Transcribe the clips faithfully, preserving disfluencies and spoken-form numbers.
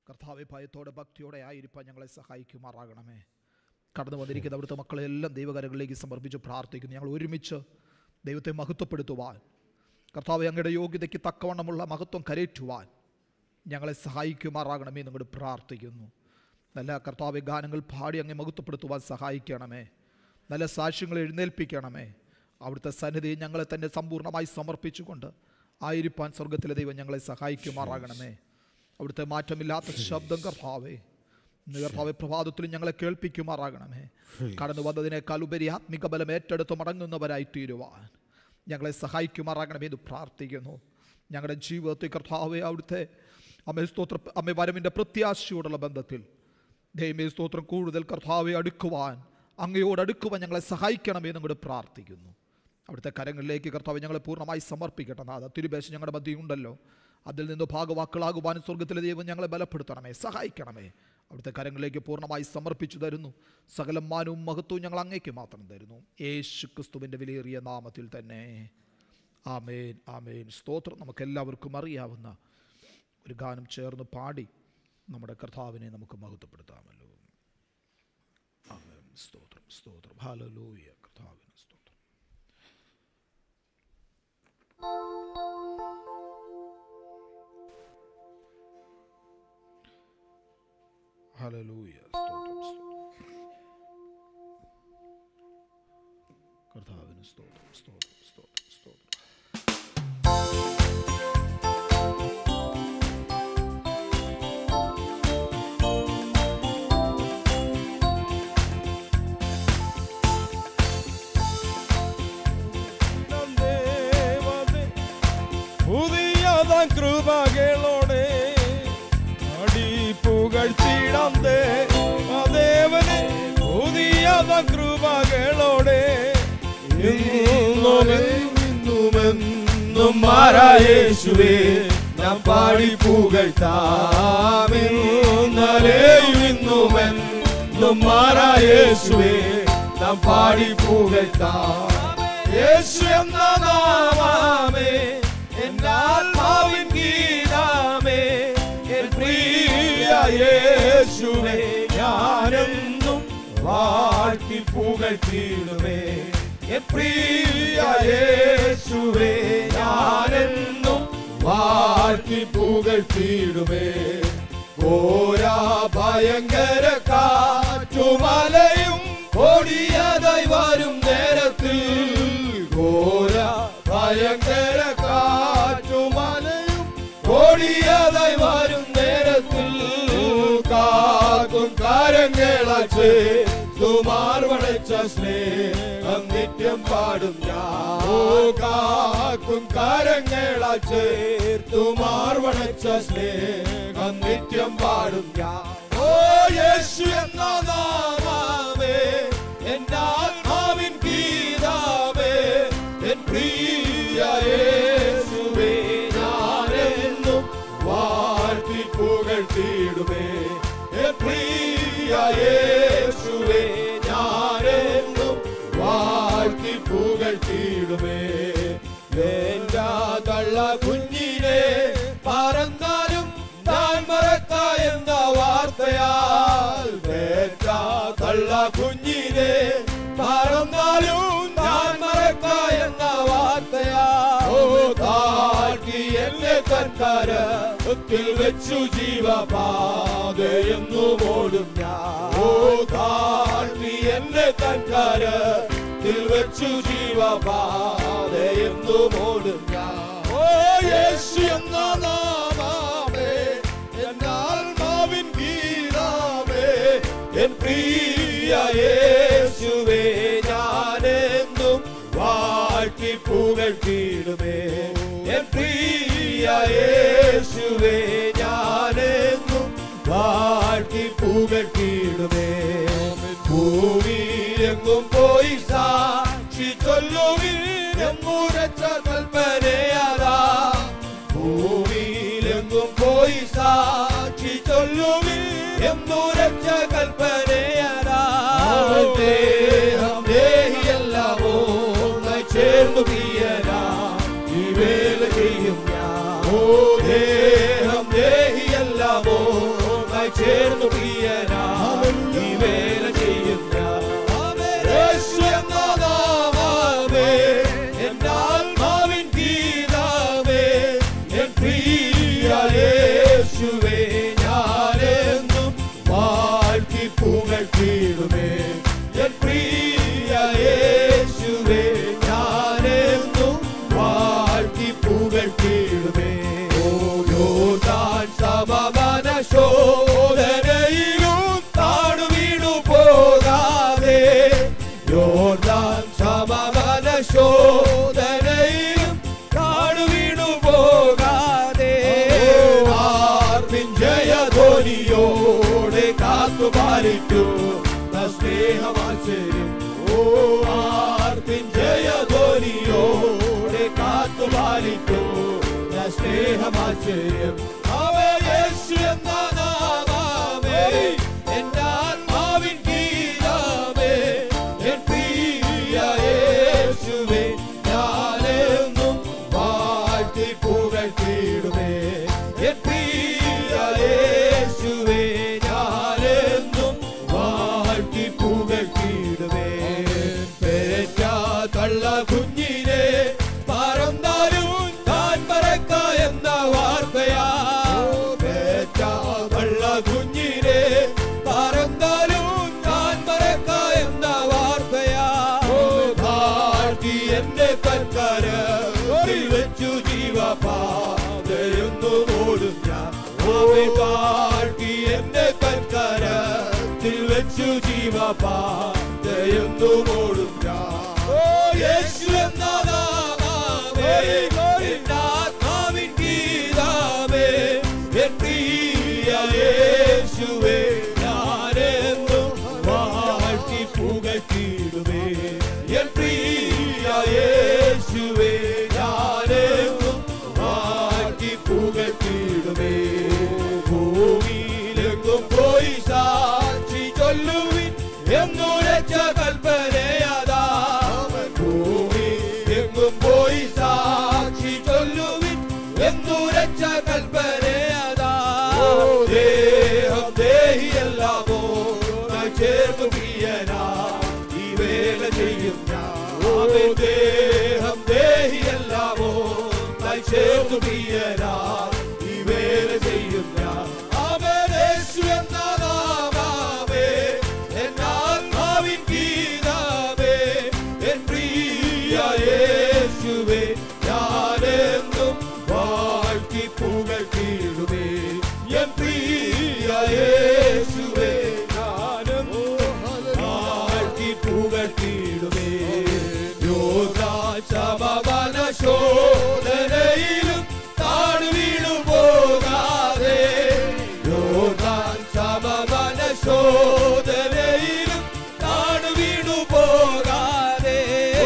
കർത്താവെ ഭയത്തോടെ ഭക്തിയോടെ ആയിരിക്കാൻ ഞങ്ങളെ സഹായിക്കുമാറാകണമേ. കടന്നു വന്നിരിക്കുന്ന അവിടുത്തെ മക്കളെല്ലാം ദൈവകരങ്ങളിലേക്ക് സമർപ്പിച്ച് പ്രാർത്ഥിക്കുന്നു. ഞങ്ങൾ ഒരുമിച്ച് ദൈവത്തെ മഹത്വപ്പെടുത്തുവാൻ, കർത്താവെ അങ്ങയുടെ യോഗ്യതയ്ക്ക് തക്കവണ്ണമുള്ള മഹത്വം കരേറ്റുവാൻ ഞങ്ങളെ സഹായിക്കുമാറാകണമേ എന്നങ്ങോട്ട് പ്രാർത്ഥിക്കുന്നു. നല്ല കർത്താവെ ഗാനങ്ങൾ പാടി അങ്ങേ മഹത്വപ്പെടുത്തുവാൻ സഹായിക്കണമേ. നല്ല സാക്ഷ്യങ്ങൾ എഴുന്നേൽപ്പിക്കണമേ. അവിടുത്തെ സന്നിധി ഞങ്ങളെ തന്നെ സമ്പൂർണ്ണമായി സമർപ്പിച്ചുകൊണ്ട് ആയിരിക്കാൻ സ്വർഗത്തിലെ ദൈവം ഞങ്ങളെ സഹായിക്കുമാറാകണമേ. അവിടുത്തെ മാറ്റമില്ലാത്ത ശബ്ദം കർത്താവേ കർത്താവെ പ്രഭാതത്തിൽ ഞങ്ങളെ കേൾപ്പിക്കുമാറാകണമേ. കടന്നു വന്നതിനേക്കാൾ ഉപരി ആത്മിക ബലം ഏറ്റെടുത്ത് മടങ്ങുന്നവരായി തീരുവാൻ ഞങ്ങളെ സഹായിക്കുമാറാകണമേ എന്ന് പ്രാർത്ഥിക്കുന്നു. ഞങ്ങളുടെ ജീവിതത്തിൽ കർത്താവെ അവിടുത്തെ അമ്മേ സ്തോത്രം അമ്മേ വരവിൻ്റെ പ്രത്യാശയോടുള്ള ബന്ധത്തിൽ ദൈവമേ സ്തോത്രം കൂടുതൽ കർത്താവെ അടുക്കുവാൻ അങ്ങയോട് അടുക്കുവാൻ ഞങ്ങളെ സഹായിക്കണമേ എന്നങ്ങോട്ട് പ്രാർത്ഥിക്കുന്നു. അവിടുത്തെ കരങ്ങളിലേക്ക് കർത്താവ് ഞങ്ങളെ പൂർണ്ണമായി സമർപ്പിക്കട്ടെ. നാഥ തിരുബേശം ഞങ്ങളുടെ മധ്യയുണ്ടല്ലോ, അതിൽ നിന്ന് ഭാഗവാക്കുകളാകുവാനും സ്വർഗത്തിലെ ദൈവം ഞങ്ങളെ ബലപ്പെടുത്തണമേ, സഹായിക്കണമേ. അവിടുത്തെ കരങ്ങളിലേക്ക് പൂർണ്ണമായി സമർപ്പിച്ചു തരുന്നു. സകല മാനവും മഹത്വവും ഞങ്ങൾ അങ്ങേക്ക് മാത്രം തരുന്നു, യേശു ക്രിസ്തുവിൻ്റെ വിലയേറിയ നാമത്തിൽ തന്നെ. ആമേൻ, ആമേൻ. സ്തോത്രം. നമുക്കെല്ലാവർക്കും അറിയാവുന്ന ഒരു ഗാനം ചേർന്ന് പാടി നമ്മുടെ കർത്താവിനെ നമുക്ക് മഹത്വപ്പെടുത്താമല്ലോ. ആമേൻ. സ്തോത്രം, സ്തോത്രം. ഹല്ലേലൂയ. കർത്താവിന് സ്തോത്രം. ഹല്ലേലൂയ. സ്തോത്രം, സ്തോത്രം. കർത്താവിന് സ്തോത്രം, സ്തോത്രം, സ്തോത്രം, സ്തോത്രം. പുതിയതാം കൃപകളോടെ അടി പുകഴ്ത്തിടാം ദേവനെ. പുതിയതാം കൃപകളോടെ ഇന്നുമെന്നും മാറായേശുവേ ഞാൻ പാടി പുകഴ്ത്താം. ഇന്നലെയും ഇന്നുമെന്നും മാറായേശുവേ ഞാൻ പാടി പുകഴ്ത്താം. യേശു എന്ന നാമമേ ആത്മാവിൻ ഗീതമേ, എൻ പ്രിയ യേശുവേ ഞാനെന്നും വാഴ്ത്തി പുകഴ്ത്തിടുമേ. എൻ പ്രിയ യേശുവേ ഞാനെന്നും വാഴ്ത്തി പുകഴ്ത്തിടുമേ. ഘോരാ ഭയങ്കര കാറ്റുമലയും കൊടിയതായി വരും നേരത്തിൽ, ഘോരാ ഭയങ്കര കാറ്റുമലയും കൊടിയതായി വരും നേരത്തിൽ കാക്കും കരങ്ങളെ തുമാർവണച്ച സ്നേഹം നിത്യം പാടും ഞാൻ. കാക്കും കരങ്ങളെ തുമാർവണച്ച സ്നേഹം നിത്യം പാടും ഞാൻ. ഓ യേശു എന്ന നാമമേ എൻ്റെ ആത്മാവിൻ ഗീതമേ, എൻ പ്രിയ യേശുവേ ഞാനെന്നും വാഴ്ത്തി പുകഴ്ത്തിടുമേ. എൻ പ്രിയ യേശുവേ ഞാനെന്നും വാഴ്ത്തി പുകഴ്ത്തിടുമേ. എൻ്റെ തള്ള കുഞ്ഞിനെ പറന്നാലും താൻ മറക്ക എന്ന വാർത്തയാൽ, എൻ്റെ തള്ള കുഞ്ഞിനെ പറന്നാലും താൻ മറക്ക എന്ന വാർത്തയാൽ താഴ്ത്തി എന്നെ തൻകരത്തിൽ വെച്ചു ജീവപാതയെന്നു ഓടും ഞാൻ. ഓ താഴ്ത്തി എന്നെ തൻകരത്തിൽ വെച്ചു ജീവപാതയെന്നു ഓടും ഞാൻ. ഓ യേശു എന്ന നാമമേ എൻ്റെ ആത്മാവിൻ ഗീതമേ, എൻ പ്രിയ യേശുവേ ഞാനെന്നും വാഴ്ത്തി പുകഴ്ത്തിടുമേ. എൻ പ്രിയ യേശുവേ ഞാനെന്നും വാഴ്ത്തി പുകഴ്ത്തിടുമേ. ഭൂമിയിലെങ്ങും പോയി സാക്ഷി ചൊല്ലുവിൻ എന്നുരച്ച കൽപ്പനയതാ. ഭൂമിയിലെങ്ങും പോയി സാക്ഷി ചൊല്ലുവിൻ എന്നുരച്ച കൽപ്പനയതാ. ദേഹം ദേഹിയെല്ലാമോ ചേർന്നു പ്രിയരാ ഈ വേല ചെയ്യും ഞാൻ. ഓ ദേഹം ദേഹിയെല്ലാമോ ചേർന്നു പ്രിയനാ ഈ വേല ചെയ്യും ഞാൻ. യേശു എന്ന നാമമേ എന്റെ ആത്മാവിൻ ഗീതമേ എൻ പ്രിയ യേശുവേ ഞാനെന്നും വാഴ്ത്തി പുകഴ്ത്തിയിടുമേ. എൻ പ്രിയ യേശുവേ ഞാനെന്നും വാഴ്ത്തി പുകഴ്ത്തിയിടുമേ. യോർദാൻ സമവന ശോധനയിലും താണു വീണു പോകാതെ, യോർദാൻ സമവന ശോധനയിലും താണു വീണു പോകാതെ, ആർപ്പിൻ ജയധ്വനിയോടെ കാത്തു പാലിക്കൂ സ്നേഹമാശ്ചര്യം. ഓ ആർപ്പിൻ ജയധ്വനിയോടെ കാത്തു പാലിക്കൂ സ്നേഹമാശ്ചര്യം. അവൻ യേശു എന്ന നാമമേ എന്റെ ആത്മാവിൻ ഗീതമേ എൻ പ്രിയ യേശുവേ ഞാനെന്നും വാഴ്ത്തി പുകഴ്ത്തിയിടുമേ. എൻ പ്രിയ യേശുവേ ഞാനെന്നും വാഴ്ത്തി പുകഴ്ത്തിയിടുമേ. പെറ്റ തള്ള കുഞ്ഞിനെ പറന്നാലും താൻ പറക്ക എന്ന വാർത്തയാ. പെറ്റ തള്ള കുഞ്ഞിനെ പറന്നാലും താൻ പറക്ക എന്ന വാർത്തയാ. താഴ്ത്തി എന്റെ കൽക്കരത്തിൽ വെച്ചു ജീവപാതയൊന്നു ഓടും ഞാൻ. താഴ്ത്തി എന്റെ കൽക്കരത്തിൽ വെച്ചു ജീവപാതയൊന്നു ഓടും ഞാൻ. യേശു എന്ന നാമമേ എന്റെ ആത്മാവിൻ ഗീതമേ എൻ പ്രിയ യേശുവേ ഞാനെന്നും വാഴ്ത്തി പുകഴ്ത്തിയിടുമേ. എൻ പ്രിയ യേശുവേ ഞാനെന്നും വാഴ്ത്തി പുകഴ്ത്തിയിടുമേ. ഭൂമിയിലെങ്ങും പോയി സാക്ഷി ചൊല്ലുവിൻ എന്നുരച്ച കൽപ്പനയതാ. ഭൂമി എങ്ങും പോയി സാക്ഷി ചൊല്ലുവിൻ എന്നുരച്ച കൽപ്പനയതാ. ദേഹം ദേഹിയെല്ലാമോ ചേർന്നു പ്രിയനാ ഈ വേല ചെയ്യും ഞാൻ. ദേഹം ദേഹിയെല്ലാമോ ചേർന്നു പ്രിയനാ ഈ വേല ചെയ്യും ഞാൻ. അവൻ യേശു എന്ന നാമമേ എന്റെ ആത്മാവിൻ ഗീതമേ എൻ പ്രിയ യേശുവേ ഞാനെന്നും വാഴ്ത്തി പുകഴ്ത്തിയിടുമേ. എൻ പ്രിയ യേശുവേ ഞാനെന്നും വാഴ്ത്തി പുകഴ്ത്തിയിടുമേ. യോർദാൻ സമവന ശോധനയിലും താണു വീണു പോകാതെ, യോർദാൻ സമവന ശോധനയിലും താണു വീണു പോകാതെ,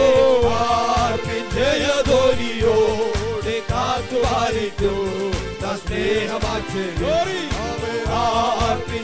ആർപ്പിൻ ജയധ്വനിയോടെ കാത്തു പാലിക്കൂ സ്നേഹമാശ്ചര്യം. ആർപ്പിൻ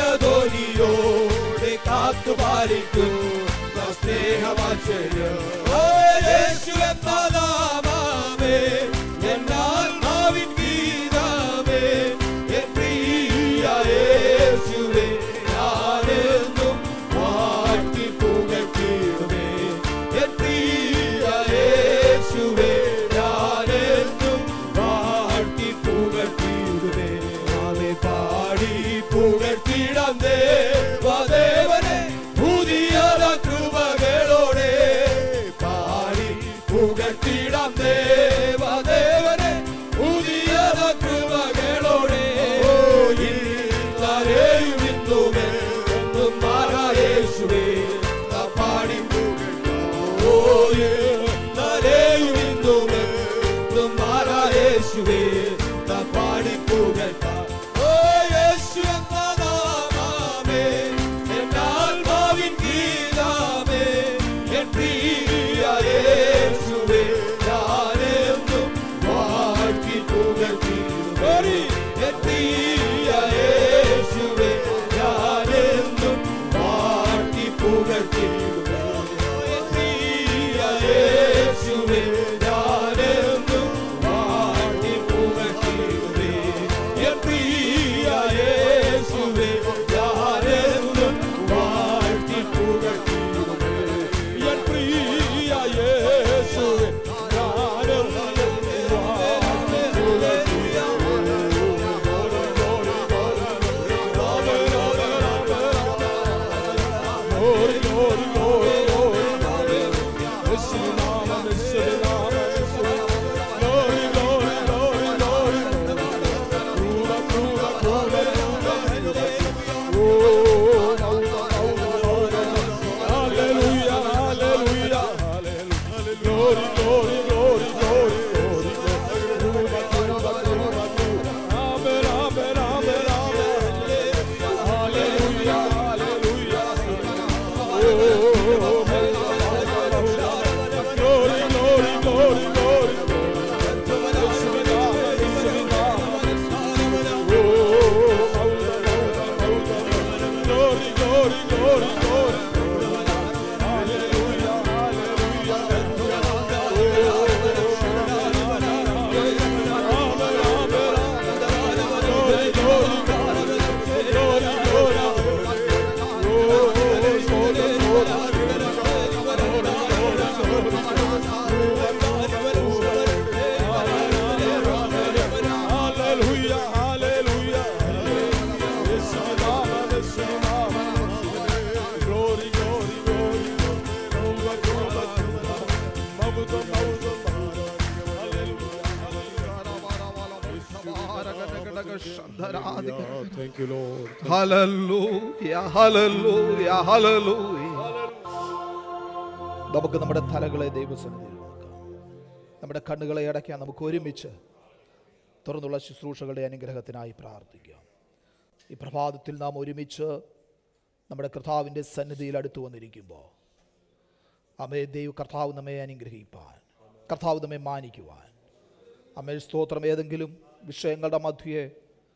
ജയധ്വനിയോടെ കാത്തു പാലിക്കൂ സ്നേഹമാശ്ചര്യം. യേശു എന്ന നാമമേ എന്റെ ആത്മാവിൻ ഗീതമേ എൻ പ്രിയ യേശുവേ ഞാനെന്നും വാഴ്ത്തി പുകഴ്ത്തിയിടുമേ. എൻ പ്രിയ യേശുവേ ഞാനെന്നും വാഴ്ത്തി പുകഴ്ത്തിയിടുമേ. അവെ പാടി പുകഴ്ത്തിയിടാം ദേവദേവനെ പുതിയ കൃപകളോടെ. പാടി പുകഴ്ത്തിയിടാം ദേവദേവനെ പുതിയ കൃപകളോടെ. ഇന്നലെയും ഇന്നുമെന്നും മാറാ യേശുവേ പാടി പുകഴ്ത്തിയിടും. ഇന്നലെയും ഇന്നുമെന്നും മാറാ യേശുവേ പാടി പുകഴ്ത്താം. യേശു എന്ന നാമമേ Glory, glory, glory, glory, glory, Mabuto, Mabuto, hallelujah. Thank you, Lord. Hallelujah, hallelujah, hallelujah. നമുക്ക് നമ്മുടെ തലകളെ ദൈവസന്നിധിയിൽ വെക്കാം. നമ്മുടെ കണ്ണുകളെ അടയ്ക്കാൻ നമുക്ക് ഒരുമിച്ച് തുറന്നുള്ള ശുശ്രൂഷകളുടെ അനുഗ്രഹത്തിനായി പ്രാർത്ഥിക്കാം. ഈ പ്രഭാതത്തിൽ നാം ഒരുമിച്ച് നമ്മുടെ കർത്താവിൻ്റെ സന്നിധിയിൽ അടുത്തു വന്നിരിക്കുമ്പോൾ അമ്മേ ദൈവ കർത്താവ് നമ്മെ അനുഗ്രഹിപ്പാൻ, കർത്താവ് നമ്മെ മാനിക്കുവാൻ, അമ്മേ സ്തോത്രം, ഏതെങ്കിലും വിഷയങ്ങളുടെ മധ്യേ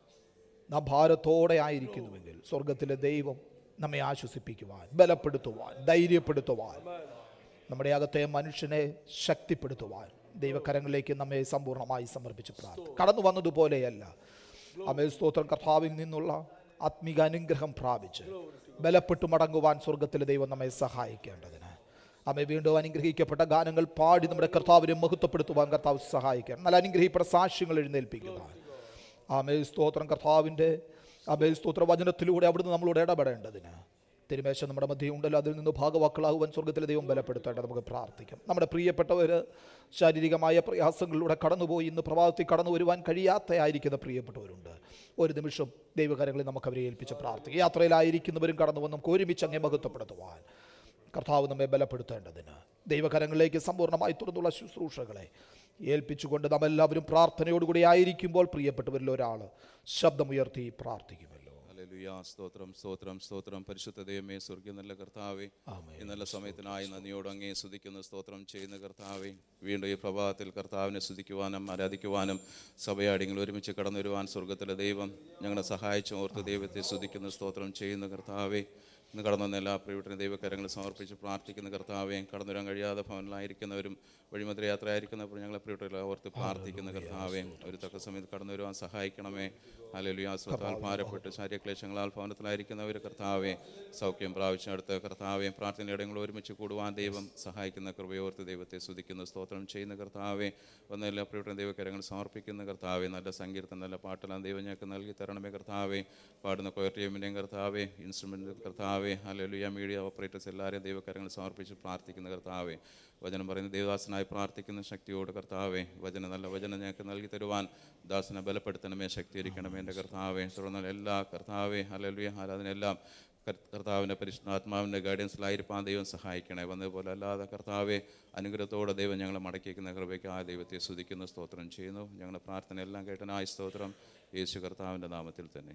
നാം ഭാരത്തോടെ ആയിരിക്കുന്നുവെങ്കിൽ സ്വർഗത്തിലെ ദൈവം നമ്മെ ആശ്വസിപ്പിക്കുവാൻ, ബലപ്പെടുത്തുവാൻ, ധൈര്യപ്പെടുത്തുവാൻ, നമ്മുടെ അകത്തെ മനുഷ്യനെ ശക്തിപ്പെടുത്തുവാൻ ദൈവകരങ്ങളിലേക്ക് നമ്മെ സമ്പൂർണ്ണമായി സമർപ്പിച്ച് പ്രാർത്ഥിക്കും. കടന്നു വന്നതുപോലെയല്ല, അമ്മേ സ്തോത്രം, കർത്താവിൽ നിന്നുള്ള ആത്മീക അനുഗ്രഹം പ്രാപിച്ച് ബലപ്പെട്ടു മടങ്ങുവാൻ സ്വർഗത്തിലെ ദൈവം നമ്മെ സഹായിക്കേണ്ടതിന് അമ്മേ വീണ്ടും അനുഗ്രഹിക്കപ്പെട്ട ഗാനങ്ങൾ പാടി നമ്മുടെ കർത്താവിനെ മഹത്വപ്പെടുത്തുവാൻ കർത്താവ് സഹായിക്കണം. നല്ല അനുഗ്രഹിക്കപ്പെട്ട സാക്ഷ്യങ്ങൾ എഴുന്നേൽപ്പിക്കുവാൻ ആമേ സ്തോത്രം, കർത്താവിൻ്റെ ആമേ സ്തോത്ര വചനത്തിലൂടെ അവിടുന്ന് നമ്മളോട് ഇടപെടേണ്ടതിന് തിരുമേശ നമ്മുടെ മധ്യേ ഉണ്ടല്ലോ, അതിൽ നിന്ന് ഭാഗവാക്കളാകുവാൻ സ്വർഗത്തിലെ ദൈവം ബലപ്പെടുത്തേണ്ടത് നമുക്ക് പ്രാർത്ഥിക്കാം. നമ്മുടെ പ്രിയപ്പെട്ടവർ ശാരീരികമായ പ്രയാസങ്ങളിലൂടെ കടന്നുപോയി ഇന്ന് പ്രഭാതത്തിൽ കടന്നു വരുവാൻ കഴിയാത്തയായിരിക്കുന്ന പ്രിയപ്പെട്ടവരുണ്ട്. ഒരു നിമിഷം ദൈവകരങ്ങളിൽ നമുക്ക് അവരെ ഏൽപ്പിച്ച് പ്രാർത്ഥിക്കാം. യാത്രയിലായിരിക്കുന്നവരും കടന്നു വന്ന് നമുക്ക് ഒരുമിച്ച് അങ്ങേ മഹത്വപ്പെടുത്തുവാൻ കർത്താവ് നമ്മെ ബലപ്പെടുത്തേണ്ടതിന് ദൈവകരങ്ങളിലേക്ക് സമ്പൂർണ്ണമായി തുറന്നുള്ള ശുശ്രൂഷകളെ ഏൽപ്പിച്ചുകൊണ്ട് നാം എല്ലാവരും പ്രാർത്ഥനയോടുകൂടി ആയിരിക്കുമ്പോൾ പ്രിയപ്പെട്ടവരിൽ ഒരാൾ ശബ്ദമുയർത്തി പ്രാർത്ഥിക്കുമല്ലോ. ഹല്ലേലൂയ. സ്തോത്രം, സ്തോത്രം, സ്തോത്രം. പരിശുദ്ധ ദൈവമേ, സ്വർഗ്ഗീയ നല്ല കർത്താവേ, ഈ നല്ല സമയത്തിനായി നന്ദിയോട് അങ്ങേ സ്തുതിക്കുന്ന സ്തോത്രം ചെയ്യുന്ന കർത്താവേ, വീണ്ടും ഈ പ്രഭാതത്തിൽ കർത്താവിനെ സ്തുതിക്കുവാനും ആരാധിക്കുവാനും സഭയാടിങ്ങൾ ഒരുമിച്ച് കടന്നു വരുവാൻ സ്വർഗത്തിലെ ദൈവം ഞങ്ങളെ സഹായിച്ചു ഓർത്ത് ദൈവത്തെ സ്തുതിക്കുന്ന സ്തോത്രം ചെയ്യുന്ന കർത്താവേ, ഇന്ന് കടന്നു വന്ന എല്ലാ പ്രിയപ്പെട്ട ദൈവകരങ്ങൾ സമർപ്പിച്ച് പ്രാർത്ഥിക്കുന്ന കർത്താവേ, കടന്നു വരാൻ കഴിയാതെ ഭവനിലായിരിക്കുന്നവരും വഴിമദ്ര യാത്രയായിരിക്കുന്നവരും ഞങ്ങളെ പ്രിയപ്പെട്ട ഓർത്ത് പ്രാർത്ഥിക്കുന്ന കർത്താവേ, ഒരു തക്ക സമയത്ത് കടന്നു വരുവാൻ സഹായിക്കണമേ. ഹല്ലേലൂയ. സ്വത്താൽ ഭാരപ്പെട്ട് ശാരീരക്ലേശങ്ങളാൽ ഭവനത്തിലായിരിക്കുന്നവർ കർത്താവെ സൗഖ്യം പ്രാപിച്ച അടുത്ത കർത്താവെ പ്രാർത്ഥനയുടെ ഞങ്ങൾ ഒരുമിച്ച് കൂടുവാൻ ദൈവം സഹായിക്കുന്ന കൃപയോർത്ത് ദൈവത്തെ സ്തുതിക്കുന്ന സ്തോത്രം ചെയ്യുന്ന കർത്താവെ, വന്ന എല്ലാ പ്രിയപ്പെട്ട ദൈവകരങ്ങൾ സമർപ്പിക്കുന്ന കർത്താവെ, നല്ല സങ്കീർത്തനം നല്ല പാട്ടെല്ലാം ദൈവം ഞങ്ങൾക്ക് നൽകി തരണമേ കർത്താവെ. പാടുന്ന കൊയർ ടീമിൻ്റെയും കർത്താവെ, ഇൻസ്ട്രുമെൻ്റ് കർത്താവെ, ഹല്ലേലൂയ, മീഡിയ ഓപ്പറേറ്റേഴ്സ് എല്ലാവരെയും ദൈവകരങ്ങൾ സമർപ്പിച്ച് പ്രാർത്ഥിക്കുന്ന കർത്താവെ, വചനം പറയുന്ന ദേവദാസനായി പ്രാർത്ഥിക്കുന്ന ശക്തിയോട് കർത്താവെ, വചനം നല്ല വചനം ഞങ്ങൾക്ക് നൽകി തരുവാൻ ദാസനെ ബലപ്പെടുത്തണമേ, ശക്തീകരിക്കണമേ എൻ്റെ കർത്താവെ. തുടർന്ന് എല്ലാ കർത്താവെ ഹല്ലേലൂയ ആരാധനയെല്ലാം കർത്താവിൻ്റെ പരിശുദ്ധാത്മാവിൻ്റെ ഗൈഡൻസിലായിരിക്കാൻ ദൈവം സഹായിക്കണേ. വന്നതുപോലെ അല്ലാതെ കർത്താവെ അനുഗ്രഹത്തോടെ ദൈവം ഞങ്ങളെ മടക്കിക്കുന്ന കൃപയ്ക്ക് ആ ദൈവത്തെ സ്തുതിക്കുന്ന സ്തോത്രം ചെയ്യുന്നു. ഞങ്ങളുടെ പ്രാർത്ഥന എല്ലാം കേട്ടനായ സ്തോത്രം യേശു കർത്താവിൻ്റെ നാമത്തിൽ തന്നെ.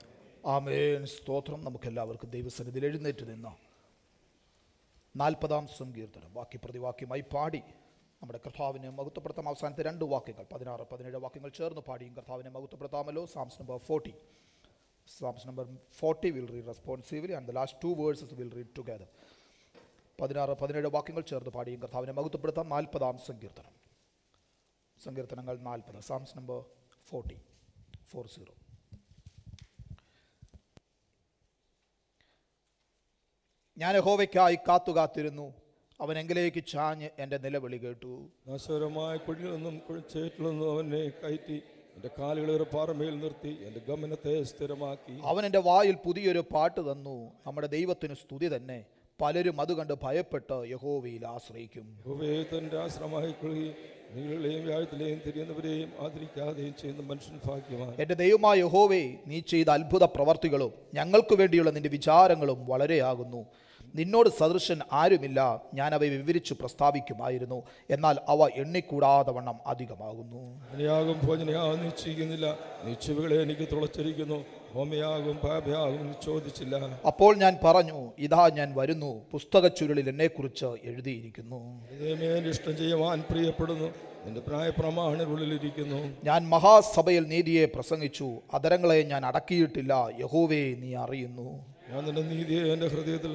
ആമേൻ. സ്തോത്രം. നമുക്കെല്ലാവർക്കും ദൈവസന്നിധിയിൽ എഴുന്നേറ്റ് നിന്നോ നാൽപ്പതാം സങ്കീർത്തനം വാക്യ പ്രതിവാക്യമായി പാടി നമ്മുടെ കർത്താവിനെ മഹത്വപ്പെടുത്താം. അവസാനത്തെ രണ്ട് വാക്യങ്ങൾ പതിനാറ് പതിനേഴ് വാക്യങ്ങൾ ചേർന്ന് പാടിയും കർത്താവിനെ മഹത്വപ്പെടുത്താമല്ലോ. Psalms number forty psalms number forty will read responsively and the last two verses will read together. പതിനാറ് പതിനേഴ് വാക്യങ്ങൾ ചേർന്ന് പാടിയും കർത്താവിനെ മഹത്വപ്പെടുത്താം. നാൽപ്പതാം സങ്കീർത്തനം, സങ്കീർത്തനങ്ങൾ നാൽപ്പത്, psalms number forty four zero. ഞാൻ യഹോവയ്ക്കായി കാത്തുകാത്തിരുന്നു, അവൻ എങ്കിലേക്ക് ചാഞ്ഞ് എൻ്റെ നിലവിളി കേട്ടു. നാശകരമായ കുഴിയിൽ നിന്നും ചേറ്റിൽ നിന്നും അവനെ കയറ്റി എൻ്റെ കാലുകളെ പാറമേൽ നിർത്തി എൻ്റെ ഗമനത്തെ സ്ഥിരമാക്കി. അവൻ എൻ്റെ വായിൽ പുതിയൊരു പാട്ട് തന്നു, നമ്മുടെ ദൈവത്തിന് സ്തുതി തന്നെ. പലരും അത് കണ്ട് ഭയപ്പെട്ട് യഹോവയിൽ ആശ്രയിക്കും. യഹോവയെ തൻ്റെ ആശ്രമമായി കൊള്ളുകയും നീളെയും വ്യാഴത്തിലെയും തിരിയുന്നവരെയും ആദരിക്കാതെയും ചെയ്യുന്ന മനുഷ്യൻ ഭാഗ്യമാണ്. എൻ്റെ ദൈവമായ യഹോവേ, നീ ചെയ്ത അത്ഭുത പ്രവർത്തികളും ഞങ്ങൾക്ക് വേണ്ടിയുള്ള നിന്റെ വിചാരങ്ങളും വളരെയാകുന്നു. നിന്നോട് സദൃശൻ ആരുമില്ല. ഞാൻ അവയെ വിവരിച്ചു പ്രസ്താവിക്കുമായിരുന്നു, എന്നാൽ അവ എണ്ണിക്കൂടാതെ വണ്ണം അധികമാകുന്നു. യാഗം ഭോജനയാകും നിശ്ചയിക്കുന്നില്ല, നിശ്ചയകളെ എനിക്ക് തുളച്ചിരിക്കുന്നു. ഹോമയാകും പാപയാകും ചോദിച്ചില്ല. അപ്പോൾ ഞാൻ പറഞ്ഞു, ഇതാ ഞാൻ വരുന്നു, പുസ്തക ചുരുളിൽ എന്നെക്കുറിച്ച് എഴുതിയിരിക്കുന്നു. ഇഷ്ടം ചെയ്യുവാൻ പ്രിയപ്പെടുന്നു, നിന്റെ പ്രായപ്രമാണുള്ളിലിരിക്കുന്നു. ഞാൻ മഹാസഭയിൽ നീതിയെ പ്രസംഗിച്ചു, അധരങ്ങളെ ഞാൻ അടക്കിയിട്ടില്ല. യഹോവേ, നീ അറിയുന്നു. ഞാൻ നിന്റെ നീതിയെ എൻ്റെ ഹൃദയത്തിൽ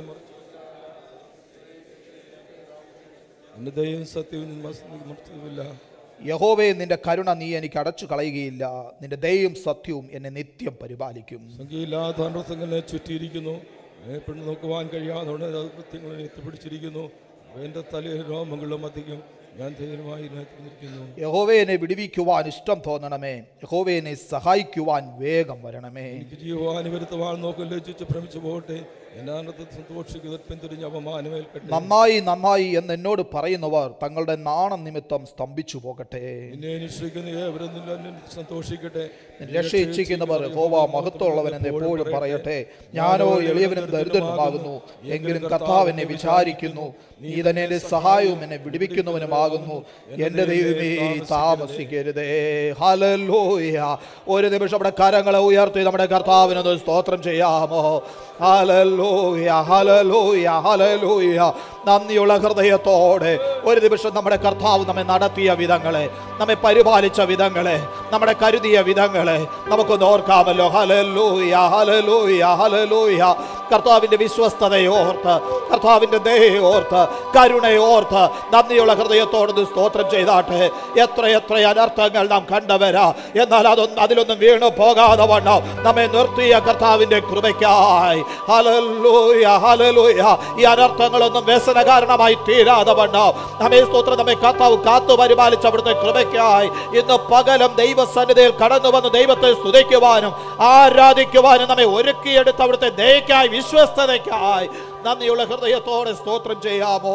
നിന്റെ ദയയും സത്യവും മറച്ചില്ല. യഹോവേ, നിന്റെ കരുണ നീ എനിക്ക് അടച്ചു കളയുകയില്ല. നിന്റെ ദയയും സത്യവും എന്നെ നിത്യം പരിപാലിക്കും. സംഖ്യയില്ലാത്ത അനർത്ഥങ്ങളെ ചുറ്റിയിരിക്കുന്നു, പെണ്ണു നോക്കുവാൻ കഴിയാതെ കൃത്യങ്ങളെ എത്തിപ്പിടിച്ചിരിക്കുന്നു. എൻ്റെ തലയിൽ രോമങ്ങളും അധികം ഞാൻ ധൈര്യമായി ഇതിനകത്തിരിക്കുന്നു. യഹോവേ എന്നെ വിടുവിക്കുവാൻ ഇഷ്ടം തോന്നണമേ, യഹോവേ എന്നെ സഹായിക്കുവാൻ വേഗം വരണമേ. എനിക്ക് ജീവഹാനി വരുത്തുവാൻ നോക്കി ലജ്ജിച്ച് ഭ്രമിച്ചു പോകട്ടെ, എന്നാനത്തെ സന്തോഷിക്കുന്നതിൽ പിന്തിരിഞ്ഞ് അപമാനമേൽക്കട്ടെ. നന്നായി നന്നായി എന്ന് എന്നോട് പറയുന്നവർ തങ്ങളുടെ നാണം നിമിത്തം സ്തംഭിച്ചു പോകട്ടെ. നിന്നെ നിശ്ചയിക്കുന്ന ഏവരും സന്തോഷിക്കട്ടെ. രക്ഷ ഇച്ഛിക്കുന്നവർ യഹോവ മഹത്വമുള്ളവൻ എന്ന് എപ്പോഴും പറയട്ടെ. ഞാനോ എളിയവനും ദരിദ്രനുമാകുന്നു, എങ്കിലും കർത്താവ് എന്നെ വിചാരിക്കുന്നു. നീ തന്നെ എന്റെ സഹായവും എന്നെ വിടുവിക്കുന്നവനുമാകുന്നു. എന്റെ ദൈവമേ താമസിക്കരുതേ. ഹല്ലേലൂയ. ഒരു നിമിഷം നമ്മുടെ കരങ്ങളെ ഉയർത്തി നമ്മുടെ കർത്താവിനൊന്ന് സ്തോത്രം ചെയ്യാമോ? Hallelujah, hallelujah, hallelujah. നന്ദിയുള്ള ഹൃദയത്തോടെ ഒരു നിമിഷം നമ്മുടെ കർത്താവ് നമ്മെ നടത്തിയ വിധങ്ങളെ, നമ്മെ പരിപാലിച്ച വിധങ്ങളെ, നമ്മുടെ കരുതിയ വിധങ്ങളെ നമുക്കൊന്ന് ഓർക്കാമല്ലോ. Hallelujah, hallelujah, hallelujah. കർത്താവിന്റെ വിശ്വസ്തതയോർത്ത്, കർത്താവിന്റെ ദയയോർത്ത്, കരുണയോർത്ത് നന്ദിയുള്ള ഹൃദയത്തോടൊന്ന് സ്തോത്രം ചെയ്താട്ടെ. എത്ര എത്ര അനർത്ഥങ്ങൾ നാം കണ്ടവരാ, എന്നാൽ അതൊന്നും അതിലൊന്നും വീണു പോകാതെ വണ്ണം നമ്മെ നിർത്തിയ കർത്താവിന്റെ കൃപയ്ക്കായി ഹല്ലേലൂയ, ഹല്ലേലൂയ. ഈ അനർത്ഥങ്ങളൊന്നും വ്യസന കാരണമായി തീരാതെ വണ്ണം നമ്മെ സ്തോത്രം നമ്മെ കർത്താവ് കാത്തു പരിപാലിച്ച അവിടുത്തെ കൃപയ്ക്കായി ഇന്ന് പകലും ദൈവസന്നിധിയിൽ കടന്നു വന്ന് ദൈവത്തെ സ്തുതിക്കുവാനും ആരാധിക്കുവാനും നമ്മെ ഒരുക്കിയെടുത്ത അവിടുത്തെ ദയക്കായി, വിശ്വസ്തതയ്ക്കായി നന്ദിയുള്ള ഹൃദയത്തോടെ സ്തോത്രം ചെയ്യാമോ?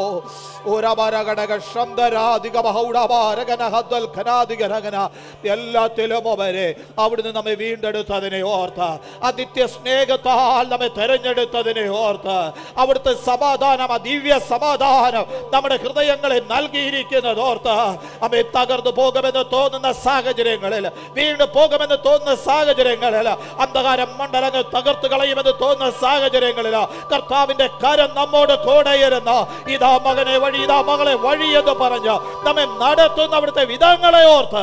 എല്ലാത്തിലും അവരെ അവിടുന്ന് നമ്മെ വീണ്ടെടുത്തതിനെ ഓർത്ത്, അനിത്യ സ്നേഹത്താൽ നമ്മെ തെരഞ്ഞെടുത്തതിനെ ഓർത്ത്, അവിടുത്തെ സമാധാനം, ആ ദിവ്യ സമാധാനം നമ്മുടെ ഹൃദയങ്ങളെ നൽകിയിരിക്കുന്നത് ഓർത്ത് നമ്മെ തകർന്നു പോകുമെന്ന് തോന്നുന്ന സാഹചര്യങ്ങളിൽ, വീണ്ടും പോകുമെന്ന് തോന്നുന്ന സാഹചര്യങ്ങളിൽ, അന്ധകാര മണ്ഡലങ്ങൾ തകർത്ത് കളയുമെന്ന് തോന്നുന്ന സാഹചര്യങ്ങളിൽ കർത്താവിന്റെ കരം നമ്മോട് കൂടെയിരുന്ന ഇതാ മകനെ വഴി, ഇതാ മകളെ വഴി എന്ന് പറഞ്ഞ് നമ്മെ നടത്തുന്ന അവിടുത്തെ വിധങ്ങളെ ഓർത്ത്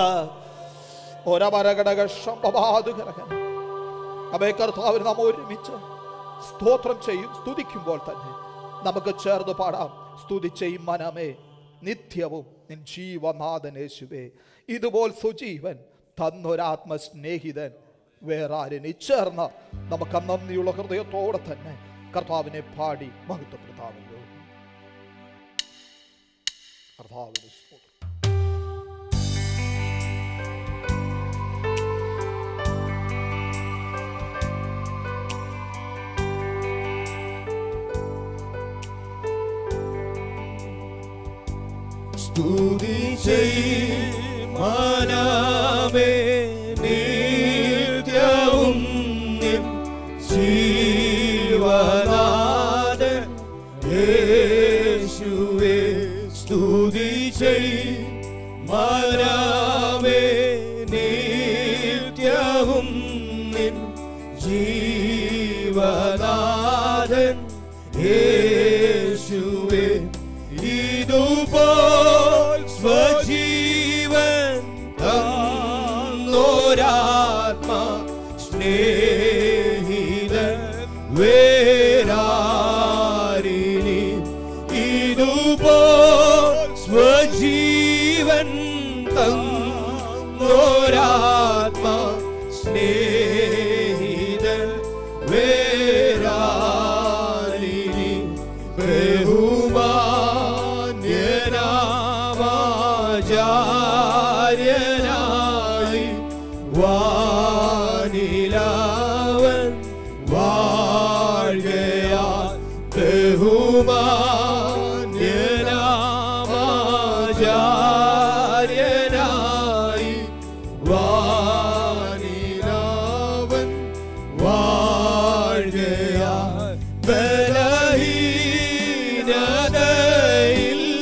അമേ കർത്താവിന് നാം ഒരുമിച്ച് സ്തോത്രം ചെയ്യും. സ്തുതിക്കുമ്പോൾ തന്നെ നമുക്ക് ചേർന്ന് പാടാം. സ്തുതിച്ചെയും മനമേ നിത്യവും നിൻ ജീവനാഥൻ യേശുവേ, ഇതുപോൽ സുജീവൻ തന്നൊരാത്മസ്നേഹിതൻ വേറാരിനി. ചേർന്ന് നമുക്ക് നന്ദിയുള്ള ഹൃദയത്തോടെ തന്നെ കർത്താവിനെ പാടി മഹത്വപ്പെടുത്താമല്ലോ. കർത്താവിന് സ്തോത്രം. സ്തുതി ചെയ്യും മനമേ നിത്യവും നിൻ ജീവനാഥൻ യേശുവേ, സ്തുതി ചെയ്യും മനമേ നിത്യവും നിൻ ജീവനാഥൻ യേശുവേ, ഇതുപോൽ സ്വജീവൻ തന്നോരാത്മ സ്നേഹിതൻ വേറാരിനി. ഇതുപോൽ സ്വജീവൻ തന്നോരാത്മ സ്നേഹിതൻ വേറാരിനി. ബഹുമാന്യനാമാചാര്യനായി വാനിലവൻ വാഴ്കയാൽ, ബഹുമാന്യനാമാചാര്യനായി വാനിലവൻ വാഴ്കയാൽ, ബലഹീനതയിൽ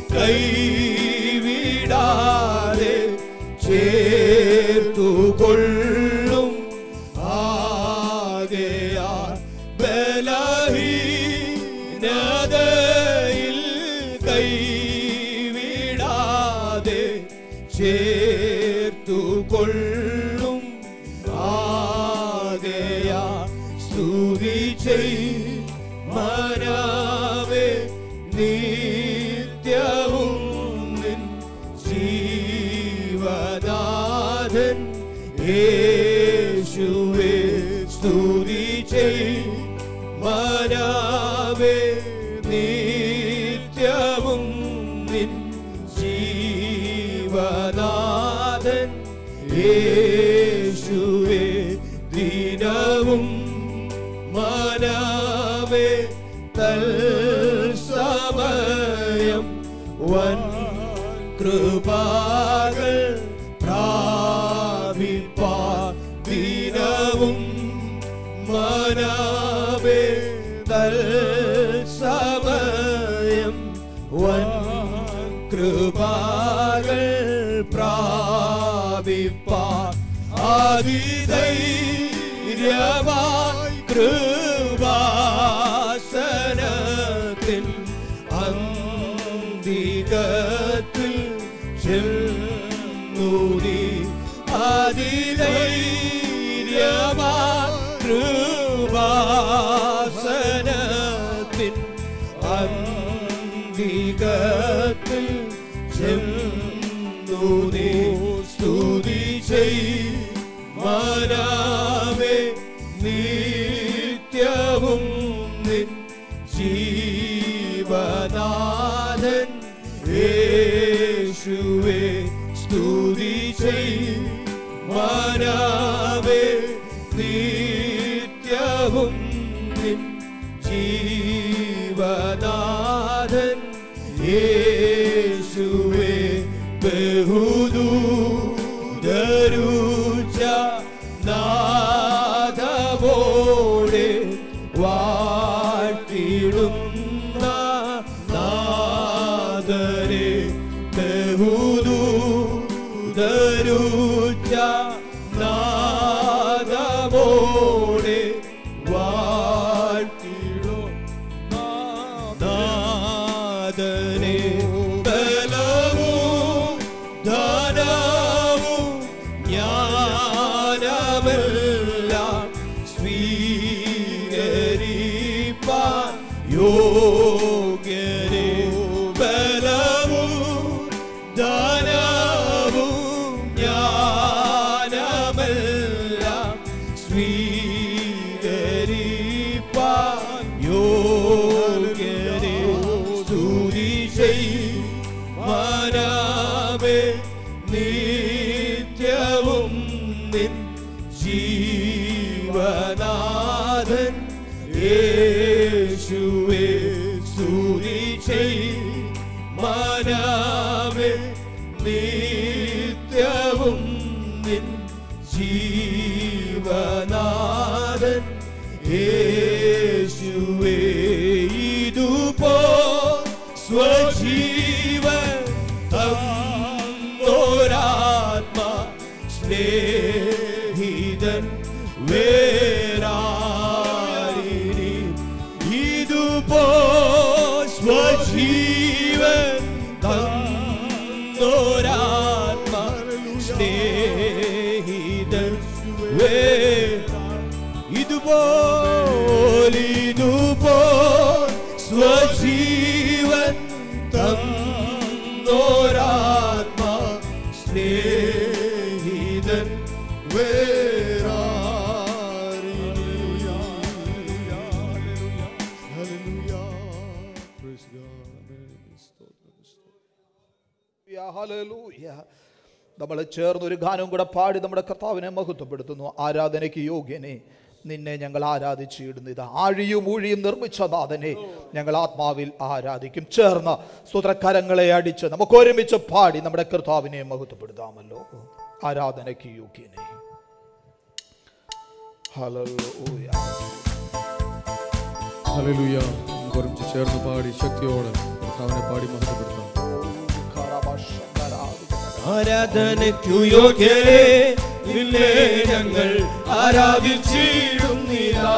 കൈവിടാതെ ചേർത്തുകൊള്ളും ആകയാൽ, ബലഹീനതയിൽ കൈവിടാതെ ചേർത്തുകൊള്ളും ആകയാൽ, സ്തുതി ചെയ്യും മനമേ നിത്യവും നിൻ ജീവനാഥൻ യേശുവേ, സ്തുതി ചെയ്യും മനമേ നിത്യവും നിൻ ജീവ തൽസമയം വൻ കൃപകൾ പ്രാപിപ്പാൻ ദിനവും മനമേ തൽസമയം വൻ കൃപകൾ പ്രാപിപ്പാൻ അതിധൈര്യമായി കൃപാസനത്തിൽ അന്തികത്തിൽ ചെന്നൂരി അതിധൈര്യമായി കൃപാസനത്തിൽ അന്തികത്തിൽ ചെന്നൂരി സ്തുതി ചെയ് മനമേ നിത്യവും നിൻ ജീവനാഥൻ യേശുവേ സ്തുതി ചെയ് മനമേ നിത്യവും നിൻ ജീവനാഥൻ യേശുവേ ബഹുദൂതരുച നാദവോടെ വാഴ്ത്തിടുന്ന നാദരെ ബഹുദൂതരുച നാദവോടെ വാഴ്ത്തിടുന്ന നാദരെ ബലവും ധനവും ജ്ഞാനമെല്ലാം സ്വീകരിപ്പാൻ യോഗ്യരെ ബലവും ധനവും ജ്ഞാനമെല്ലാം സ്വീകരിപ്പാൻ യോഗ്യരെ സ്തുതി ചെയ് മനമേ നിത്യവും നിൻ ജീവനാഥൻ യേശുവേ സ്തുതി ചെയ് മനമേ നിത്യവും നിൻ ജീവനാഥൻ യേശുവേ ഇതുപോ സ്വജീവൻ തന്നോരാത്മാ സ്നേഹിതൻ വേരാരിനി ഇതുപോ സ്വജീവൻ തന്നോരാത്മാ സ്നേഹിതൻ വേരാ ഇതുപോലിതുപോൽ സ്വജീവൻ തന്നോരാത്മാ സ്നേഹിതൻ നമ്മൾ ചേർന്നൊരു ഗാനവും കൂടെ പാടി നമ്മുടെ കർത്താവിനെ മഹത്വപ്പെടുത്തുന്നു. ആരാധനയ്ക്ക് യോഗ്യനെ നിന്നെ ഞങ്ങൾ ആരാധിച്ചിടുന്നു. ഇത് ആഴിയും ഊഴിയും നിർമ്മിച്ച നാഥനെ ഞങ്ങൾ ആത്മാവിൽ ആരാധിക്കും. ചേർന്ന് സ്തുത്രക്കരങ്ങളെ അടിച്ച് നമുക്ക് ഒരുമിച്ച് പാടി നമ്മുടെ കർത്താവിനെ മഹത്വപ്പെടുത്താമല്ലോ. ആരാധനയ്ക്ക് യോഗ്യനെ. Hallelujah hallelujah. നമുക്ക് ഒരുമിച്ച് ചേർന്ന് പാടി ശക്തിയോടെ കർത്താവിനെ പാടി മഹത്വപ്പെടുത്താം. ആരാധനയ്ക്കു യോഗ്യരെ നിന്നെ ഞങ്ങൾ ആരാധിച്ചിടുന്നിതാ.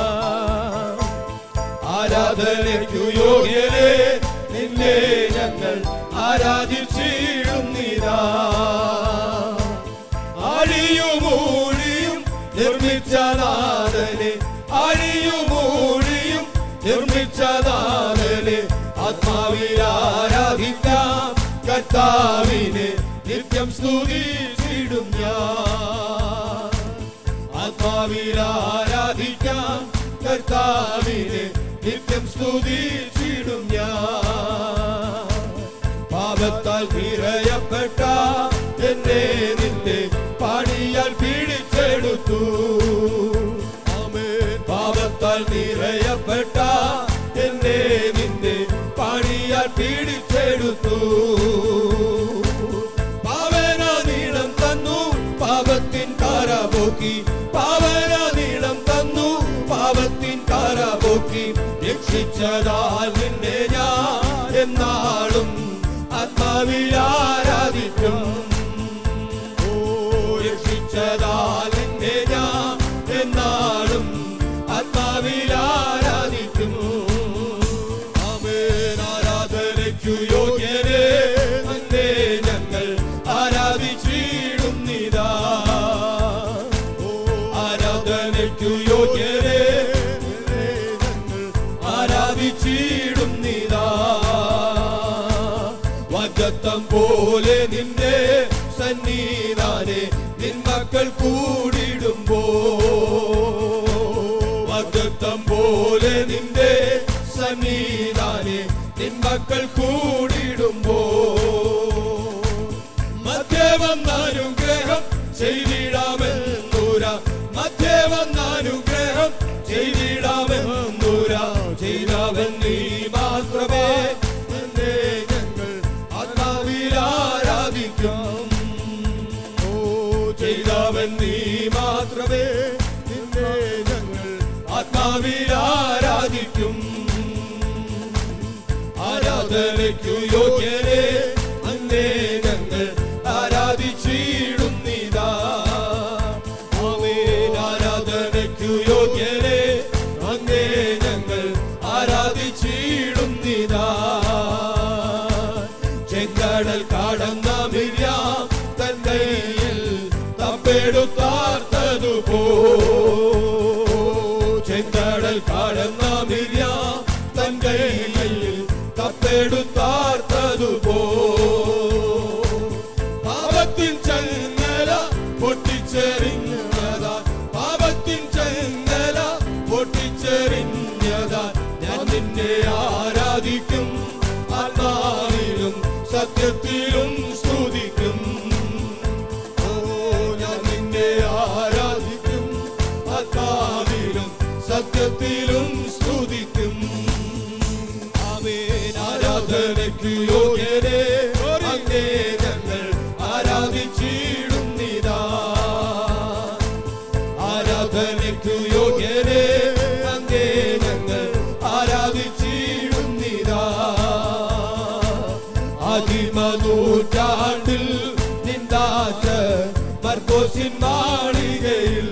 ആരാധനയ്ക്കു യോഗ്യരെ നിന്നെ ഞങ്ങൾ ആരാധിച്ചിടുന്നിതാ. ആഴിയുമൂഴിയും നിർമ്മിച്ച നാഥനെ, ആഴിയുമൂഴിയും നിർമ്മിച്ച നാഥനെ ആത്മാവിൽ ആരാധിക്കാം കർത്താവിനെ നിത്യം സ്തുതിച്ചിടും ഞാൻ. ആത്മാവിൽ ആരാധിക്കാം കർത്താവിനെ നിത്യം സ്തുതിച്ചിടും ഞാൻ. പാപത്താൽ നിറയപ്പെട്ട എന്നെ നിന്റെ പാടിയാൽ പിടിച്ചെടുത്തു. പാപത്താൽ നിറയപ്പെട്ട വേർപെട്ട എന്നെ നിന്റെ പണിയാൽ പിടിച്ചെടുത്തു. പാവന നീളം തന്നു പാപത്തിൻ കരപോക്കി, പാവന നീളം തന്നു പാപത്തിൻ കരപോക്കി. രക്ഷിച്ചതാൽ നിന്നെ ഞാൻ എന്നാളും ആത്മാവിൽ ആരാധിക്കും. ഓ രക്ഷിച്ചതാൽ നിന്നെ ഞാൻ എന്നാളും ആത്മാവിൽ ആരാധിക്കും. ആമേൻ. ആരാധനയ്ക്കു യോഗ്യരെ അങ്ങേ ഞങ്ങൾ ആരാധിച്ചിടുന്നിതാ. ആരാധനയ്ക്കു യോഗ്യരെ ആരാധിച്ചിടുന്നിതാ. വാഗ്ദത്തം പോലെ നിന്റെ സന്നിധാനെ നിൻ മക്കൾ കൂടിടുമ്പോ, വാഗ്ദത്തം പോലെ നിന്റെ സന്നിധാനെ നിൻ മക്കൾ കൂടിടുമ്പോ, മധ്യേ വന്നാനുഗ്രഹം ചെയ്തിടാമെന്നൂര, മധ്യേ വന്നാനുഗ്രഹം ചെയ്തിടാമെന്നൂര. ചെയ്തവൻ നീ മാത്രമേ നിന്നെ ഞങ്ങൾ ആത്മാവിൽ ആരാധിക്കും. ഓ ചെയ്തവൻ നീ മാത്രമേ നിന്നെ ഞങ്ങൾ ആത്മാവിൽ ആരാധിക്കും. ആരാധനയ്ക്കു യോഗ്യരെ അങ്ങേ ഞങ്ങൾ ആരാധിച്ചിടുന്നിതാ. ആമേൻ. ആരാധനയ്ക്കു യോഗ്യരെ അങ്ങേ ഞങ്ങൾ ആരാധിച്ചിടുന്നിതാ. ചെങ്കടൽ കടന്ന മിര്യാം തൻ കൈയിൽ തപ്പെടുത്താർത്തതുപോ, ചെങ്കടൽ കടന്ന മിര്യാം തൻ കൈയിൽ തപ്പെടുത്താർത്തതുപോ, പാപത്തിൻ ചങ്ങല പൊട്ടിച്ചെറിഞ്ഞതാ, പാപത്തിൻ ചങ്ങല പൊട്ടിച്ചെറിഞ്ഞതാ. ഞാൻ നിന്നെ ആരാധിക്കും, ആത്മാവിലും സത്യത്തിലും സ്തുതിക്കും. ഓ ഞാൻ നിന്നെ ആരാധിക്കും, ആത്മാവിലും സത്യത്തിലും സ്തുതിക്കും. ആമേൻ. ആരാധനയ്ക്കു യോഗ്യരെ അങ്ങേ ഞങ്ങൾ ആരാധിച്ചിടുന്നിതാ. ആരാധനയ്ക്കു യോഗ്യരെ അങ്ങേ ഞങ്ങൾ ആരാധിച്ചിടുന്നിതാ. ആദിമനൂറ്റാണ്ടിൽ നിന്ദാസ മർക്കോസിൻ മാളികയിൽ,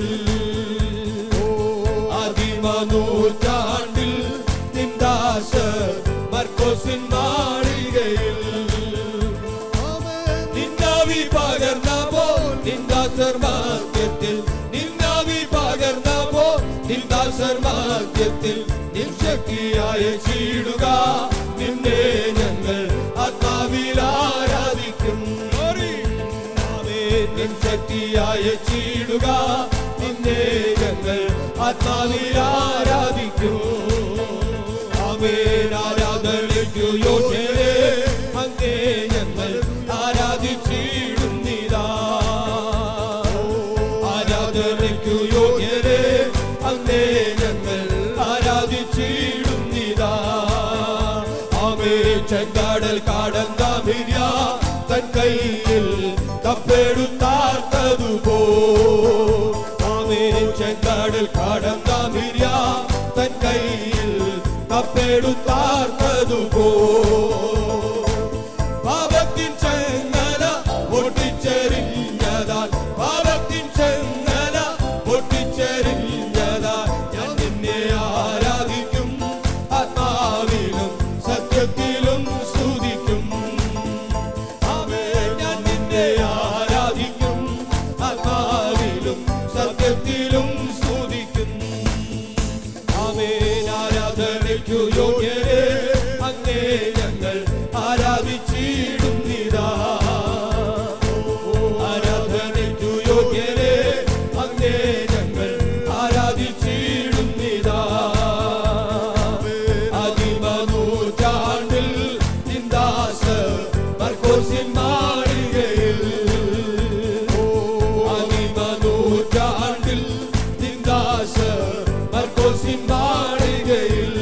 ആദിമനൂറ്റാണ്ടിൽ നിന്ദാസ മർക്കോസിൻ മാളികയിൽ, നിന്നാവി പകർന്നപ്പോ നിന്ദാസർ മധ്യത്തിൽ, നിന്നാവി പകർന്നപ്പോ നിന്ദാസർ മധ്യത്തിൽ. നിൻ ശക്തിയായ ചീടുക നിന്നെ ഞങ്ങൾ ആത്മാവിൽ ആരാധിക്കും. നിൻ ശക്തിയായ ചീടുക നിന്നെ ഞങ്ങൾ ആത്മാവിൽ ആരാധിക്കും. ആമേൻ. ആരാധനയ്ക്കു യോഗ്യരെ അങ്ങേ ഞങ്ങൾ ആരാധിച്ചിടുന്നിതാ. ആരാധനയ്ക്കു യോഗ്യരെ അങ്ങേ ഞങ്ങൾ ആരാധിച്ചിടുന്നിതാ. ആമേൻ. ചെങ്കടൽ കടന്ന മിര്യാം തൻ കൈയിൽ തപ്പെടുത്താർത്തതുപോ, ആമേൻ. ചെങ്കടൽ കടന്ന മിര്യാം തൻ കൈയിൽ തപ്പെടുത്താർത്തതുപോ, പാപത്തിൻ ചങ്ങല പൊട്ടിച്ചെറിഞ്ഞതാൽ, പാപത്തിൻ ചങ്ങല പൊട്ടിച്ചെറിഞ്ഞതാൽ. ഞാൻ നിന്നെ ആരാധിക്കും, ആത്മാവിലും സത്യത്തിലും സ്തുതിക്കും. ആമേൻ. ഞാൻ നിന്നെ ആരാധിക്കും, ആത്മാവിലും സത്യത്തിലും സ്തുതിക്കും. ആമേൻ. ആരാധനയ്ക്കു യോഗ്യരെ അങ്ങേ ഞങ്ങൾ ആരാധിച്ചിടുന്നിതാ. ആരാധനയ്ക്കു യോഗ്യരെ അങ്ങേ ഞങ്ങൾ ആരാധിച്ചിടുന്നിതാ. ആദിമനൂറ്റാണ്ടിൽ നിന്ദാസ മർക്കോസിൻ മാളികയിൽ, ആദിമനൂറ്റാണ്ടിൽ നിന്ദാസ മർക്കോസിൻ മാളികയിൽ,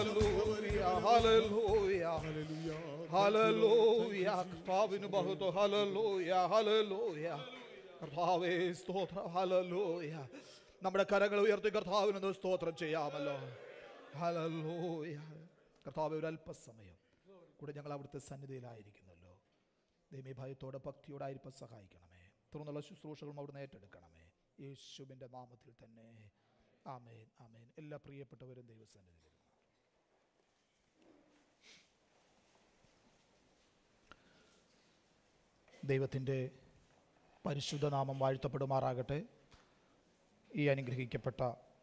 ഹല്ലേലൂയ ഹല്ലേലൂയ ഹല്ലേലൂയ കർത്താവിന് മഹത്വം ഹല്ലേലൂയ ഹല്ലേലൂയ കർത്താവേ സ്തോത്രം ഹല്ലേലൂയ നമ്മുടെ കരങ്ങൾ ഉയർത്തി കർത്താവിനൊന്ന് സ്തോത്രം ചെയ്യാമല്ലോ ഹല്ലേലൂയ കർത്താവേ ഒരു അല്പസമയം കൂടെ ഞങ്ങൾ അവിടുത്തെ സന്നിധിയിലായിരിക്കുന്നല്ലോ ദൈവമേ ഭയത്തോടെ ഭക്തിയോടെ ആയിരിപ്പം സഹായിക്കണമേ തുടർന്നുള്ള ശുശ്രൂഷകളും അവിടുന്ന് ഏറ്റെടുക്കണമേ യേശുവിൻ്റെ നാമത്തിൽ തന്നെ ആമേൻ ആമേൻ എല്ലാ പ്രിയപ്പെട്ടവരും ദൈവസന്നിധിയിൽ ദൈവത്തിൻ്റെ പരിശുദ്ധ നാമം വാഴ്ത്തപ്പെടുമാറാകട്ടെ. ഈ അനുഗ്രഹിക്കപ്പെട്ട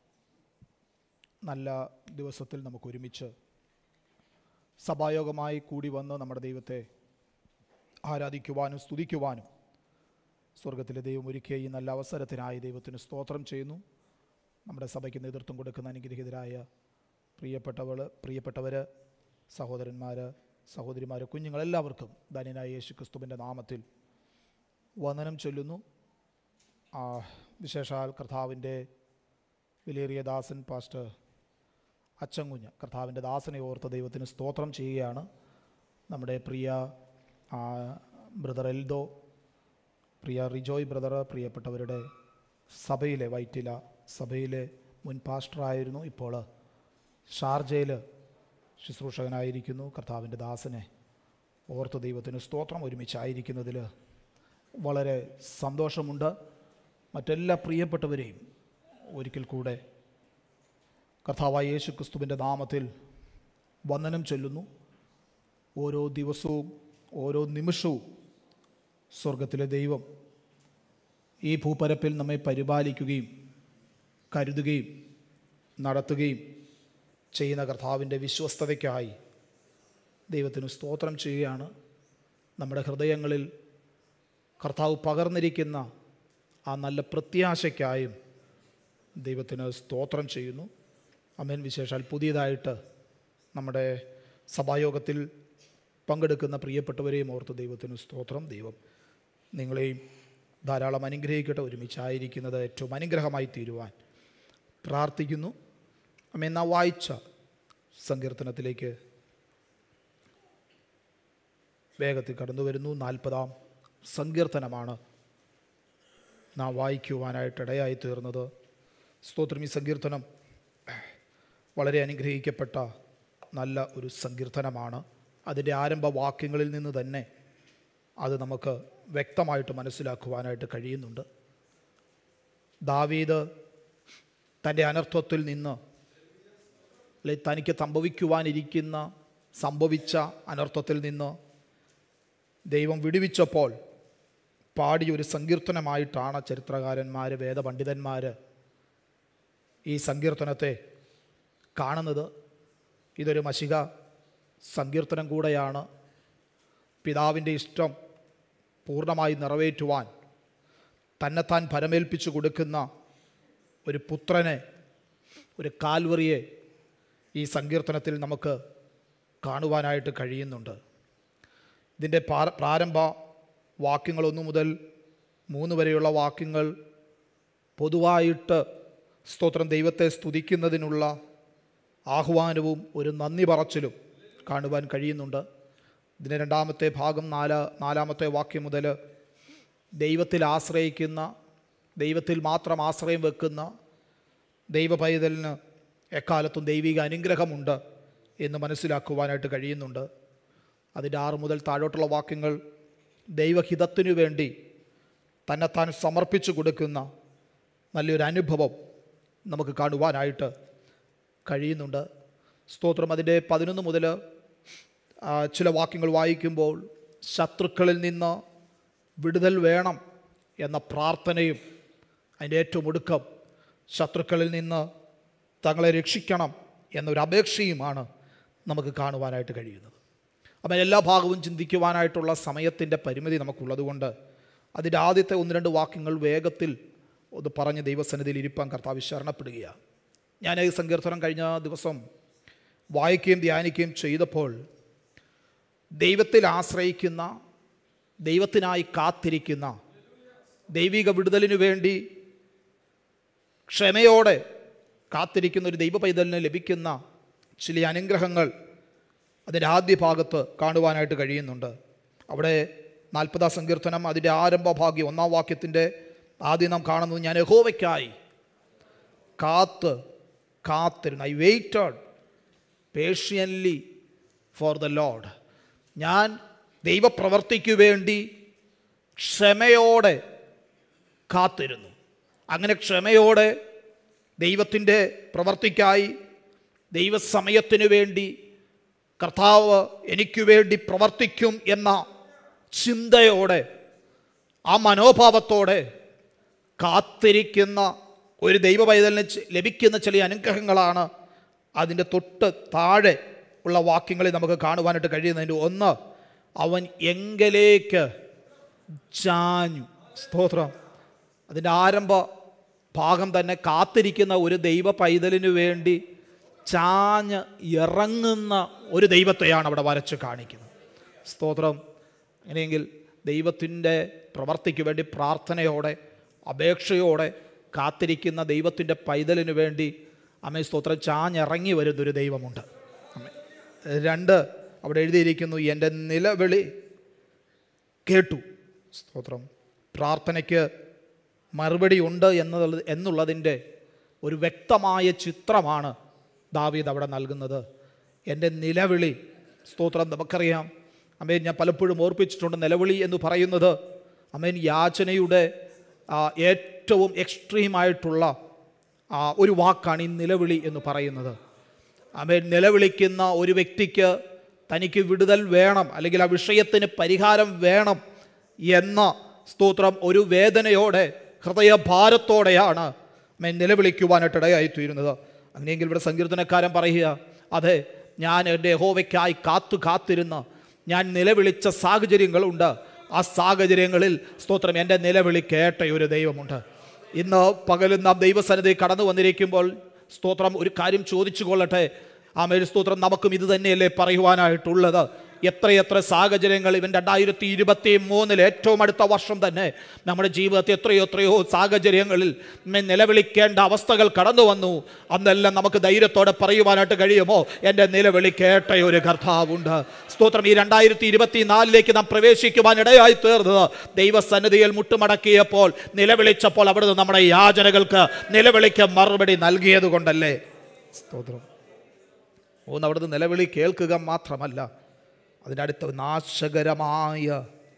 നല്ല ദിവസത്തിൽ നമുക്ക് ഒരുമിച്ച് സഭായോഗമായി കൂടി വന്ന് നമ്മുടെ ദൈവത്തെ ആരാധിക്കുവാനും സ്തുതിക്കുവാനും സ്വർഗത്തിലെ ദൈവം ഒരുക്കിയ ഈ നല്ല അവസരത്തിനായി ദൈവത്തിന് സ്തോത്രം ചെയ്യുന്നു. നമ്മുടെ സഭയ്ക്ക് നേതൃത്വം കൊടുക്കുന്ന അനുഗ്രഹീതരായ പ്രിയപ്പെട്ടവൾ പ്രിയപ്പെട്ടവർ സഹോദരന്മാർ സഹോദരിമാർ കുഞ്ഞുങ്ങളെല്ലാവർക്കും ധന്യനായ യേശു ക്രിസ്തുവിൻ്റെ നാമത്തിൽ വന്ദനം ചൊല്ലുന്നു. വിശേഷാൽ കർത്താവിൻ്റെ വിലയേറിയ ദാസൻ പാസ്റ്റർ അച്ചൻകുഞ്ഞ് കർത്താവിൻ്റെ ദാസനെ ഓർത്ത് ദൈവത്തിന് സ്തോത്രം ചെയ്യുകയാണ്. നമ്മുടെ പ്രിയ ബ്രദർ എൽദോ, പ്രിയ റിജോയ് ബ്രദർ, പ്രിയപ്പെട്ടവരുടെ സഭയിലെ വൈറ്റില സഭയിലെ മുൻ പാസ്റ്ററായിരുന്നു, ഇപ്പോൾ ഷാർജയിൽ ശുശ്രൂഷകനായിരിക്കുന്നു. കർത്താവിൻ്റെ ദാസനെ ഓർത്ത് ദൈവത്തിന് സ്തോത്രം ഒരുമിച്ചായിരിക്കുന്നതിൽ വളരെ സന്തോഷമുണ്ട്. മറ്റെല്ലാ പ്രിയപ്പെട്ടവരെയും ഒരിക്കൽ കൂടെ കർത്താവായ യേശു ക്രിസ്തുവിൻ്റെ നാമത്തിൽ വന്ദനം ചൊല്ലുന്നു. ഓരോ ദിവസവും ഓരോ നിമിഷവും സ്വർഗത്തിലെ ദൈവം ഈ ഭൂപരപ്പിൽ നമ്മെ പരിപാലിക്കുകയും കരുതുകയും നടത്തുകയും ചെയ്യുന്ന കർത്താവിൻ്റെ വിശ്വസ്തതയ്ക്കായി ദൈവത്തിന് സ്തോത്രം ചെയ്യുകയാണ്. നമ്മുടെ ഹൃദയങ്ങളിൽ കർത്താവ് പകർന്നിരിക്കുന്ന ആ നല്ല പ്രത്യാശയ്ക്കായും ദൈവത്തിന് സ്തോത്രം ചെയ്യുന്നു. അമേൻ. വിശേഷാൽ പുതിയതായിട്ട് നമ്മുടെ സഭായോഗത്തിൽ പങ്കെടുക്കുന്ന പ്രിയപ്പെട്ടവരെയും ഓർത്ത് ദൈവത്തിന് സ്തോത്രം. ദൈവം നിങ്ങളെയും ധാരാളം അനുഗ്രഹിക്കട്ടെ. ഒരുമിച്ചായിരിക്കുന്നത് ഏറ്റവും അനുഗ്രഹമായി തീരുവാൻ പ്രാർത്ഥിക്കുന്നു. അമേൻ. നാം വായിച്ച സങ്കീർത്തനത്തിലേക്ക് വേഗത്തിൽ കടന്നു വരുന്നു. നാൽപ്പതാം സങ്കീർത്തനമാണ് നാം വായിക്കുവാനായിട്ട് ഇടയായി തീർന്നത്. സ്തോത്രം. ഈ സങ്കീർത്തനം വളരെ അനുഗ്രഹിക്കപ്പെട്ട നല്ല ഒരു സങ്കീർത്തനമാണ്. അതിൻ്റെ ആരംഭവാക്യങ്ങളിൽ നിന്ന് തന്നെ അത് നമുക്ക് വ്യക്തമായിട്ട് മനസ്സിലാക്കുവാനായിട്ട് കഴിയുന്നുണ്ട്. ദാവീദ് തൻ്റെ അനർത്ഥത്തിൽ നിന്ന്, അല്ലെങ്കിൽ തനിക്ക് സംഭവിക്കുവാനിരിക്കുന്ന സംഭവിച്ച അനർത്ഥത്തിൽ നിന്ന് ദൈവം വിടുവിച്ചപ്പോൾ പാടിയൊരു സങ്കീർത്തനമായിട്ടാണ് ചരിത്രകാരന്മാർ വേദപണ്ഡിതന്മാർ ഈ സങ്കീർത്തനത്തെ കാണുന്നത്. ഇതൊരു മശിക സങ്കീർത്തനം കൂടെയാണ്. പിതാവിൻ്റെ ഇഷ്ടം പൂർണ്ണമായി നിറവേറ്റുവാൻ തന്നെത്താൻ പരമേൽപ്പിച്ചു കൊടുക്കുന്ന ഒരു പുത്രനെ, ഒരു കാൽവറിയെ ഈ സങ്കീർത്തനത്തിൽ നമുക്ക് കാണുവാനായിട്ട് കഴിയുന്നുണ്ട്. ഇതിൻ്റെ പ്രാരംഭ വാക്യങ്ങൾ ഒന്ന് മുതൽ മൂന്ന് വരെയുള്ള വാക്യങ്ങൾ പൊതുവായിട്ട് സ്തോത്രം ദൈവത്തെ സ്തുതിക്കുന്നതിനുള്ള ആഹ്വാനവും ഒരു നന്ദി പറച്ചിലും കാണുവാൻ കഴിയുന്നുണ്ട്. ഇതിൻ്റെ രണ്ടാമത്തെ ഭാഗം നാല് നാലാമത്തെ വാക്യം മുതൽ ദൈവത്തിൽ ആശ്രയിക്കുന്ന, ദൈവത്തിൽ മാത്രം ആശ്രയം വെക്കുന്ന ദൈവ പൈതലിന് എക്കാലത്തും ദൈവിക അനുഗ്രഹമുണ്ട് എന്ന് മനസ്സിലാക്കുവാനായിട്ട് കഴിയുന്നുണ്ട്. അതിൻ്റെ ആറ് മുതൽ താഴോട്ടുള്ള വാക്യങ്ങൾ ദൈവഹിതത്തിനു വേണ്ടി തന്നെത്താൻ സമർപ്പിച്ചു കൊടുക്കുന്ന നല്ലൊരു അനുഭവം നമുക്ക് കാണുവാനായിട്ട് കഴിയുന്നുണ്ട്. സ്തോത്രം. അതിൻ്റെ പതിനൊന്ന് മുതൽ ചില വാക്യങ്ങൾ വായിക്കുമ്പോൾ ശത്രുക്കളിൽ നിന്ന് വിടുതൽ വേണം എന്ന പ്രാർത്ഥനയും അതിൻ്റെ ഏറ്റവും ഒടുക്കം ശത്രുക്കളിൽ നിന്ന് തങ്ങളെ രക്ഷിക്കണം എന്നൊരു അപേക്ഷയുമാണ് നമുക്ക് കാണുവാനായിട്ട് കഴിയുന്നത്. അപ്പം എല്ലാ ഭാഗവും ചിന്തിക്കുവാനായിട്ടുള്ള സമയത്തിൻ്റെ പരിമിതി നമുക്കുള്ളതുകൊണ്ട് അതിൻ്റെ ആദ്യത്തെ ഒന്ന് രണ്ട് വാക്യങ്ങൾ വേഗത്തിൽ ഒന്ന് പറഞ്ഞ് ദൈവസന്നിധിയിൽ ഇരിപ്പാൻ കർത്താവ് ശരണപ്പെടുകയാണ്. ഞാൻ ഈ സങ്കീർത്തനം കഴിഞ്ഞ ദിവസം വായിക്കുകയും ധ്യാനിക്കുകയും ചെയ്തപ്പോൾ ദൈവത്തിൽ ആശ്രയിക്കുന്ന, ദൈവത്തിനായി കാത്തിരിക്കുന്ന, ദൈവിക വിടുതലിനു വേണ്ടി ക്ഷമയോടെ കാത്തിരിക്കുന്ന ഒരു ദൈവ പൈതലിന് ലഭിക്കുന്ന ചില അനുഗ്രഹങ്ങൾ അതിൻ്റെ ആദ്യ ഭാഗത്ത് കാണുവാനായിട്ട് കഴിയുന്നുണ്ട്. അവിടെ നാൽപ്പതാം സങ്കീർത്തനം അതിൻ്റെ ആരംഭ ഭാഗ്യം ഒന്നാം വാക്യത്തിൻ്റെ ആദ്യം നാം കാണുന്നത്, ഞാൻ യഹോവയ്ക്കായി കാത്ത് കാത്തിരുന്നു. I waited patiently for the Lord. ഞാൻ ദൈവപ്രവർത്തിക്കു വേണ്ടി ക്ഷമയോടെ കാത്തിരുന്നു. അങ്ങനെ ക്ഷമയോടെ ദൈവത്തിൻ്റെ പ്രവർത്തിക്കായി, ദൈവസമയത്തിനു വേണ്ടി കർത്താവ് എനിക്ക് വേണ്ടി പ്രവർത്തിക്കും എന്ന ചിന്തയോടെ, ആ മനോഭാവത്തോടെ കാത്തിരിക്കുന്ന ഒരു ദൈവ പൈതലിന് ലഭിക്കുന്ന ചില അനുഗ്രഹങ്ങളാണ് അതിൻ്റെ തൊട്ട് താഴെ ഉള്ള വാക്യങ്ങളിൽ നമുക്ക് കാണുവാനായിട്ട് കഴിയുന്നതിൻ്റെ ഒന്ന്, അവൻ എങ്കലേക്ക് ചാഞ്ഞു. സ്തോത്രം. അതിൻ്റെ ആരംഭ ഭാഗം തന്നെ കാത്തിരിക്കുന്ന ഒരു ദൈവ പൈതലിനു വേണ്ടി ചാഞ്ഞ് ഇറങ്ങുന്ന ഒരു ദൈവത്തെയാണ് അവിടെ വരച്ച് കാണിക്കുന്നത്. സ്തോത്രം. അങ്ങനെയെങ്കിൽ ദൈവത്തിൻ്റെ പ്രവർത്തിക്ക് വേണ്ടി പ്രാർത്ഥനയോടെ അപേക്ഷയോടെ കാത്തിരിക്കുന്ന ദൈവത്തിൻ്റെ പൈതലിനു വേണ്ടി അമ്മേ സ്തോത്രം ചാഞ്ഞിറങ്ങി വരുന്നൊരു ദൈവമുണ്ട്. രണ്ട്, അവിടെ എഴുതിയിരിക്കുന്നു, എൻ്റെ നിലവിളി കേട്ടു. സ്തോത്രം. പ്രാർത്ഥനയ്ക്ക് മറുപടി ഉണ്ട് എന്നുള്ളത് എന്നുള്ളതിൻ്റെ ഒരു വ്യക്തമായ ചിത്രമാണ് ദാവീദ് അവിടെ നൽകുന്നത്. എൻ്റെ നിലവിളി. സ്തോത്രം. നമുക്കറിയാം, അമേൻ, ഞാൻ പലപ്പോഴും ഓർപ്പിച്ചിട്ടുണ്ട്, നിലവിളി എന്ന് പറയുന്നത് അമേൻ യാചനയുടെ ഏറ്റവും എക്സ്ട്രീമായിട്ടുള്ള ഒരു വാക്കാണ് ഈ നിലവിളി എന്ന് പറയുന്നത്. അമേൻ, നിലവിളിക്കുന്ന ഒരു വ്യക്തിക്ക് തനിക്ക് വിടുതൽ വേണം, അല്ലെങ്കിൽ ആ വിഷയത്തിന് പരിഹാരം വേണം എന്ന സ്തോത്രം ഒരു വേദനയോടെ ഹൃദയഭാരത്തോടെയാണ് അമേൻ നിലവിളിക്കുവാനായിട്ട് ഇടയായിത്തീരുന്നത്. അങ്ങനെയെങ്കിൽ ഇവിടെ സങ്കീർത്തനക്കാരൻ പറയുക, അതെ, ഞാൻ എൻ്റെ യഹോവയ്ക്കായി കാത്തു കാത്തിരുന്ന ഞാൻ നിലവിളിച്ച സാഹചര്യങ്ങളുണ്ട്. ആ സാഹചര്യങ്ങളിൽ സ്തോത്രം എൻ്റെ നിലവിളി കേട്ട ഒരു ദൈവമുണ്ട്. ഇന്ന് പകലും നാം ദൈവസന്നിധി കടന്നു വന്നിരിക്കുമ്പോൾ സ്തോത്രം ഒരു കാര്യം ചോദിച്ചു കൊള്ളട്ടെ. ആമേൻ. സ്തോത്രം. നമുക്കും ഇത് തന്നെയല്ലേ പറയുവാനായിട്ടുള്ളത്? എത്രയെത്ര സാഹചര്യങ്ങൾ ഇവൻ രണ്ടായിരത്തി ഇരുപത്തി മൂന്നിൽ ഏറ്റവും അടുത്ത വർഷം തന്നെ നമ്മുടെ ജീവിതത്തിൽ എത്രയോ എത്രയോ സാഹചര്യങ്ങളിൽ നിലവിളിക്കേണ്ട അവസ്ഥകൾ കടന്നു വന്നു. അന്നെല്ലാം നമുക്ക് ധൈര്യത്തോടെ പറയുവാനായിട്ട് കഴിയുമോ? എൻ്റെ നിലവിളി കേട്ട ഒരു കർത്താവുണ്ട്. സ്തോത്രം. ഈ രണ്ടായിരത്തി ഇരുപത്തി നാലിലേക്ക് നാം പ്രവേശിക്കുവാൻ ഇടയായി തീർന്നത് ദൈവസന്നിധിയിൽ മുട്ടുമടക്കിയപ്പോൾ, നിലവിളിച്ചപ്പോൾ അവിടുന്ന് നമ്മുടെ യാചനകൾക്ക് നിലവിളിക്ക് മറുപടി നൽകിയത് കൊണ്ടല്ലേ. സ്തോത്രം. ഒന്ന്, അവിടുന്ന് നിലവിളി കേൾക്കുക മാത്രമല്ല, അതിൻ്റെ അടുത്ത നാശകരമായ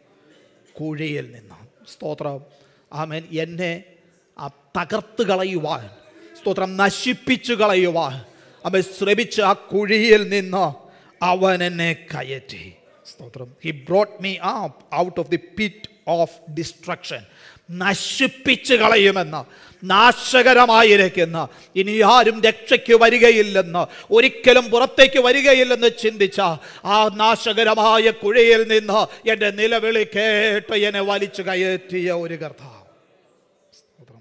കുഴിയിൽ നിന്ന് സ്തോത്രം ആമേൻ എന്നെ തകർത്ത് കളയുവാൻ, സ്തോത്രം നശിപ്പിച്ചു കളയുവാൻ അവൻ ശ്രമിച്ച ആ കുഴിയിൽ നിന്ന് അവൻ എന്നെ കയറ്റി. സ്തോത്രം. He brought me up out of the pit of destruction. നശിപ്പിച്ചു കളയുമെന്ന്, നാശകരമായിരിക്കുന്ന, ഇനി ആരും രക്ഷയ്ക്ക് വരികയില്ലെന്ന്, ഒരിക്കലും പുറത്തേക്ക് വരികയില്ലെന്ന് ചിന്തിച്ച ആ നാശകരമായ കുഴിയിൽ നിന്ന് എൻ്റെ നിലവിളി കേട്ട് എന്നെ വലിച്ചു കയറ്റിയ ഒരു കർത്താവ്. സ്തോത്രം.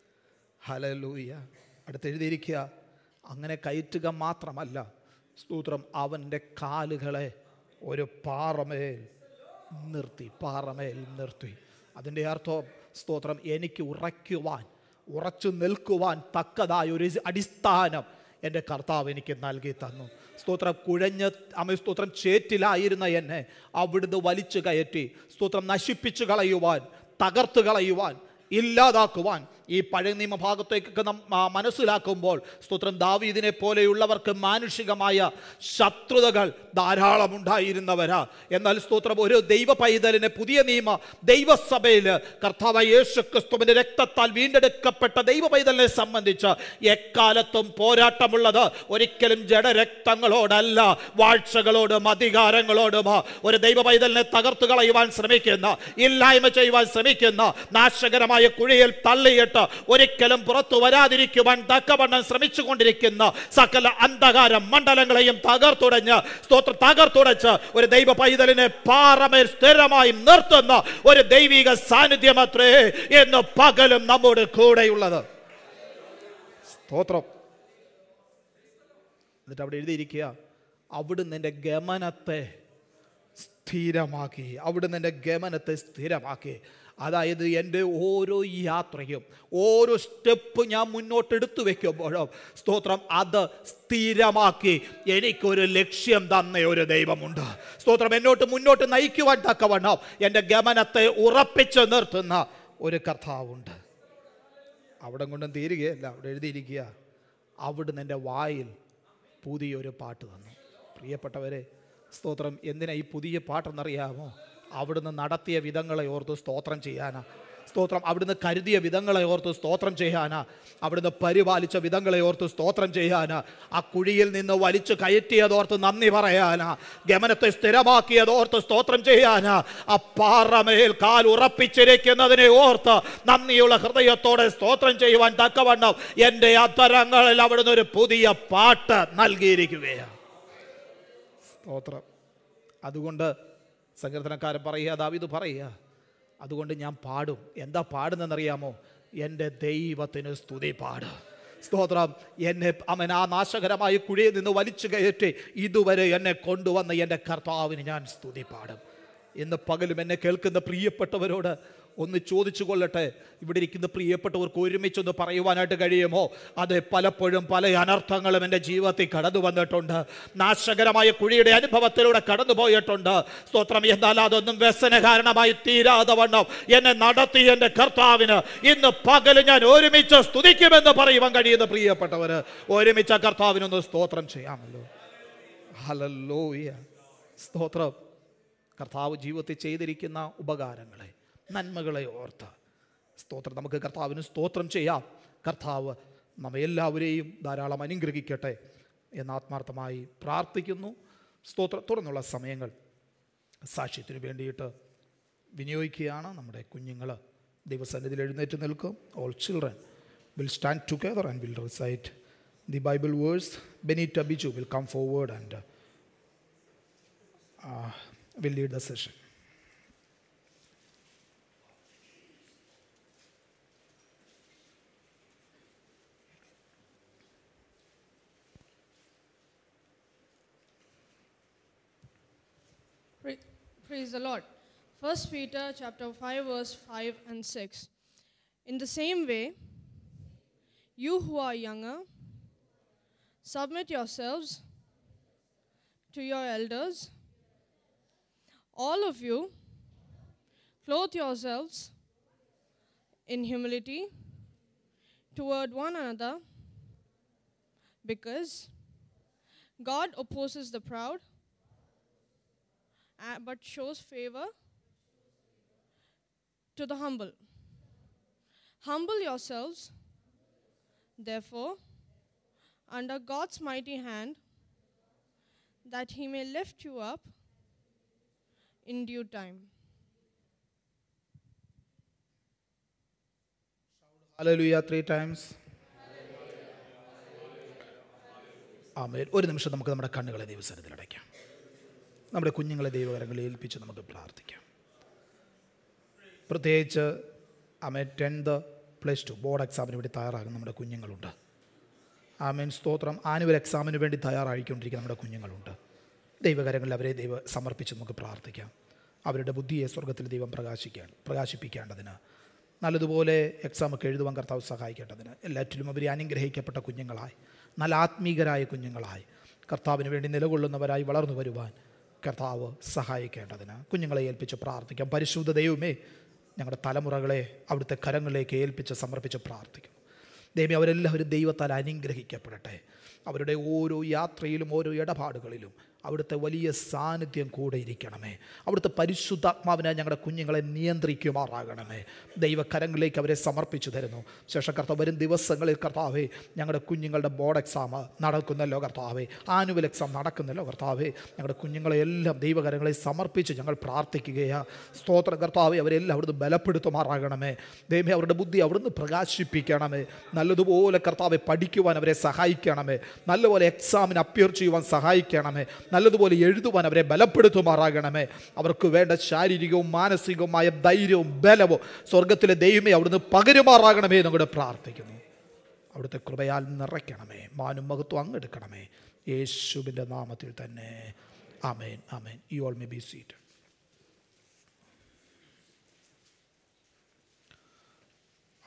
ഹല്ലേലൂയ. അടുത്തെഴുതിയിരിക്കുക, അങ്ങനെ കയറ്റുക മാത്രമല്ല, സ്തോത്രം, അവൻ്റെ കാലുകളെ ഒരു പാറമേൽ നിർത്തി. പാറമേൽ നിർത്തി. അതിൻ്റെ അർത്ഥം സ്തോത്രം എനിക്ക് ഉറയ്ക്കുവാൻ, ഉറച്ചു നിൽക്കുവാൻ തക്കതായ ഒരു അടിസ്ഥാനം എൻ്റെ കർത്താവ് എനിക്ക് നൽകി തന്നു. സ്തോത്രം. കുഴഞ്ഞ് അമ്മ സ്തോത്രം ചേറ്റിലായിരുന്ന എന്നെ അവിടുന്ന് വലിച്ചു കയറ്റി സ്തോത്രം നശിപ്പിച്ചു കളയുവാൻ, തകർത്ത് കളയുവാൻ, ഇല്ലാതാക്കുവാൻ. ഈ പഴയ നിയമഭാഗത്തേക്കൊക്കെ നാം മനസ്സിലാക്കുമ്പോൾ സ്തോത്രം ദാവീദിനെ പോലെയുള്ളവർക്ക് മാനുഷികമായ ശത്രുതകൾ ധാരാളം ഉണ്ടായിരുന്നവരാ. എന്നാൽ സ്തോത്രം ഒരു ദൈവ പൈതലിനെ പുതിയ നിയമ ദൈവസഭയിൽ കർത്താവായ യേശു ക്രിസ്തുവിന്റെ രക്തത്താൽ വീണ്ടെടുക്കപ്പെട്ട ദൈവ പൈതലിനെ സംബന്ധിച്ച് എക്കാലത്തും പോരാട്ടമുള്ളത് ഒരിക്കലും ജഡരക്തങ്ങളോടല്ല, വാഴ്ചകളോടും അധികാരങ്ങളോടും. ഒരു ദൈവ പൈതലിനെ തകർത്തു കളയുവാൻ ശ്രമിക്കുന്ന, ഇല്ലായ്മ ചെയ്യുവാൻ ശ്രമിക്കുന്ന, നാശകരമായ കുഴിയിൽ തള്ളിയിട്ട് ഒരിക്കലും പുറത്തു വരാതിരിക്കുവാൻ തക്കവണ്ണം ശ്രമിച്ചു കൊണ്ടിരിക്കുന്ന സകല അന്ധകാര മണ്ഡലങ്ങളെയും തകർത്തുടഞ്ഞ് സ്തോത്ര തകർത്തുടച്ച് ഒരു ദൈവ പൈതലിനെ പാറമേൽ സ്ഥിരമായി നിർത്തുന്ന ഒരു ദൈവിക സാന്നിധ്യമത്രേ എന്ന് പകലും നമ്മോട് കൂടെയുള്ളത്. സ്തോത്രം. എന്നിട്ട് അവിടെ എഴുതിയിരിക്കുക, അവിടുന്ന് എൻ്റെ ഗമനത്തെ സ്ഥിരമാക്കി. അവിടുന്ന് എൻ്റെ ഗമനത്തെ സ്ഥിരമാക്കി. അതായത് എൻ്റെ ഓരോ യാത്രയും ഓരോ സ്റ്റെപ്പ് ഞാൻ മുന്നോട്ടെടുത്തു വെക്കുമ്പോഴും സ്തോത്രം അത് സ്ഥിരമാക്കി എനിക്കൊരു ലക്ഷ്യം തന്ന ഒരു ദൈവമുണ്ട്. സ്തോത്രം എന്നോട്ട് മുന്നോട്ട് നയിക്കുവാൻ തക്കവണ്ണം എൻ്റെ ഗമനത്തെ ഉറപ്പിച്ച് നിർത്തുന്ന ഒരു കർത്താവുണ്ട്. അവിടെ കൊണ്ടും തീരുകയല്ല, അവിടെ എഴുതിയിരിക്കുക, അവിടുന്ന് എൻ്റെ വായിൽ പുതിയൊരു പാട്ട് തന്നു. പ്രിയപ്പെട്ടവരെ, സ്തോത്രം എന്തിനാ ഈ പുതിയ പാട്ടെന്നറിയാമോ? അവിടുന്ന് നടത്തിയ വിധങ്ങളെ ഓർത്ത് സ്തോത്രം ചെയ്യാനാ. സ്തോത്രം അവിടുന്ന് കരുതിയ വിധങ്ങളെ ഓർത്ത് സ്തോത്രം ചെയ്യാനാ. അവിടുന്ന് പരിപാലിച്ച വിധങ്ങളെ ഓർത്ത് സ്തോത്രം ചെയ്യാനാ. ആ കുഴിയിൽ നിന്ന് വലിച്ചു കയറ്റിയതോർത്ത് നന്ദി പറയാനാ. ഗമനത്തെ സ്ഥിരമാക്കിയതോർത്ത് സ്തോത്രം ചെയ്യാനാ. ആ പാറമേൽ കാൽ ഉറപ്പിച്ചിരിക്കുന്നതിനെ ഓർത്ത് നന്ദിയുള്ള ഹൃദയത്തോടെ സ്തോത്രം ചെയ്യുവാൻ തക്കവണ്ണം എൻ്റെ അധരങ്ങളിൽ അവിടുന്ന് ഒരു പുതിയ പാട്ട് നൽകിയിരിക്കുകയാണ്. സ്തോത്രം. അതുകൊണ്ട് സങ്കീർത്തനക്കാരൻ പറയുക, ദാവീദ് പറയുക, അതുകൊണ്ട് ഞാൻ പാടും. എന്താ പാടുന്നതെന്നറിയാമോ? എൻ്റെ ദൈവത്തിന് സ്തുതി പാട്. സ്തോത്രം. എന്നെ അവൻ ആ നാശകരമായ കുഴിയിൽ നിന്ന് വലിച്ചു കയറ്റി ഇതുവരെ എന്നെ കൊണ്ടുവന്ന എൻ്റെ കർത്താവിന് ഞാൻ സ്തുതി പാടും. ഇന്ന് പകലും എന്നെ കേൾക്കുന്ന പ്രിയപ്പെട്ടവരോട് ഒന്ന് ചോദിച്ചു കൊള്ളട്ടെ, ഇവിടെ ഇരിക്കുന്ന പ്രിയപ്പെട്ടവർക്ക് ഒരുമിച്ചൊന്ന് പറയുവാനായിട്ട് കഴിയുമോ? അതെ, പലപ്പോഴും പല അനർത്ഥങ്ങളും എൻ്റെ ജീവിതത്തിൽ കടന്നു വന്നിട്ടുണ്ട്. നാശകരമായ കുഴിയുടെ അനുഭവത്തിലൂടെ കടന്നു പോയിട്ടുണ്ട്. സ്തോത്രം. എന്നാൽ അതൊന്നും വ്യസന കാരണമായി തീരാതെ വണ്ണം എന്നെ നടത്തി എൻ്റെ കർത്താവിന് ഇന്ന് പകല് ഞാൻ ഒരുമിച്ച് സ്തുതിക്കുമെന്ന് പറയുവാൻ കഴിയുന്ന പ്രിയപ്പെട്ടവർ ഒരുമിച്ച് കർത്താവിനൊന്ന് സ്തോത്രം ചെയ്യാമല്ലോ. ഹല്ലേലൂയ. സ്തോത്രം. കർത്താവ് ജീവിതത്തിൽ ചെയ്തിരിക്കുന്ന ഉപകാരങ്ങളെ, നന്മകളെ ഓർത്ത് സ്തോത്രം. നമുക്ക് കർത്താവിന് സ്തോത്രം ചെയ്യാം. കർത്താവ് നമ്മെ എല്ലാവരെയും ധാരാളം അനുഗ്രഹിക്കട്ടെ എന്ന് ആത്മാർത്ഥമായി പ്രാർത്ഥിക്കുന്നു. സ്തോത്രം. തുടർന്നുള്ള സമയങ്ങൾ സാക്ഷ്യത്തിന് വേണ്ടിയിട്ട് വിനിയോഗിക്കുകയാണ്. നമ്മുടെ കുഞ്ഞുങ്ങൾ ദൈവസന്നിധിയിൽ എഴുന്നേറ്റ് നിൽക്കും. All children will stand together and will recite the Bible verse. Benita Biju will come forward and will lead the session. Praise the Lord. First Peter chapter five verse five and six. In the same way, you who are younger, submit yourselves to your elders. All of you, clothe yourselves in humility toward one another, because God opposes the proud, but shows favor to the humble. Humble yourselves, therefore, under God's mighty hand, that he may lift you up in due time. Hallelujah three times. Amen. ഒരു നിമിഷം നമുക്ക് നമ്മുടെ കണ്ണുകളെ ദൈവസന്നിധിയിൽ അടയ്ക്കാം. നമ്മുടെ കുഞ്ഞുങ്ങളെ ദൈവകരങ്ങളിൽ ഏൽപ്പിച്ച് നമുക്ക് പ്രാർത്ഥിക്കാം. പ്രത്യേകിച്ച് amen tenth plus two board എക്സാമിന് വേണ്ടി തയ്യാറാകുന്ന നമ്മുടെ കുഞ്ഞുങ്ങളുണ്ട്. ആമേൻ. സ്തോത്രം. ആനുവൽ എക്സാമിന് വേണ്ടി തയ്യാറായിക്കൊണ്ടിരിക്കുന്ന നമ്മുടെ കുഞ്ഞുങ്ങളുണ്ട്. ദൈവകരങ്ങളിൽ അവരെ ദൈവ സമർപ്പിച്ച് നമുക്ക് പ്രാർത്ഥിക്കാം. അവരുടെ ബുദ്ധിയെ സ്വർഗത്തിൽ ദൈവം പ്രകാശിക്കാൻ പ്രകാശിപ്പിക്കേണ്ടതിന്, നല്ലതുപോലെ എക്സാമൊക്കെ എഴുതുവാൻ കർത്താവ് സഹായിക്കേണ്ടതിന്, എല്ലാറ്റിലും അവരെ അനുഗ്രഹിക്കപ്പെട്ട കുഞ്ഞുങ്ങളായി, നല്ല ആത്മീകരായ കുഞ്ഞുങ്ങളായി, കർത്താവിന് വേണ്ടി നിലകൊള്ളുന്നവരായി വളർന്നു വരുവാൻ കർത്താവ് സഹായിക്കേണ്ടതിന് കുഞ്ഞുങ്ങളെ ഏൽപ്പിച്ച് പ്രാർത്ഥിക്കാം. പരിശുദ്ധ ദൈവമേ, ഞങ്ങളുടെ തലമുറകളെ അവിടുത്തെ കരങ്ങളിലേക്ക് ഏൽപ്പിച്ച് സമർപ്പിച്ച് പ്രാർത്ഥിക്കും. ദൈവമേ, അവരെല്ലാവരും ദൈവത്താൽ അനുഗ്രഹിക്കപ്പെടട്ടെ. അവരുടെ ഓരോ യാത്രയിലും ഓരോ ഇടപാടുകളിലും അവിടുത്തെ വലിയ സാന്നിധ്യം കൂടെ ഇരിക്കണമേ. അവിടുത്തെ പരിശുദ്ധാത്മാവിനെ ഞങ്ങളുടെ കുഞ്ഞുങ്ങളെ നിയന്ത്രിക്കുമാറാകണമേ. ദൈവകരങ്ങളിലേക്ക് അവരെ സമർപ്പിച്ചു തരുന്നു. ശേഷം കർത്താവ് വരും ദിവസങ്ങളിൽ കർത്താവേ, ഞങ്ങളുടെ കുഞ്ഞുങ്ങളുടെ ബോർഡ് എക്സാം നടക്കുന്നല്ലോ കർത്താവേ, ആനുവൽ എക്സാം നടക്കുന്നല്ലോ കർത്താവേ, ഞങ്ങളുടെ കുഞ്ഞുങ്ങളെ എല്ലാം ദൈവകരങ്ങളെ സമർപ്പിച്ച് ഞങ്ങൾ പ്രാർത്ഥിക്കുകയാണ്. സ്തോത്രം കർത്താവേ, അവരെല്ലാം അവിടുന്ന് ബലപ്പെടുത്തുമാറാകണമേ. ദൈവമേ, അവരുടെ ബുദ്ധി അവിടുന്ന് പ്രകാശിപ്പിക്കണമേ. നല്ലതുപോലെ കർത്താവെ പഠിക്കുവാൻ അവരെ സഹായിക്കണമേ. നല്ലപോലെ എക്സാമിന് അപ്പിയർ ചെയ്യുവാൻ സഹായിക്കണമേ. നല്ലതുപോലെ എഴുതുവാൻ അവരെ ബലപ്പെടുത്തുമാറാകണമേ. അവർക്ക് വേണ്ട ശാരീരികവും മാനസികവുമായ ധൈര്യവും ബലവും സ്വർഗത്തിലെ ദൈവമേ അവിടുന്ന് പകരുമാറാകണമേ എന്നങ്ങോട്ട് പ്രാർത്ഥിക്കുന്നു. അവിടുത്തെ കൃപയാൽ നിറയ്ക്കണമേ. മാനും മഹത്വം അങ്ങെടുക്കണമേ. യേശുവിൻ്റെ നാമത്തിൽ തന്നെ. Amen. Amen. You all may be seated.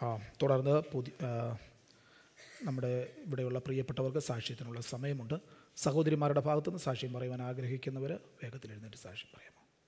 ആ, തുടർന്ന് പുതിയ നമ്മുടെ ഇവിടെയുള്ള പ്രിയപ്പെട്ടവർക്ക് സാക്ഷ്യത്തിനുള്ള സമയമുണ്ട്. സഹോദരിമാരുടെ ഭാഗത്തുനിന്ന് സാക്ഷ്യം പറയുവാൻ ആഗ്രഹിക്കുന്നവർ വേഗത്തിൽ എഴുന്നേറ്റ് സാക്ഷ്യം പറയാമോ?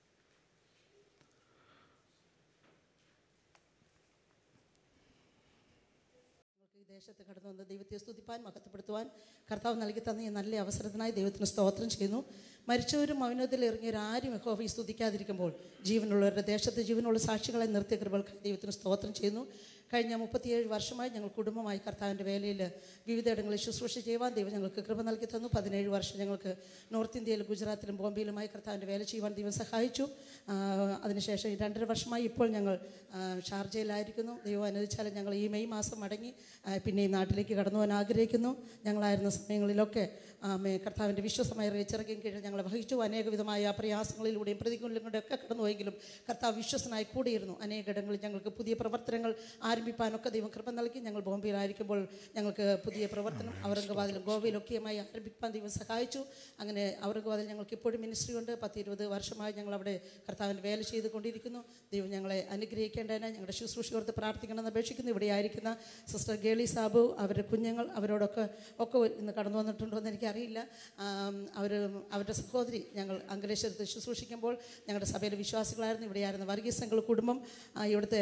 ദേശത്ത് കടന്നു വന്ന് ദൈവത്തെ സ്തുതിപ്പാൻ മഹത്വപ്പെടുത്തുവാൻ കർത്താവ് നൽകി തന്ന ഈ നല്ല അവസരത്തിനായി ദൈവത്തിന് സ്തോത്രം ചെയ്യുന്നു. മരിച്ചവരും മൗനത്തിൽ ഇറങ്ങിയവരാരും യഹോവയെ സ്തുതിക്കാതിരിക്കുമ്പോൾ ജീവനുള്ളവരുടെ ദേശത്ത് ജീവനുള്ള സാക്ഷികളെ നിർത്തിയ കൃപകൾക്കായി ദൈവത്തിന് സ്തോത്രം ചെയ്യുന്നു. കഴിഞ്ഞ മുപ്പത്തിയേഴ് വർഷമായി ഞങ്ങൾ കുടുംബമായി കർത്താവിൻ്റെ വേലയിൽ വിവിധയിടങ്ങളിൽ ശുശ്രൂഷ ചെയ്യുവാൻ ദൈവം ഞങ്ങൾക്ക് കൃപ നൽകി തന്നു. പതിനേഴ് വർഷം ഞങ്ങൾക്ക് നോർത്ത് ഇന്ത്യയിൽ ഗുജറാത്തിലും ബോംബെയിലുമായി കർത്താവിൻ്റെ വേല ചെയ്യുവാൻ ദൈവം സഹായിച്ചു. അതിനുശേഷം രണ്ടര വർഷമായി ഇപ്പോൾ ഞങ്ങൾ ഷാർജയിലായിരിക്കുന്നു. ദൈവം അനുവദിച്ചാൽ ഞങ്ങൾ ഈ മെയ് മാസം മടങ്ങി പിന്നെ ഈ നാട്ടിലേക്ക് കടന്നു പോകാൻ ആഗ്രഹിക്കുന്നു. ഞങ്ങളായിരുന്ന സമയങ്ങളിലൊക്കെ കർത്താവിൻ്റെ വിശ്വസമായ ചിറകിൻ കീഴിൽ ഞങ്ങളെ വഹിച്ചു. അനേകവിധമായ പ്രയാസങ്ങളിലൂടെയും പ്രതികൂലങ്ങളുടെയും ഒക്കെ കടന്നുപോയെങ്കിലും കർത്താവ് വിശ്വസനായി കൂടിയിരുന്നു. അനേകയിടങ്ങളിൽ ഞങ്ങൾക്ക് പുതിയ പ്രവർത്തനങ്ങൾ ആരംഭിക്കാനൊക്കെ ദൈവം കൃപ നൽകി. ഞങ്ങൾ ബോംബെയിലായിരിക്കുമ്പോൾ ഞങ്ങൾക്ക് പുതിയ പ്രവർത്തനം ഔറംഗാബാദിലും ഗോവയിലൊക്കെയുമായി ആരംഭിക്കാൻ ദൈവം സഹായിച്ചു. അങ്ങനെ ഔറംഗാബാദിൽ ഞങ്ങൾക്ക് ഇപ്പോഴും മിനിസ്ട്രി ഉണ്ട്. പത്ത് ഇരുപത് വർഷമായി ഞങ്ങൾ അവിടെ കർത്താവിൻ്റെ വേല ചെയ്തുകൊണ്ടിരിക്കുന്നു. ദൈവം ഞങ്ങളെ അനുഗ്രഹിക്കേണ്ടതിന് ഞങ്ങളുടെ ശുശ്രൂഷയോർത്ത് പ്രാർത്ഥിക്കണമെന്ന് അപേക്ഷിക്കുന്നു. ഇവിടെ ആയിരിക്കുന്ന സിസ്റ്റർ ഗേളി സാബു, അവരുടെ കുഞ്ഞുങ്ങൾ, അവരോടൊക്കെ ഒക്കെ ഇന്ന് കടന്നു വന്നിട്ടുണ്ടോ എന്ന് എനിക്കറിയില്ല. അവർ അവരുടെ സഹോദരി ഞങ്ങൾ അങ്കലേശ്വരത്ത് ശുശ്രൂഷിക്കുമ്പോൾ ഞങ്ങളുടെ സഭയിലെ വിശ്വാസികളായിരുന്നു. ഇവിടെയായിരുന്ന വർഗീസ് അങ്കിൾ കുടുംബം ഇവിടുത്തെ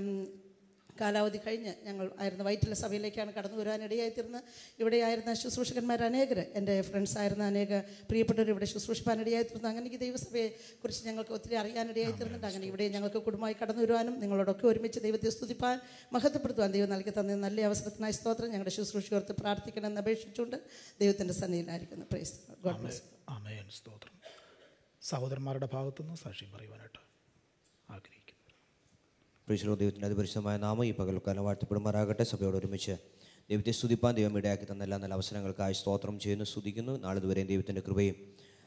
കാലാവധി കഴിഞ്ഞ് ഞങ്ങൾ ആയിരുന്ന വൈറ്റില സഭയിലേക്കാണ് കടന്നു വരാനിടയായിത്തീർന്ന്. ഇവിടെയായിരുന്ന ശുശ്രൂഷകന്മാർ അനേകർ, എൻ്റെ ഫ്രണ്ട്സായിരുന്ന അനേക പ്രിയപ്പെട്ടവർ ഇവിടെ ശുശ്രൂഷിപ്പാനിടയായിത്തീർന്നു. അങ്ങനെ ഈ ദൈവസഭയെ കുറിച്ച് ഞങ്ങൾക്ക് ഒത്തിരി അറിയാനിടയായിത്തീർന്നുണ്ട്. അങ്ങനെ ഇവിടെ ഞങ്ങൾക്ക് കുടുംബമായി കടന്നു വരുവാനും നിങ്ങളോടൊക്കെ ഒരുമിച്ച് ദൈവത്തെ സ്തുതിപ്പാൻ മഹത്വപ്പെടുത്തുവാൻ ദൈവം നൽകി തന്ന നല്ല അവസരത്തിനായി സ്തോത്രം. ഞങ്ങളുടെ ശുശ്രൂഷയോർത്ത് പ്രാർത്ഥിക്കണമെന്ന് അപേക്ഷിച്ചുകൊണ്ട് ദൈവത്തിൻ്റെ സന്നിധിയിലായിരിക്കുന്നു. Praise God bless. ആമേൻ. സ്തോത്രം. സഹോദരന്മാരുടെ ഭാഗത്തുനിന്ന് സാക്ഷ്യം പറയുവാനായിട്ട് ആഗ്രഹിക്കുന്നു. പ്രിയപ്പെട്ട ദൈവത്തിൻ്റെ അതിപരിശുദ്ധമായ നാമം ഈ പകൽക്കാലം വാഴ്ത്തപ്പെടുമാറാകട്ടെ. സഭയോട് ഒരുമിച്ച് ദൈവത്തെ സ്തുതിപ്പാൻ ദൈവം ഇടയാക്കി തന്ന എല്ലാ നല്ല അവസരങ്ങൾക്കായി സ്തോത്രം ചെയ്യുന്നു, സ്തുതിക്കുന്നു. നാളിതുവരെയും ദൈവത്തിൻ്റെ കൃപയും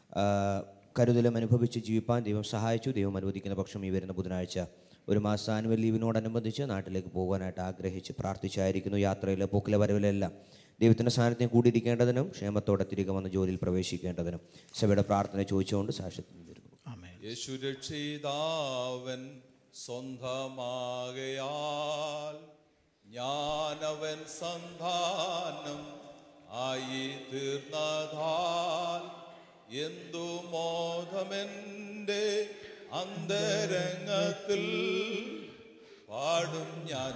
കരുതലും അനുഭവിച്ച് ജീവിപ്പാൻ ദൈവം സഹായിച്ചു. ദൈവം അനുവദിക്കുന്ന പക്ഷം ഈ വരുന്ന ബുധനാഴ്ച ഒരു മാസം ആനുവൽ ലീവിനോടനുബന്ധിച്ച് നാട്ടിലേക്ക് പോകാനായിട്ട് ആഗ്രഹിച്ച് പ്രാർത്ഥിച്ചായിരിക്കുന്നു. യാത്രയിലെ പോക്കിലെ വരവിലെല്ലാം ദൈവത്തിൻ്റെ സാന്നിധ്യം കൂടിയിരിക്കേണ്ടതിനും ക്ഷേമത്തോടെ തിരികെ വന്ന് ജോലിയിൽ പ്രവേശിക്കേണ്ടതിനും സഭയുടെ പ്രാർത്ഥന ചോദിച്ചുകൊണ്ട് സാക്ഷ്യത്തിന് വരുന്നു. യേശു രക്ഷിതാവൻ സ്വന്തമാകയാൽ ഞാനവൻ സന്താനം ആയി തീർന്നതാൽ എന്തു മോദമെൻ്റെ അന്തരംഗത്തിൽ പാടും ഞാൻ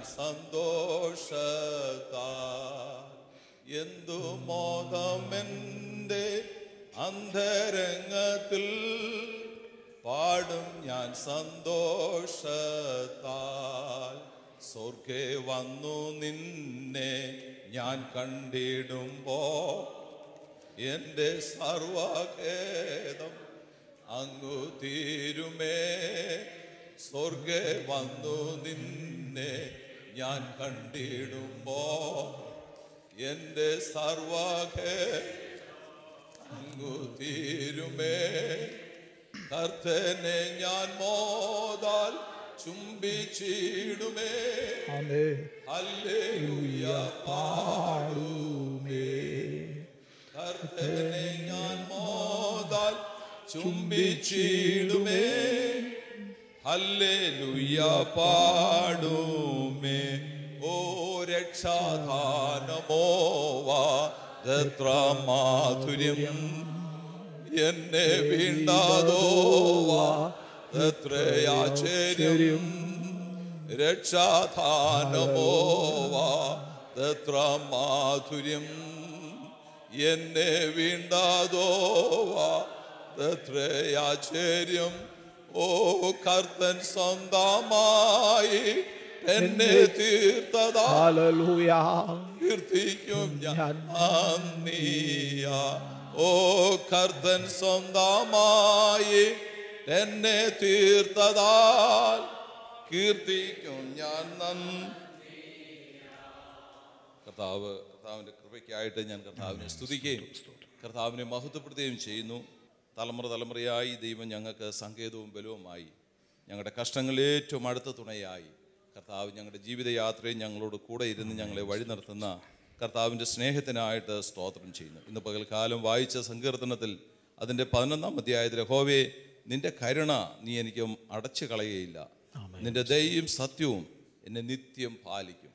സന്തോഷത്താൽ. എന്തു മോദമെൻ്റെ അന്തരംഗത്തിൽ പാടും ഞാൻ സന്തോഷത്താൽ. സ്വർഗേ വന്നു നിന്നെ ഞാൻ കണ്ടിടുമ്പോ എൻ്റെ സർവഖേദം അങ്ങു തീരുമേ. സ്വർഗേ വന്നു നിന്നെ ഞാൻ കണ്ടിടുമ്പോ എൻ്റെ സർവഖേദം അങ്ങു തീരുമേ. കർത്തനെ ഞാൻ മോദാൽ ചുംബിച്ചിടുമേ. ഹല്ലേലൂയ പാടുമേ. കർത്തനെ ഞാൻ മോദാൽ ചുംബിച്ചിടുമേ. ഹല്ലേലൂയ പാടുമേ. ഓ രക്ഷാധാനമോവാ എത്ര മാധുര്യം എന്നെ വീണ്ടാതോവാ എത്രയാശ്ചര്യം. രക്ഷാധാനമോവാ എത്ര മാധുര്യം എന്നെ വീണ്ടാതോവാ എത്രയാശ്ചര്യം. ഓ കർത്തൻ സ്വന്തമായി എന്നെ തീർത്തതാ കീർത്തിക്കും ഞാൻ നന്ദിയ. ഓ കർത്തൻ സ്വന്തമായി എന്നെ തീർത്തതാൽ കീർത്തിക്കും ഞാൻ നന്ദി. കർത്താവ് കർത്താവിൻ്റെ കൃപയ്ക്കായിട്ട് ഞാൻ കർത്താവിനെ സ്തുതിക്കുകയും കർത്താവിനെ മഹത്വപ്പെടുത്തുകയും ചെയ്യുന്നു. തലമുറ തലമുറയായി ദൈവം ഞങ്ങൾക്ക് സങ്കേതവും ബലവുമായി, ഞങ്ങളുടെ കഷ്ടങ്ങളിൽ ഏറ്റവും അടുത്ത തുണയായി കർത്താവ് ഞങ്ങളുടെ ജീവിതയാത്രയും ഞങ്ങളോട് കൂടെ ഇരുന്ന് ഞങ്ങളെ വഴി നടത്തുന്ന കർത്താവിൻ്റെ സ്നേഹത്തിനായിട്ട് സ്തോത്രം ചെയ്യുന്നു. ഇന്ന് പകൽക്കാലം വായിച്ച സങ്കീർത്തനത്തിൽ അതിൻ്റെ പതിനൊന്നാം അധ്യായത്തിൽ യഹോവേ നിന്റെ കരുണ നീ എനിക്ക് അടച്ചു കളയുകയില്ല, നിന്റെ ദയയും സത്യവും എന്നെ നിത്യം പാലിക്കും.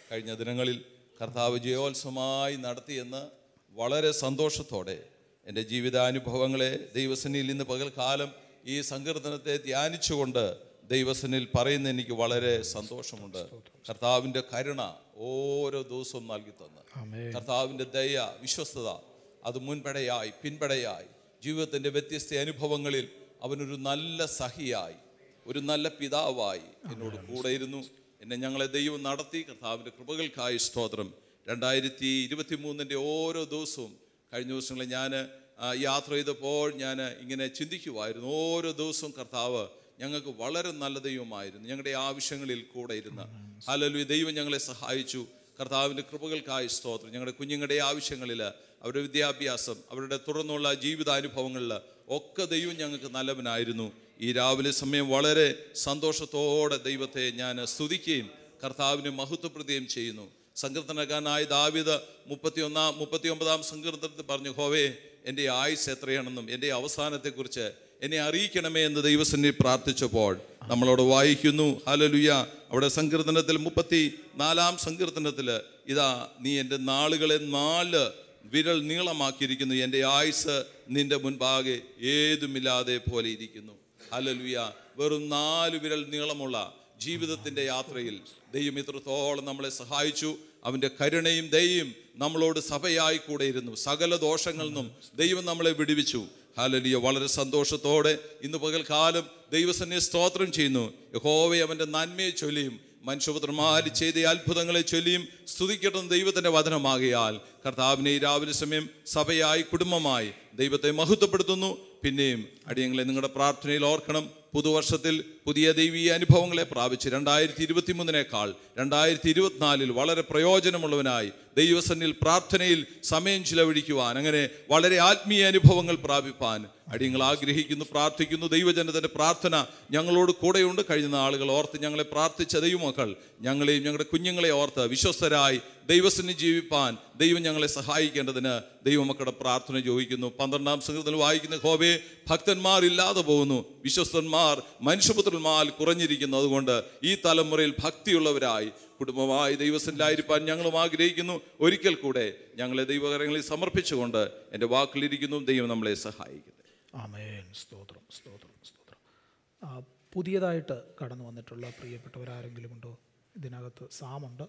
കഴിഞ്ഞ ദിനങ്ങളിൽ കർത്താവ് ജയോത്സവമായി നടത്തിയെന്ന് വളരെ സന്തോഷത്തോടെ എൻ്റെ ജീവിതാനുഭവങ്ങളെ ദൈവസന്നിധിയിൽ ഇന്ന് പകൽക്കാലം ഈ സങ്കീർത്തനത്തെ ധ്യാനിച്ചുകൊണ്ട് ദൈവസന്നിധിയിൽ പറയുന്ന എനിക്ക് വളരെ സന്തോഷമുണ്ട്. കർത്താവിൻ്റെ കരുണ ഓരോ ദിവസവും നൽകി തന്ന്, കർത്താവിൻ്റെ ദയ, വിശ്വസ്തത അത് മുൻപടയായി പിൻപടയായി ജീവിതത്തിൻ്റെ വ്യത്യസ്ത അനുഭവങ്ങളിൽ അവനൊരു നല്ല സഹിയായി, ഒരു നല്ല പിതാവായി എന്നോട് കൂടെയിരുന്നു. എന്നെ ഞങ്ങളെ ദൈവം നടത്തി. കർത്താവിൻ്റെ കൃപകൾക്കായി സ്തോത്രം. രണ്ടായിരത്തി ഇരുപത്തി മൂന്നിൻ്റെ ഓരോ ദിവസവും കഴിഞ്ഞ ദിവസങ്ങളിൽ ഞാൻ യാത്ര ചെയ്തപ്പോൾ ഞാൻ ഇങ്ങനെ ചിന്തിക്കുമായിരുന്നു. ഓരോ ദിവസവും കർത്താവ് ഞങ്ങൾക്ക് വളരെ നല്ല ദൈവമായിരുന്നു. ഞങ്ങളുടെ ആവശ്യങ്ങളിൽ കൂടെ ഇരുന്ന് ഹല്ലേലൂയ ദൈവം ഞങ്ങളെ സഹായിച്ചു. കർത്താവിൻ്റെ കൃപകൾക്കായി സ്തോത്രം. ഞങ്ങളുടെ കുഞ്ഞുങ്ങളുടെ ആവശ്യങ്ങളിൽ, അവരുടെ വിദ്യാഭ്യാസം, അവരുടെ തുടർന്നുള്ള ജീവിതാനുഭവങ്ങളിൽ ഒക്കെ ദൈവം ഞങ്ങൾക്ക് നല്ലവനായിരുന്നു. ഈ രാവിലെ സമയം വളരെ സന്തോഷത്തോടെ ദൈവത്തെ ഞാൻ സ്തുതിക്കുകയും കർത്താവിനെ മഹത്വപ്പെടുത്തുകയും ചെയ്യുന്നു. സങ്കീർത്തനക്കാരനായ ദാവീദ് മുപ്പത്തി ഒന്നാം മുപ്പത്തി ഒമ്പതാം സങ്കീർത്തനത്തിൽ പറഞ്ഞു, ഹോവേ എൻ്റെ ആയുസ് എത്രയാണെന്നും എൻ്റെ അവസാനത്തെക്കുറിച്ച് എന്നെ അറിയിക്കണമേ എന്ന് ദൈവസന്നിധിയിൽ പ്രാർത്ഥിച്ചപ്പോൾ നമ്മളോട് വായിക്കുന്നു. ഹല്ലേലൂയ. അവിടെ സങ്കീർത്തനത്തിൽ മുപ്പത്തി നാലാം സങ്കീർത്തനത്തിൽ ഇതാ നീ എൻ്റെ നാളുകളെ നാല് വിരൽ നീളമാക്കിയിരിക്കുന്നു, എൻ്റെ ആയുസ് നിന്റെ മുൻപാകെ ഏതുമില്ലാതെ പോലെ ഇരിക്കുന്നു. ഹല്ലേലൂയ. വെറും നാല് വിരൽ നീളമുള്ള ജീവിതത്തിൻ്റെ യാത്രയിൽ ദൈവം ഇത്രത്തോളം നമ്മളെ സഹായിച്ചു. അവൻ്റെ കരുണയും ദയയും നമ്മളോട് സഭയായി കൂടെ ഇരുന്നു. സകല ദോഷങ്ങളിൽ നിന്നും ദൈവം നമ്മളെ വിടുവിച്ചു. ഹല്ലേലൂയ. വളരെ സന്തോഷത്തോടെ ഇന്ന് പകൽക്കാലം ദൈവസന്നിധിയിൽ സ്തോത്രം ചെയ്യുന്നു. യഹോവയെ അവൻ്റെ നന്മയെ ചൊല്ലിയും മനുഷ്യപുത്രന്മാർ ചെയ്ത അത്ഭുതങ്ങളെ ചൊല്ലിയും സ്തുതിക്കട്ടെ ദൈവത്തിൻ്റെ വചനമാകിയാൽ കർത്താവിനെ ഈ രാവിലെ സമയം സഭയായി കുടുംബമായി ദൈവത്തെ മഹത്വപ്പെടുത്തുന്നു. പിന്നെയും അടിയങ്ങളെ നിങ്ങളുടെ പ്രാർത്ഥനയിൽ ഓർക്കണം. പുതുവർഷത്തിൽ പുതിയ ദൈവീയ അനുഭവങ്ങളെ പ്രാപിച്ച് രണ്ടായിരത്തി ഇരുപത്തി മൂന്നിനേക്കാൾ രണ്ടായിരത്തി ഇരുപത്തിനാലിൽ വളരെ പ്രയോജനമുള്ളവനായി ദൈവസന്നിധിയിൽ പ്രാർത്ഥനയിൽ സമയം ചിലവഴിക്കുവാൻ, അങ്ങനെ വളരെ ആത്മീയ അനുഭവങ്ങൾ പ്രാപിപ്പാൻ അടിയങ്ങൾ ആഗ്രഹിക്കുന്നു, പ്രാർത്ഥിക്കുന്നു. ദൈവജനത്തിൻ്റെ പ്രാർത്ഥന ഞങ്ങളോട് കൂടെയുണ്ട്. കഴിഞ്ഞ നാളുകൾ ഓർത്ത് ഞങ്ങളെ പ്രാർത്ഥിച്ച ദൈവമക്കൾ ഞങ്ങളെയും ഞങ്ങളുടെ കുഞ്ഞുങ്ങളെ ഓർത്ത് വിശ്വസ്തരായി ദൈവസന്നിധി ജീവിപ്പാൻ ദൈവം ഞങ്ങളെ സഹായിക്കേണ്ടതിന് ദൈവമക്കളുടെ പ്രാർത്ഥന ചോദിക്കുന്നു. പന്ത്രണ്ടാം സംഘത്തിൽ വായിക്കുന്ന ഹോവേ ഭക്തന്മാർ ഇല്ലാതെ പോകുന്നു, വിശ്വസ്തന്മാർ മനുഷ്യപുത്രന്മാർ കുറഞ്ഞിരിക്കുന്നു. അതുകൊണ്ട് ഈ തലമുറയിൽ ഭക്തിയുള്ളവരായി കുടുംബമായി ദൈവസന്നിധിയിലായിരിക്കാൻ ഞങ്ങളും ആഗ്രഹിക്കുന്നു. ഒരിക്കൽ കൂടെ ഞങ്ങളെ ദൈവകരങ്ങളിൽ സമർപ്പിച്ചുകൊണ്ട് എൻ്റെ വാക്കിലിരിക്കുന്നു. ദൈവം നമ്മളെ സഹായിക്കട്ടെ. ആമേൻ. സ്തോത്രം, സ്തോത്രം, സ്തോത്രം. പുതിയതായിട്ട് കടന്നു വന്നിട്ടുള്ള പ്രിയപ്പെട്ടവരാരെങ്കിലും ഉണ്ടോ? ഇതിനകത്ത് സാമുണ്ട്,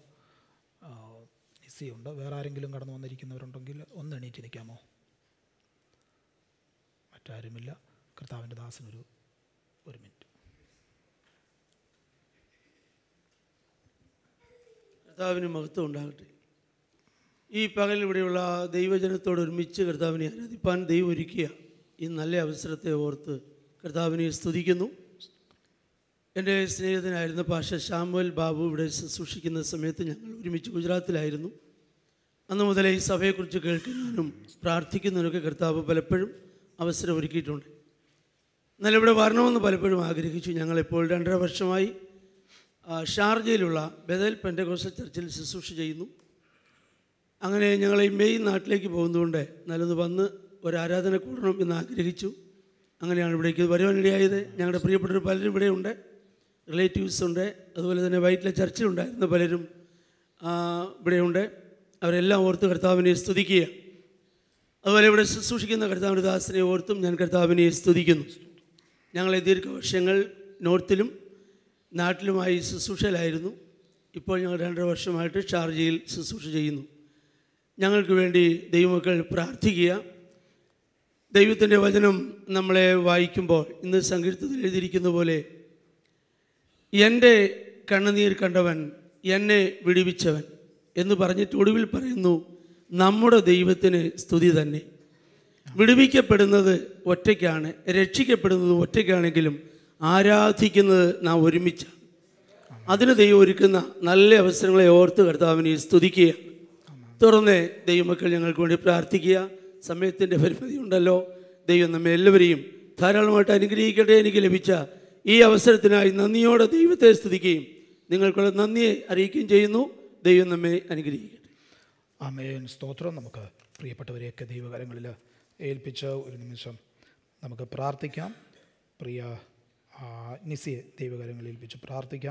നിസിയുണ്ട്. വേറെ ആരെങ്കിലും കടന്നു വന്നിരിക്കുന്നവരുണ്ടെങ്കിൽ ഒന്ന് എണീറ്റ് നിൽക്കാമോ? മറ്റാരുമില്ല. കർത്താവിൻ്റെ ദാസനൊരു ഒരു മിനിറ്റ്. കർത്താവിന് മഹത്വം ഉണ്ടാകട്ടെ. ഈ പകൽ ഇവിടെയുള്ള ദൈവജനത്തോട് ഒരുമിച്ച് കർത്താവിനെ ആരാധിപ്പാൻ ദൈവം ഒരുക്കിയ ഈ നല്ല അവസരത്തെ ഓർത്ത് കർത്താവിനെ സ്തുതിക്കുന്നു. എൻ്റെ സ്നേഹിതനായിരുന്ന പാഷ ശാമുവൽ ബാബു ഇവിടെ ശുശ്രൂഷിക്കുന്ന സമയത്ത് ഞങ്ങൾ ഒരുമിച്ച് ഗുജറാത്തിലായിരുന്നു. അന്ന് മുതലേ ഈ സഭയെക്കുറിച്ച് കേൾക്കുന്നതിനും പ്രാർത്ഥിക്കുന്നതിനൊക്കെ കർത്താവ് പലപ്പോഴും അവസരം ഒരുക്കിയിട്ടുണ്ട്. എന്നാൽ ഇവിടെ വരണമെന്ന് പലപ്പോഴും ആഗ്രഹിച്ചു. ഞങ്ങളിപ്പോൾ രണ്ടര വർഷമായി ഷാർജയിലുള്ള ബദൽ പെന്തക്കോസ്തൽ ചർച്ചിൽ ശുശ്രൂഷ ചെയ്യുന്നു. അങ്ങനെ ഞങ്ങൾ ഈ മെയ് നാട്ടിലേക്ക് പോകുന്നതുകൊണ്ട് നല്ലൊന്ന് വന്ന് ഒരു ആരാധന കൂടണം എന്ന് ആഗ്രഹിച്ചു. അങ്ങനെയാണ് ഇവിടേക്ക് വരുവാനിടയായത്. ഞങ്ങളുടെ പ്രിയപ്പെട്ടവർ പലരും ഇവിടെയുണ്ട്, റിലേറ്റീവ്സ് ഉണ്ട്, അതുപോലെ തന്നെ വൈറ്റിലെ ചർച്ചിലുണ്ടായിരുന്ന പലരും ഇവിടെയുണ്ട്. അവരെല്ലാം ഓർത്ത് കർത്താവിനെ സ്തുതിക്കുക. അതുപോലെ ഇവിടെ ശുശ്രൂഷിക്കുന്ന കർത്താവിൻ്റെ ദാസനെ ഓർത്തും ഞാൻ കർത്താവിനെ സ്തുതിക്കുന്നു. ഞങ്ങളെ ദീർഘവർഷങ്ങൾ നോർത്തിലും നാട്ടിലുമായി ശുശ്രൂഷയിലായിരുന്നു. ഇപ്പോൾ ഞങ്ങൾ രണ്ടര വർഷമായിട്ട് ഷാർജയിൽ ശുശ്രൂഷ ചെയ്യുന്നു. ഞങ്ങൾക്ക് വേണ്ടി ദൈവമക്കൾ പ്രാർത്ഥിക്കുക. ദൈവത്തിൻ്റെ വചനം നമ്മളെ വായിക്കുമ്പോൾ ഇന്ന് സങ്കീർത്തനത്തിൽ എഴുതിയിരിക്കുന്ന പോലെ എൻ്റെ കണ്ണുനീർ കണ്ടവൻ എന്നെ വിടുവിച്ചവൻ എന്ന് പറഞ്ഞിട്ട് ഒടുവിൽ പറയുന്നു, നമ്മുടെ ദൈവത്തിന് സ്തുതി തന്നെ. വിടുവിക്കപ്പെടുന്നത് ഒറ്റയ്ക്കാണ്, രക്ഷിക്കപ്പെടുന്നത് ഒറ്റയ്ക്കാണെങ്കിലും ആരാധിക്കുന്നത് നാം ഒരുമിച്ചാണ്. അതിന് ദൈവം ഒരുക്കുന്ന നല്ല അവസരങ്ങളെ ഓർത്ത് കർത്താവിനെ സ്തുതിക്കുക. തുടർന്ന് ദൈവമക്കൾ ഞങ്ങൾക്ക് വേണ്ടി പ്രാർത്ഥിക്കുക. സമയത്തിൻ്റെ പരിമിതി ഉണ്ടല്ലോ. ദൈവം നമ്മെ എല്ലാവരെയും ധാരാളമായിട്ട് അനുഗ്രഹിക്കട്ടെ. എനിക്ക് ലഭിച്ച ഈ അവസരത്തിനായി നന്ദിയോടെ ദൈവത്തെ സ്തുതിക്കുകയും നിങ്ങൾക്കുള്ള നന്ദിയെ അറിയിക്കുകയും ചെയ്യുന്നു. ദൈവം നമ്മെ അനുഗ്രഹിക്കട്ടെ. ആമേൻ. സ്തോത്രം. നമുക്ക് പ്രിയപ്പെട്ടവരെയൊക്കെ ദൈവകരങ്ങളിൽ ഏൽപ്പിച്ച് ഒരു നിമിഷം നമുക്ക് പ്രാർത്ഥിക്കാം. പ്രിയ നിസിയെ ദൈവകരങ്ങളിൽ ഏൽപ്പിച്ച് പ്രാർത്ഥിക്കാം.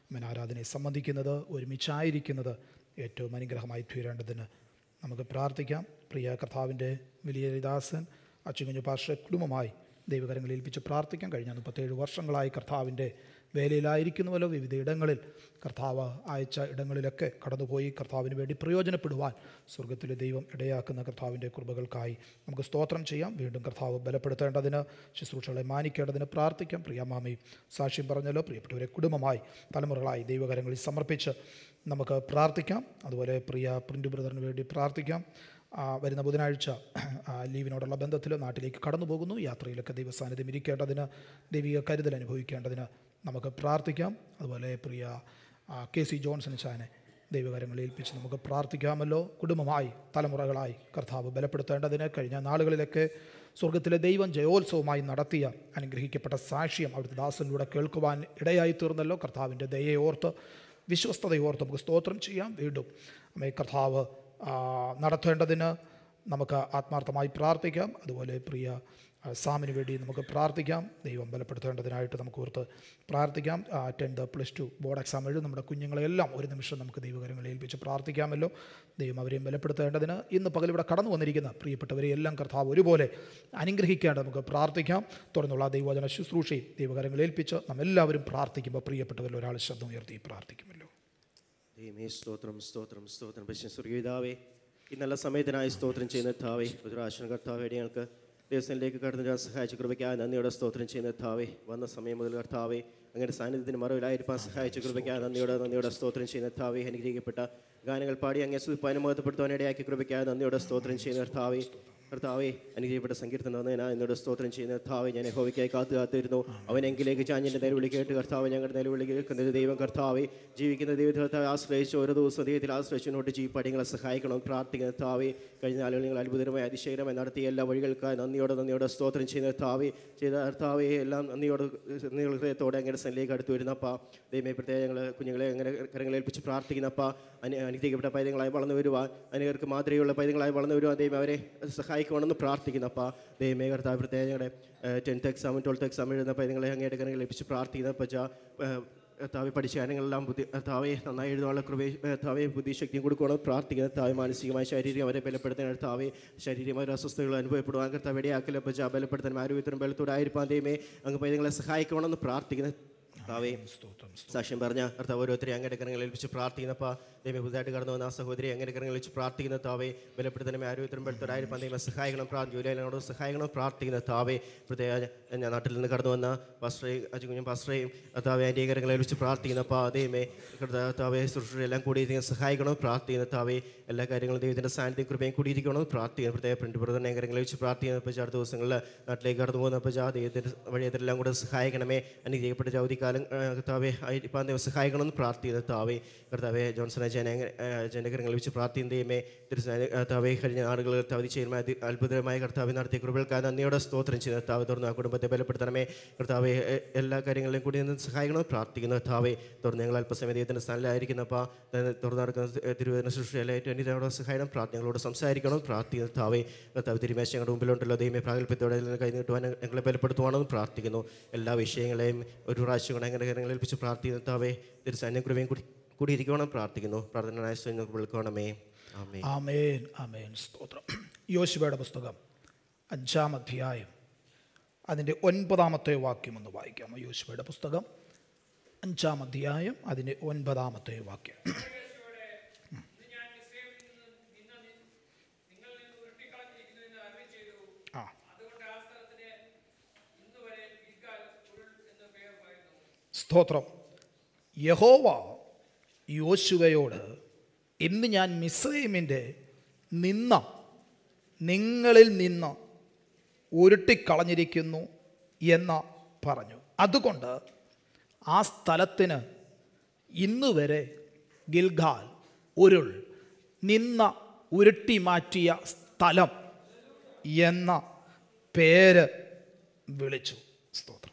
അമ്മൻ ആരാധനയെ സംബന്ധിക്കുന്നത്, ഒരുമിച്ചായിരിക്കുന്നത് ഏറ്റവും അനുഗ്രഹമായി തീരേണ്ടതിന് നമുക്ക് പ്രാർത്ഥിക്കാം. പ്രിയ കർത്താവിൻ്റെ വലിയ ദാസൻ അച്ചുകുഞ്ഞു പാസ്റ്ററെ കുടുംബമായി ദൈവകരങ്ങളിൽ ഏൽപ്പിച്ച് പ്രാർത്ഥിക്കാം. കഴിഞ്ഞ മുപ്പത്തേഴ് വർഷങ്ങളായി കർത്താവിൻ്റെ വേലയിലായിരിക്കുന്നുവല്ലോ. വിവിധ ഇടങ്ങളിൽ കർത്താവ് അയച്ച ഇടങ്ങളിലൊക്കെ കടന്നുപോയി കർത്താവിന് വേണ്ടി പ്രയോജനപ്പെടുവാൻ സ്വർഗത്തിലെ ദൈവം ഇടയാക്കുന്ന കർത്താവിൻ്റെ കൃപകൾക്കായി നമുക്ക് സ്തോത്രം ചെയ്യാം. വീണ്ടും കർത്താവ് ബലപ്പെടുത്തേണ്ടതിന്, ശുശ്രൂഷകളെ മാനിക്കേണ്ടതിന് പ്രാർത്ഥിക്കാം. പ്രിയമാമയും സാക്ഷ്യം പറഞ്ഞല്ലോ, പ്രിയപ്പെട്ടവരെ കുടുംബമായി തലമുറകളായി ദൈവകരങ്ങളിൽ സമർപ്പിച്ച് നമുക്ക് പ്രാർത്ഥിക്കാം. അതുപോലെ പ്രിയ പ്രിൻ്റ് ബ്രദറിന് വേണ്ടി പ്രാർത്ഥിക്കാം. വരുന്ന ബുധനാഴ്ച ലീവിനോടുള്ള ബന്ധത്തിൽ നാട്ടിലേക്ക് കടന്നു പോകുന്നു. യാത്രയിലൊക്കെ ദൈവസാന്നിധ്യം ഇരിക്കേണ്ടതിന്, ദൈവിക കരുതൽ അനുഭവിക്കേണ്ടതിന് നമുക്ക് പ്രാർത്ഥിക്കാം. അതുപോലെ പ്രിയ കെ സി ജോൺസൺ ചാനെ ദൈവകരങ്ങളിൽ ഏൽപ്പിച്ച് നമുക്ക് പ്രാർത്ഥിക്കാമല്ലോ. കുടുംബമായി തലമുറകളായി കർത്താവ് ബലപ്പെടുത്തേണ്ടതിന്, കഴിഞ്ഞ നാളുകളിലൊക്കെ സ്വർഗത്തിലെ ദൈവം ജയോത്സവമായി നടത്തിയ അനുഗ്രഹിക്കപ്പെട്ട സാക്ഷ്യം അവിടുത്തെ ദാസനിലൂടെ കേൾക്കുവാൻ ഇടയായി തീർന്നല്ലോ. കർത്താവിൻ്റെ ദയയെ ഓർത്ത്, വിശ്വസ്തതയോർത്ത് നമുക്ക് സ്തോത്രം ചെയ്യാം. വീണ്ടും അമ്മേ കർത്താവ് നടത്തേണ്ടതിന് നമുക്ക് ആത്മാർത്ഥമായി പ്രാർത്ഥിക്കാം. അതുപോലെ പ്രിയ സാമിന് വേണ്ടി നമുക്ക് പ്രാർത്ഥിക്കാം. ദൈവം ബലപ്പെടുത്തേണ്ടതിനായിട്ട് നമുക്ക് ഓർത്ത് പ്രാർത്ഥിക്കാം. Tenth plus two board exam എഴുതും നമ്മുടെ കുഞ്ഞുങ്ങളെല്ലാം ഒരു നിമിഷം നമുക്ക് ദൈവകരങ്ങളെ ഏൽപ്പിച്ച് പ്രാർത്ഥിക്കാമല്ലോ. ദൈവം അവരെയും ബലപ്പെടുത്തേണ്ടതിന്, ഇന്ന് പകൽ ഇവിടെ കടന്നു വന്നിരിക്കുന്ന പ്രിയപ്പെട്ടവരെ എല്ലാം കർത്താവ് ഒരുപോലെ അനുഗ്രഹിക്കേണ്ട നമുക്ക് പ്രാർത്ഥിക്കാം. തുടർന്നുള്ള ദൈവവചന ശുശ്രൂഷയും ദൈവകരങ്ങളെ ഏൽപ്പിച്ച് നമ്മെല്ലാവരും പ്രാർത്ഥിക്കുമ്പോൾ പ്രിയപ്പെട്ടവരിൽ ഒരാൾ ശബ്ദം ഉയർത്തി പ്രാർത്ഥിക്കുമല്ലോ. ദൈവമേ സ്തോത്രം, സ്തോത്രം, സ്തോത്രം. സ്വർഗീയപിതാവേ, ഈ നല്ല സമയത്തിനായി സ്തോത്രം ചെയ്യുന്ന കർത്താവേ, രുദ്രാശന കർത്താവേ, ഞങ്ങൾക്ക് ദിവസങ്ങളിലേക്ക് കടന്നു വരാൻ സഹായിച്ച കൃപയ്ക്കായി നന്ദിയോടെ സ്തോത്രം ചെയ്യുന്ന കർത്താവേ, വന്ന സമയം മുതൽ കർത്താവേ അങ്ങനെ സാന്നിധ്യത്തിന് മറവിലായിരിക്കാൻ സഹായിച്ച കൃപയ്ക്കായി നന്ദിയോടെ നന്ദിയോടെ സ്തോത്രം ചെയ്യുന്ന കർത്താവേ, അനുഗ്രഹിക്കപ്പെട്ട ഗാനങ്ങൾ പാടി അങ്ങേ സ്തുതിപ്പാനും മഹത്വപ്പെടുത്താൻ ഇടയാക്കിയ കൃപയ്ക്കായി നന്ദിയോടെ സ്തോത്രം ചെയ്യുന്ന കർത്താവേ, കർത്താവേ അനുഗ്രഹിക്കപ്പെട്ട സങ്കീർത്തനം വന്നതിനാ എന്നോട് സ്തോത്രം ചെയ്യുന്ന കർത്താവേ, ഞാൻ യഹോവയ്ക്കായി കാത്തു കാത്തിരുന്നു. അവനെങ്കിലേക്ക് ചാഞ്ഞിൻ്റെ നിലവിളി കേട്ട് കർത്താവ് ഞങ്ങളുടെ നിലവിളി കേൾക്കുന്നത് ദൈവം കർത്താവേ, ജീവിക്കുന്ന ദൈവത്തെ ആശ്രയിച്ച് ഓരോ ദിവസവും ദൈവത്തിൽ ആശ്രയിച്ചുകൊണ്ട് ജീവിപ്പാടി ഞങ്ങളെ സഹായിക്കണം പ്രാർത്ഥിക്കുന്ന കർത്താവേ. കഴിഞ്ഞ നാളുകൾ നിങ്ങൾ അത്ഭുതകരമായി അതിശയകരമായി നടത്തിയ എല്ലാ വഴികൾക്കായി നന്ദിയോടെ നന്ദിയോടെ സ്തോത്രം ചെയ്യുന്ന കർത്താവേ, ചെയ്ത കർത്താവേ എല്ലാം നന്ദിയോടെ ഹൃദയത്തോടെ അങ്ങനെ സന്നിലേക്ക് അടുത്ത് വരുന്നപ്പാ. ദൈവമേ പ്രത്യേക ഞങ്ങൾ കുഞ്ഞുങ്ങളെ അങ്ങനെ കരങ്ങളെ ഏൽപ്പിച്ച് പ്രാർത്ഥിക്കുന്നപ്പാ. അനു അനുഗ്രഹിക്കപ്പെട്ട പൈതങ്ങളായി വളർന്നു വരുവാൻ, അനേകർക്ക് മാതൃകയുള്ള പൈതങ്ങളായി വളർന്നു വരുവാൻ ദൈവം അവരെ സഹായിക്കണമെന്ന് പ്രാർത്ഥിക്കുന്നപ്പാ. ദൈവമേ കർത്താവ് പ്രത്യേക ഞങ്ങളുടെ ടെൻത്ത് എക്സാമും ട്വൽത്ത് എക്സാം എഴുതുന്ന പൈതങ്ങളെ അങ്ങയുടെ കരങ്ങളെ ഏൽപ്പിച്ച് പ്രാർത്ഥിക്കുന്നപ്പ. കർത്താവെ പഠിച്ച കാര്യങ്ങളെല്ലാം ബുദ്ധി കർത്താവെ നന്നായി എഴുതാനുള്ള കൃപ കർത്താവെ ബുദ്ധിശക്തിയും കൊടുക്കണം പ്രാർത്ഥിക്കുന്ന കർത്താവെ. മാനസികമായി ശാരീരികം അവരെ ബലപ്പെടുത്താൻ കർത്താവെ, ശാരീരികമായ അസ്വസ്ഥതകൾ അനുഭവപ്പെടുവാൻ കർത്താവ് ഇടയാക്കല പച്ച ബലപ്പെടുത്താൻ ആരോഗ്യത്തിനും ബലത്തോടായിരിക്കാൻ ദൈവമേ അങ്ങ് പൈതങ്ങളെ സഹായിക്കണമെന്ന് പ്രാർത്ഥിക്കുന്ന കർത്താവെ. സാക്ഷ്യം പറഞ്ഞ കർത്താവ് ഓരോരുത്തരെ അങ്ങയുടെ കരങ്ങളിൽ ഏൽപ്പിച്ച് പ്രാർത്ഥിക്കുന്നപ്പാ. ദൈവം പുതുതായിട്ട് കടന്നു വന്ന ആ സഹോദരി അങ്ങനെ കരങ്ങളിൽ വെച്ച് പ്രാർത്ഥിക്കുന്ന താവേ, ബലപ്പെടുത്തനമേ ആരോഗ്യത്തിനും ബലത്തോടായിരിക്കാൻ ദൈവം സഹായിക്കണം പ്രാർത്ഥന ജോലിയിലോട് സഹായിക്കണം പ്രാർത്ഥിക്കുന്ന താവേ. പ്രത്യേക ഞാൻ നാട്ടിൽ നിന്ന് കടന്നു വന്ന പാസ്റ്ററേയും അജുകുഞ്ഞും പാസ്റ്ററേയും കർത്താവെ എൻ്റെ കരങ്ങളിൽ വെച്ച് പ്രാർത്ഥിക്കുന്നപ്പാ. ദൈവമേ കർത്താവെ ശുശ്രൂഷയെല്ലാം കൂടിയിരിക്കുന്ന സഹായിക്കണം പ്രാർത്ഥിക്കുന്ന താവേ. എല്ലാ കാര്യങ്ങളും ദൈവത്തിൻ്റെ സാന്നിധ്യം കൃപയും കൂടിയിരിക്കണം പ്രാർത്ഥിക്കുന്നു. പ്രത്യേക പ്രിൻ്റ് ബ്രദറിനെ കരങ്ങളിൽ വെച്ച് പ്രാർത്ഥിക്കുന്നപ്പോൾ അടുത്ത ദിവസങ്ങളിൽ നാട്ടിലേക്ക് കടന്നു പോകുന്നപ്പോൾ ദൈവത്തിൻ്റെ വഴിയതെല്ലാം കൂടെ സഹായിക്കണമേ. അനുഗ്രഹിക്കപ്പെട്ട ജൗതിക്കാലം കർത്താവെ ആയിരിക്കാൻ ദൈവം സഹായിക്കണമെന്ന് പ്രാർത്ഥിക്കുന്ന താവേ. കർത്താവെ ജോൺസൺ അച്ഛനെ അച്ഛൻ്റെ കരങ്ങളിൽ വെച്ച് പ്രാർത്ഥിക്കുന്ന ദൈവമേ കർത്താവെ കഴിഞ്ഞ നാടുകൾ കർത്താവ് ചെയ്യുന്ന അത്ഭുതമായ കർത്താവ് നടത്തിയ കൃപകൾക്കായി നന്ദിയോടെ സ്തോത്രം ചെയ്യുന്ന കർത്താവ്. തുറന്ന് ആ കുടുംബത്തെ ബലപ്പെടുത്തണമേ കർത്താവെ. എല്ലാ കാര്യങ്ങളിലും കൂടി നിന്ന് സഹായിക്കണം പ്രാർത്ഥിക്കുന്ന കർത്താവെ. തുറന്ന് ഞങ്ങൾ അല്പസമയം ദൈവത്തിൻ്റെ സ്ഥാനത്തിലായിരിക്കുന്നപ്പോൾ തുറന്നു നടക്കുന്ന തിരുവേദന സൃഷ്ടിയിലായിട്ട് എന്നോട് സഹായിക്കണം പ്രാർത്ഥനകളോട് സംസാരിക്കണം പ്രാർത്ഥിക്കുന്ന കർത്താവെ. കർത്താവ് തിരുമേശ ഞങ്ങളുടെ മുമ്പിലുണ്ടല്ലോ ദൈവമേ പ്രാഗൽഭ്യത്തോടെ കൈ നീട്ടുവാൻ ഞങ്ങളെ ബലപ്പെടുത്തുവാണെന്ന് പ്രാർത്ഥിക്കുന്നു. എല്ലാ വിഷയങ്ങളെയും ഒരു പ്രാവശ്യം കൂടെ ഞങ്ങളുടെ കാര്യങ്ങളിൽ ഏൽപ്പിച്ച് പ്രാർത്ഥിക്കുന്ന കർത്താവെ. തിരുസാന്നിധ്യം കൃപയും കൂടി കൂടിയിരിക്കണം പ്രാർത്ഥിക്കുന്നു. പ്രാർത്ഥന വിളിക്കണമേ. ആമേൻ ആമേൻ. സ്തോത്രം. യോശുവയുടെ പുസ്തകം അഞ്ചാം അധ്യായം അതിൻ്റെ ഒൻപതാമത്തെ വാക്യം ഒന്ന് വായിക്കാമോ? യോശുവയുടെ പുസ്തകം അഞ്ചാം അധ്യായം അതിൻ്റെ ഒൻപതാമത്തെ വാക്യം. ആ സ്തോത്രം. യഹോവ യോശുവയോട് ഇന്ന് ഞാൻ മിസ്രയീമിൻ്റെ നിന്ന നിങ്ങളിൽ നിന്ന് ഉരുട്ടിക്കളഞ്ഞിരിക്കുന്നു എന്ന് പറഞ്ഞു. അതുകൊണ്ട് ആ സ്ഥലത്തിന് ഇന്നുവരെ ഗിൽഗാൽ ഉരുൾ നിന്ന ഉരുട്ടി മാറ്റിയ സ്ഥലം എന്ന പേര് വിളിച്ചു. സ്തോത്രം.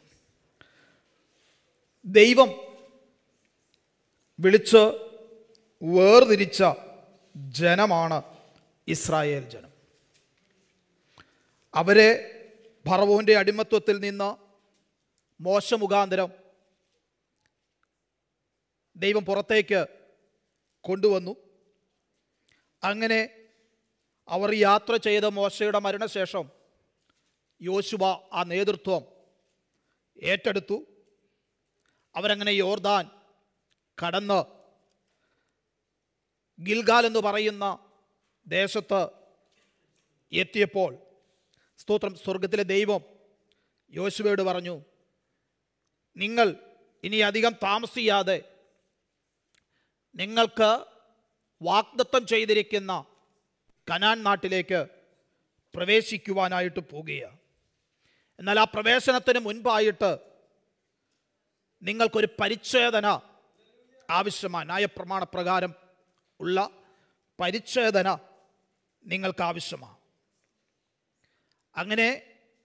ദൈവം വിളിച്ച് വേർതിരിച്ച ജനമാണ് ഇസ്രായേൽ ജനം. അവരെ ഫറവോൻ്റെ അടിമത്വത്തിൽ നിന്ന് മോശ മുഖാന്തരം ദൈവം പുറത്തേക്ക് കൊണ്ടുവന്നു. അങ്ങനെ അവർ യാത്ര ചെയ്ത മോശയുടെ മരണശേഷം യോശുവ ആ നേതൃത്വം ഏറ്റെടുത്തു. അവരങ്ങനെ യോർദാൻ കടന്ന് ഗിൽഗാൽ എന്ന് പറയുന്ന ദേശത്ത് എത്തിയപ്പോൾ സ്തോത്രം, സ്വർഗത്തിലെ ദൈവം യോശുവയോട് പറഞ്ഞു, നിങ്ങൾ ഇനി അധികം താമസിയാതെ നിങ്ങൾക്ക് വാഗ്ദത്തം ചെയ്തിരിക്കുന്ന കനാൻ നാട്ടിലേക്ക് പ്രവേശിക്കുവാനായിട്ട് പോകുകയാണ്. എന്നാൽ ആ പ്രവേശനത്തിന് മുൻപായിട്ട് നിങ്ങൾക്കൊരു പരിച്ഛേദന ആവശ്യമാണ്. ന്യായപ്രമാണപ്രകാരം ഉള്ള പരിച്ഛേദന നിങ്ങൾക്ക് ആവശ്യമാണ്. അങ്ങനെ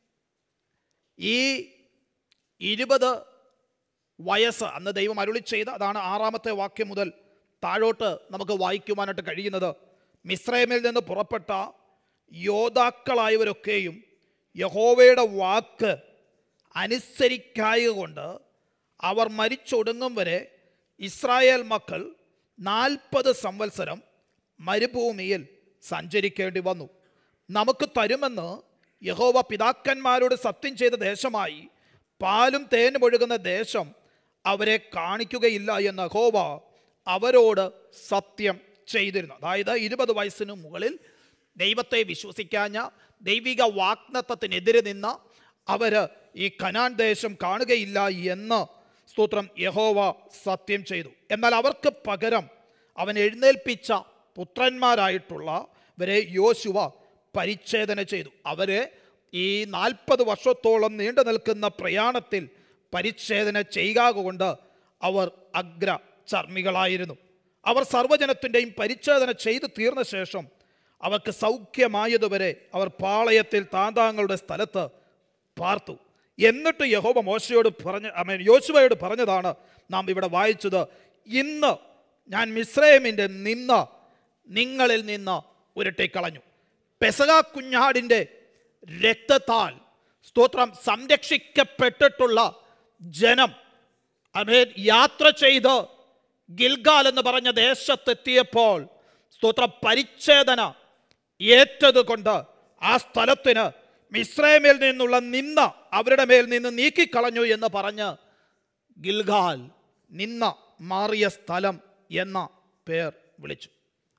ഈ ഇരുപത് വയസ്സ് അന്ന് ദൈവം അരുളി ചെയ്ത, അതാണ് ആറാമത്തെ വാക്യം മുതൽ താഴോട്ട് നമുക്ക് വായിക്കുവാനായിട്ട് കഴിയുന്നത്. മിസ്രൈമിൽ നിന്ന് പുറപ്പെട്ട യോദ്ധാക്കളായവരൊക്കെയും യഹോവയുടെ വാക്ക് അനുസരിക്കായ കൊണ്ട് അവർ മരിച്ചൊടുങ്ങും വരെ ഇസ്രായേൽ മക്കൾ നാൽപ്പത് സംവത്സരം മരുഭൂമിയിൽ സഞ്ചരിക്കേണ്ടി വന്നു. നമുക്ക് തരുമെന്ന് യഹോവ പിതാക്കന്മാരോട് സത്യം ചെയ്ത ദേശമായി പാലും തേനും ഒഴുകുന്ന ദേശം അവരെ കാണിക്കുകയില്ല എന്ന് യഹോവ അവരോട് സത്യം ചെയ്തിരുന്നു. അതായത് ഇരുപത് വയസ്സിന് മുകളിൽ ദൈവത്തെ വിശ്വസിക്കാഞ്ഞ, ദൈവിക വാഗ്ദത്തത്തിനെതിരെ നിന്ന അവർ ഈ കനാൻ ദേശം കാണുകയില്ല എന്ന് സ്തോത്രം യഹോവ സത്യം ചെയ്തു. എന്നാൽ അവർക്ക് പകരം അവൻ എഴുന്നേൽപ്പിച്ച പുത്രന്മാരായിട്ടുള്ളവരെ യോശുവ പരിച്ഛേദന ചെയ്തു. അവരെ ഈ നാൽപ്പത് വർഷത്തോളം നീണ്ടു നിൽക്കുന്ന പ്രയാണത്തിൽ പരിച്ഛേദന ചെയ്യുക കൊണ്ട് അവർ അഗ്ര ചർമ്മികളായിരുന്നു. അവർ സർവ്വജനത്തിൻ്റെയും പരിച്ഛേദന ചെയ്തു തീർന്ന ശേഷം അവർക്ക് സൗഖ്യമായതുവരെ അവർ പാളയത്തിൽ താന്താങ്ങളുടെ സ്ഥലത്ത് പാർത്തു. എന്നിട്ട് യഹോവ മോശയോട് പറഞ്ഞ അമേൻ യോശുവയോട് പറഞ്ഞതാണ് നാം ഇവിടെ വായിച്ചത്, ഇന്ന് ഞാൻ മിസ്രൈമിൻ്റെ നിന്ന് നിങ്ങളിൽ നിന്ന് ഉരുട്ടിക്കളഞ്ഞു. പെസഹ കുഞ്ഞാടിൻ്റെ രക്തത്താൽ സ്തോത്രം സംരക്ഷിക്കപ്പെട്ടിട്ടുള്ള ജനം അമേൻ യാത്ര ചെയ്ത് ഗിൽഗാൽ എന്ന് പറഞ്ഞ ദേശത്തെത്തിയപ്പോൾ സ്തോത്രം പരിച്ഛേദന ഏറ്റതുകൊണ്ട് ആ സ്ഥലത്തിന് മിസ്രൈമിൽ നിന്നുള്ള നിന്ന അവരുടെ മേൽ നിന്ന് നീക്കിക്കളഞ്ഞു എന്ന് പറഞ്ഞ് ഗിൽഗാൽ നിന്ന മാറിയ സ്ഥലം എന്ന പേർ വിളിച്ചു.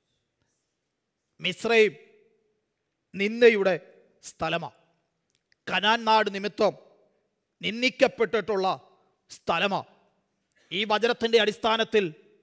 മിസ്രൈം നിന്ദയുടെ സ്ഥലമാണ്. കനാൻ നാട് നിമിത്തം നിന്ദിക്കപ്പെട്ടിട്ടുള്ള സ്ഥലമാണ്. ഈ വചനത്തിൻ്റെ അടിസ്ഥാനത്തിൽ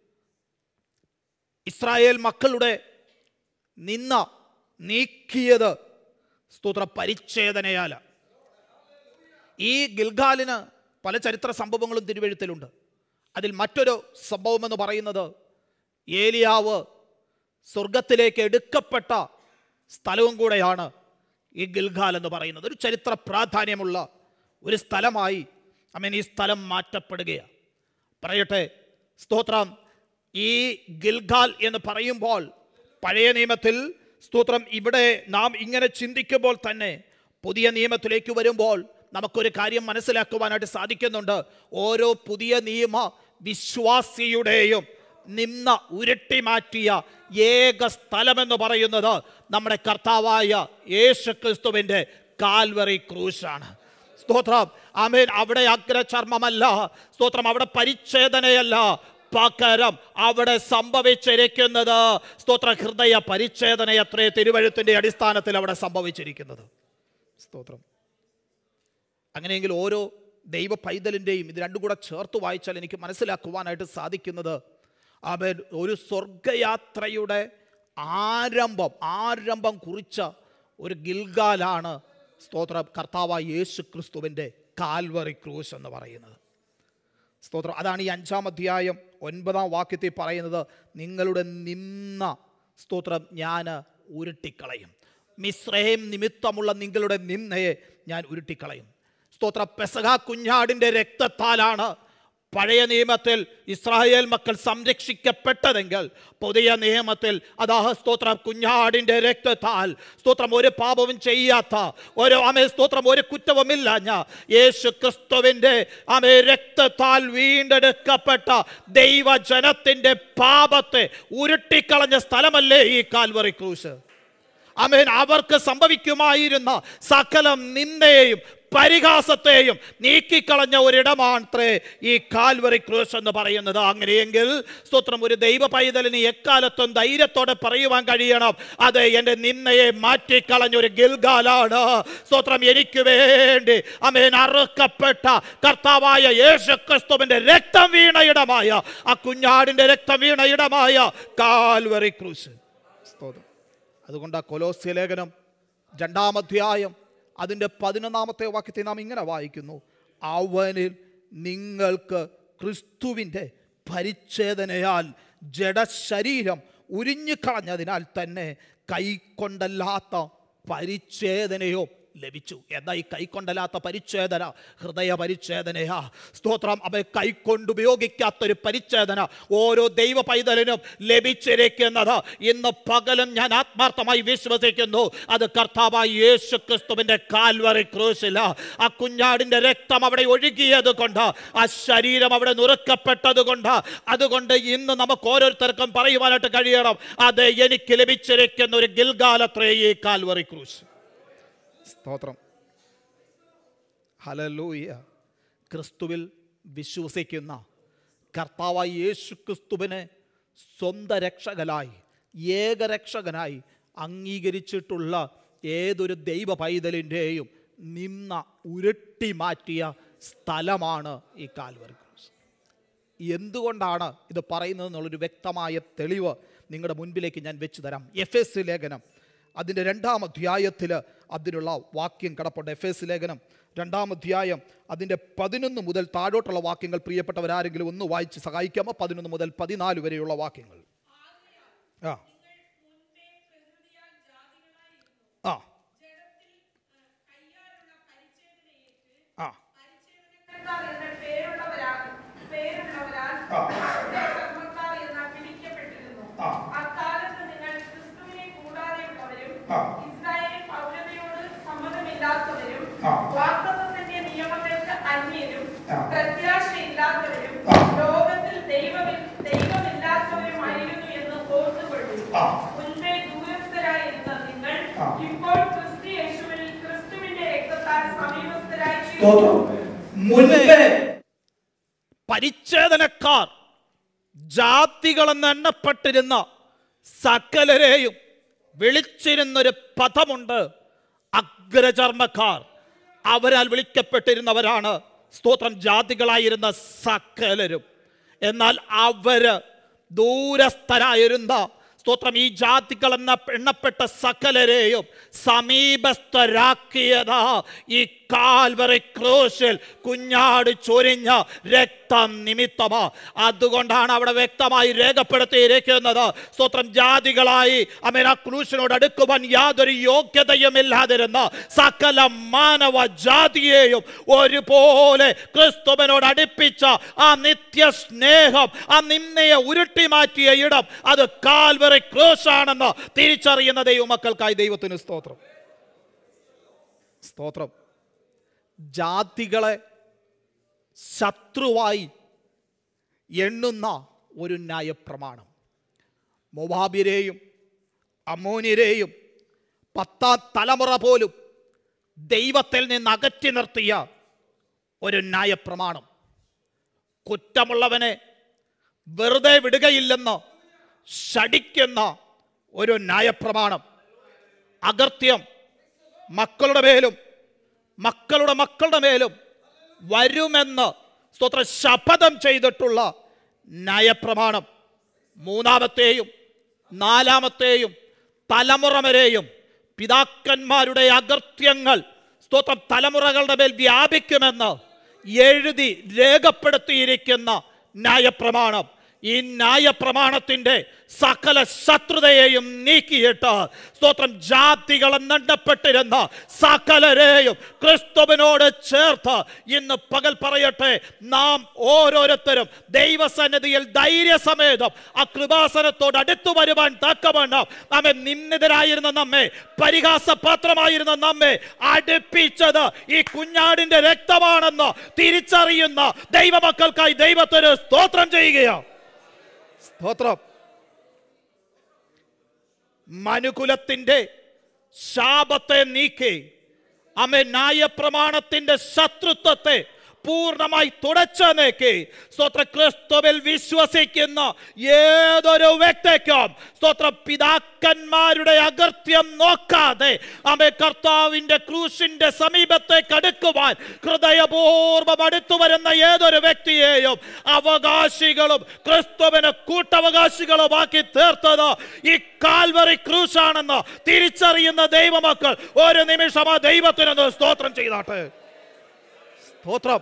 ഇസ്രായേൽ മക്കളുടെ നിന്ന നീക്കിയത് സ്തോത്ര പരിച്ഛേദനയാല. ഈ ഗിൽഗാലിന് പല ചരിത്ര സംഭവങ്ങളും തിരുവെഴുത്തിലുണ്ട്. അതിൽ മറ്റൊരു സംഭവം എന്ന് പറയുന്നത് ഏലിയാവ് സ്വർഗത്തിലേക്ക് എടുക്കപ്പെട്ട സ്ഥലവും കൂടെയാണ് ഈ ഗിൽഗാൽ എന്ന് പറയുന്നത്. ഒരു ചരിത്ര പ്രാധാന്യമുള്ള ഒരു സ്ഥലമായി അമേൻ ഈ സ്ഥലം മാറ്റപ്പെടുകയാണ്. പറയട്ടെ സ്തോത്രം, ഈ ഗിൽഗാൽ എന്ന് പറയുമ്പോൾ പഴയ നിയമത്തിൽ സ്തോത്രം ഇവിടെ നാം ഇങ്ങനെ ചിന്തിക്കുമ്പോൾ തന്നെ പുതിയ നിയമത്തിലേക്ക് വരുമ്പോൾ നമുക്കൊരു കാര്യം മനസ്സിലാക്കുവാനായിട്ട് സാധിക്കുന്നുണ്ട്. ഓരോ പുതിയ നിയമ വിശ്വാസിയുടെയും നിന്ന ഉരുട്ടി മാറ്റിയ ഏക സ്ഥലമെന്ന് പറയുന്നത് നമ്മുടെ കർത്താവായ യേശു ക്രിസ്തുവിൻ്റെ കാൽവറി ക്രൂശാണ്. സ്തോത്രം ആമേൻ. അവിടെ അഗ്രചർമ്മമല്ല സ്തോത്രം, അവിടെ പരിച്ഛേദനയല്ല, പകരം അവിടെ സംഭവിച്ചിരിക്കുന്നത് സ്തോത്ര ഹൃദയ പരിച്ഛേദന. എത്രേ തിരുവഴുത്തിൻ്റെ അടിസ്ഥാനത്തിൽ അവിടെ സംഭവിച്ചിരിക്കുന്നത്. സ്തോത്രം. അങ്ങനെയെങ്കിൽ ഓരോ ദൈവ പൈതലിൻ്റെയും ഇത് രണ്ടും കൂടെ ചേർത്ത് വായിച്ചാൽ എനിക്ക് മനസ്സിലാക്കുവാനായിട്ട് സാധിക്കുന്നത് ആമേൻ ഒരു സ്വർഗയാത്രയുടെ ആരംഭം ആരംഭം കുറിച്ച ഒരു ഗിൽഗാലാണ് സ്തോത്രം കർത്താവായ യേശു ക്രിസ്തുവിൻ്റെ കാൽവറി ക്രൂശ് എന്ന് പറയുന്നത്. സ്തോത്രം. അതാണ് ഈ അഞ്ചാം അധ്യായം ഒൻപതാം വാക്യത്തിൽ പറയുന്നത്, നിങ്ങളുടെ നിന്ന സ്തോത്രം ഞാൻ ഉരുട്ടിക്കളയും. മിസ്രൈം നിമിത്തമുള്ള നിങ്ങളുടെ നിന്നയെ ഞാൻ ഉരുട്ടിക്കളയും. സ്തോത്ര പെസഹ കുഞ്ഞാടിൻ്റെ രക്തത്താലാണ് പഴയ നിയമത്തിൽ ഇസ്രായേൽ മക്കൾ സംരക്ഷിക്കപ്പെട്ടതെങ്കിൽ പുതിയ നിയമത്തിൽ അതാ സ്തോത്രം കുഞ്ഞാടിൻ്റെ രക്തത്താൽ സ്തോത്രം ഒരു പാപവും ചെയ്യാത്ത ഒരു ആമേ സ്തോത്രം ഒരു കുറ്റവുമില്ല യേശു ക്രിസ്തുവിൻ്റെ ആമേ രക്തത്താൽ വീണ്ടെടുക്കപ്പെട്ട ദൈവജനത്തിൻ്റെ പാപത്തെ ഉരുട്ടിക്കളഞ്ഞ സ്ഥലമല്ലേ ഈ കാൽവറി ക്രൂശ്. ആമേൻ. അവർക്ക് സംഭവിക്കുമായിരുന്ന സകലം നിന്ദയെയും പരിഹാസത്തെയും നീക്കിക്കളഞ്ഞ ഒരിടമാണത്രേ ഈ കാൽവറി ക്രൂശ് എന്ന് പറയുന്നത്. അങ്ങനെയെങ്കിൽ സ്തോത്രം ഒരു ദൈവ പൈതലിന് എക്കാലത്തും ധൈര്യത്തോടെ പറയുവാൻ കഴിയണം, അതെ എൻ്റെ നിന്നയെ മാറ്റിക്കളഞ്ഞൊരു ഗിൽഗാലാണ് സ്തോത്രം എനിക്ക് വേണ്ടി ആമേൻ അറുക്കപ്പെട്ട കർത്താവായ യേശു ക്രിസ്തുവിൻ്റെ രക്തം വീണ ഇടമായ ആ കുഞ്ഞാടിൻ്റെ രക്തം വീണ ഇടമായ കാൽവറി ക്രൂശ്. സ്തോത്രം. അതുകൊണ്ട് ആ കൊലോസ്യ ലേഖനം രണ്ടാം അധ്യായം അതിൻ്റെ പതിനൊന്നാമത്തെ വാക്യത്തെ നാം ഇങ്ങനെ വായിക്കുന്നു, അവനിൽ നിങ്ങൾക്ക് ക്രിസ്തുവിൻ്റെ പരിച്ഛേദനയാൽ ജഡശരീരം ഉരിഞ്ഞുകളഞ്ഞതിനാൽ തന്നെ കൈക്കൊണ്ടല്ലാത്ത പരിച്ഛേദനയോ ലഭിച്ചു. എന്താ ഈ കൈക്കൊണ്ടല്ലാത്ത പരിച്ഛേദന? ഹൃദയ പരിച്ഛേദനയാ. സ്തോത്രം. അവ കൈക്കൊണ്ടുപയോഗിക്കാത്തൊരു പരിച്ഛേദന ഓരോ ദൈവ പൈതലിനും ലഭിച്ചിരിക്കുന്നത് ഇന്ന് പകലും ഞാൻ ആത്മാർത്ഥമായി വിശ്വസിക്കുന്നു. അത് കർത്താവായ യേശു ക്രിസ്തുവിൻ്റെ കാൽവറി ക്രൂശില ആ കുഞ്ഞാടിൻ്റെ രക്തം അവിടെ ഒഴുകിയത് കൊണ്ട്, ആ ശരീരം അവിടെ നുറുക്കപ്പെട്ടത് കൊണ്ട്, അതുകൊണ്ട് ഇന്ന് നമുക്ക് ഓരോരുത്തർക്കും പറയുവാനായിട്ട് കഴിയണം, അത് എനിക്ക് ലഭിച്ചിരിക്കുന്ന ഒരു ഗിൽഗാലത്രേ ഈ കാൽവറി ക്രൂശ്. സ്തോത്രം. ഹല്ലേലൂയ. ക്രിസ്തുവിൽ വിശ്വസിക്കുന്ന കർത്താവായ യേശു ക്രിസ്തുവിനെ സ്വന്തം രക്ഷകനായി ഏകരക്ഷകനായി അംഗീകരിച്ചിട്ടുള്ള ഏതൊരു ദൈവ പൈതലിൻ്റെയും നിന്ന ഉരുട്ടി മാറ്റിയ സ്ഥലമാണ് ഈ കാൽവറി ക്രൂശ്. എന്തുകൊണ്ടാണ് ഇത് പറയുന്നത് എന്നുള്ളൊരു വ്യക്തമായ തെളിവ് നിങ്ങളുടെ മുൻപിലേക്ക് ഞാൻ വെച്ച് തരാം. എഫ് എസ് ലേഖനം അതിൻ്റെ രണ്ടാം അധ്യായത്തിൽ അതിനുള്ള വാക്യം കിടപ്പുണ്ട്. എഫ് എസ് ലേഖനം രണ്ടാം അധ്യായം അതിൻ്റെ പതിനൊന്ന് മുതൽ താഴോട്ടുള്ള വാക്യങ്ങൾ പ്രിയപ്പെട്ടവരാരെങ്കിലും ഒന്ന് വായിച്ച് സഹായിക്കാമോ? പതിനൊന്ന് മുതൽ പതിനാല് വരെയുള്ള വാക്യങ്ങൾ. ആ ആ ആ വാഗ്ദത്തത്തിന്റെ നിയമങ്ങൾക്ക് അന്യരും പ്രത്യാശയില്ലാത്തവരും ലോകത്തിൽ ദൈവമില്ലാത്തവരുമായിരുന്നു എന്ന് ഓർത്തുകൊള്ളു. മുൻപേ ദൂരസ്ഥരായിരുന്ന നിങ്ങൾ ഇപ്പോൾ ക്രിസ്തു യേശുവിൽ ക്രിസ്തുവിന്റെ രക്തത്താൽ സമീപസ്ഥരായി. മുൻപേ പരിച്ഛേദനക്കാർ ജാതികളെന്ന് എണ്ണപ്പെട്ടിരുന്ന സകലരെയും വിളിച്ചിരുന്നൊരു പദമുണ്ട്, അഗ്രചർമ്മക്കാർ. അവരാൽ വിളിക്കപ്പെട്ടിരുന്നവരാണ് സ്തോത്രം ജാതികളായിരുന്ന സകലരും. എന്നാൽ അവര് ദൂരസ്ഥരായിരുന്ന സ്തോത്രം ഈ ജാതികൾ എന്ന എണ്ണപ്പെട്ട സകലരെയും സമീപസ്ഥരാക്കിയതാ ഈ കാൽവറി ക്രൂശിൽ കുഞ്ഞാട് ചൊരിഞ്ഞ രക്തം നിമിത്തമാ. അതുകൊണ്ടാണ് അവിടെ വ്യക്തമായി രേഖപ്പെടുത്തിയിരിക്കുന്നത്, സ്തോത്രം ജാതികളായി അമേൻ ആ ക്രൂശിനോട് അടുക്കുവാൻ യാതൊരു യോഗ്യതയുമില്ലാതിരുന്ന സകല മാനവ ജാതിയെയും ഒരുപോലെ ക്രിസ്തുവിനോട് അടുപ്പിച്ച ആ നിത്യ സ്നേഹം, ആ നിന്നയെ ഉരുട്ടി മാറ്റിയ ഇടം അത് കാൽവറി ക്രൂശാണെന്ന് തിരിച്ചറിയുന്ന ദൈവമക്കൾക്കായി ദൈവത്തിന് സ്തോത്രം. സ്തോത്രം. ജാതികളെ ശത്രുവായി എണ്ണുന്ന ഒരു ന്യായപ്രമാണം, മോവാബ്യരെയും അമ്മോന്യരെയും പത്താം തലമുറ പോലും ദൈവത്തിൽ നിന്ന് അകറ്റി നിർത്തിയ ഒരു ന്യായപ്രമാണം, കുറ്റമുള്ളവനെ വെറുതെ വിടുകയില്ലെന്ന് ശടിക്കുന്ന ഒരു ന്യായപ്രമാണം, അകൃത്യം മക്കളുടെ മേലും മക്കളുടെ മക്കളുടെ മേലും വരുമെന്ന് സ്തോത്ര ശപഥം ചെയ്തിട്ടുള്ള ന്യായപ്രമാണം, മൂന്നാമത്തെയും നാലാമത്തെയും തലമുറ വരെയും പിതാക്കന്മാരുടെ അകൃത്യങ്ങൾ സ്തോത്രം തലമുറകളുടെ മേൽ വ്യാപിക്കുമെന്ന് എഴുതി രേഖപ്പെടുത്തിയിരിക്കുന്ന ന്യായപ്രമാണം. ഈ ന്യായ പ്രമാണത്തിന്റെ സകല ശത്രുതയെയും നീക്കിയിട്ട് സ്തോത്രം ജാതികളെ നണ്ടപ്പെട്ടിരുന്ന സകലരെയും ക്രിസ്തുവിനോട് ചേർത്ത് ഇന്ന് പകൽ പറയട്ടെ, നാം ഓരോരുത്തരും ദൈവസന്നിധിയിൽ ധൈര്യസമേതം ആ കൃപാസനത്തോട് അടുത്തു വരുവാൻ തക്കവണ്ണം നമ്മെ നിന്ദിതരായിരുന്ന നമ്മെ, പരിഹാസപാത്രമായിരുന്ന നമ്മെ അടുപ്പിച്ചത് ഈ കുഞ്ഞാടിന്റെ രക്തമാണെന്ന് തിരിച്ചറിയുന്ന ദൈവമക്കൾക്കായി ദൈവത്തിന് സ്തോത്രം ചെയ്യുകയാണ്. സ്തോത്രം. മനുകുലത്തിന്റെ ശാപത്തെ നീക്കി അമ്മ ന്യായപ്രമാണത്തിന്റെ ശത്രുത്വത്തെ പൂർണ്ണമായി തുടച്ചു നീക്കി സ്തോത്ര ക്രിസ്തുവിൽ വിശ്വസിക്കുന്ന ഏതൊരു വ്യക്തിക്കും സ്തോത്ര പിതാക്കന്മാരുടെ അകൃത്യം നോക്കാതെ അമ്മ കർത്താവിന്റെ ക്രൂശിന്റെ സമീപത്തേക്ക് അടുക്കുവാൻ ഹൃദയപൂർവ്വം അടുത്തു വരുന്ന ഏതൊരു വ്യക്തിയെയും അവകാശികളും ക്രിസ്തുവിന് കൂട്ടവകാശികളുമാക്കി തീർത്തത് ഈ കാൽവറി ക്രൂശാണെന്ന് തിരിച്ചറിയുന്ന ദൈവമക്കൾ ഒരു നിമിഷം ആ ദൈവത്തിനൊന്ന് സ്തോത്രം ചെയ്താട്ടെ. സ്തോത്രം.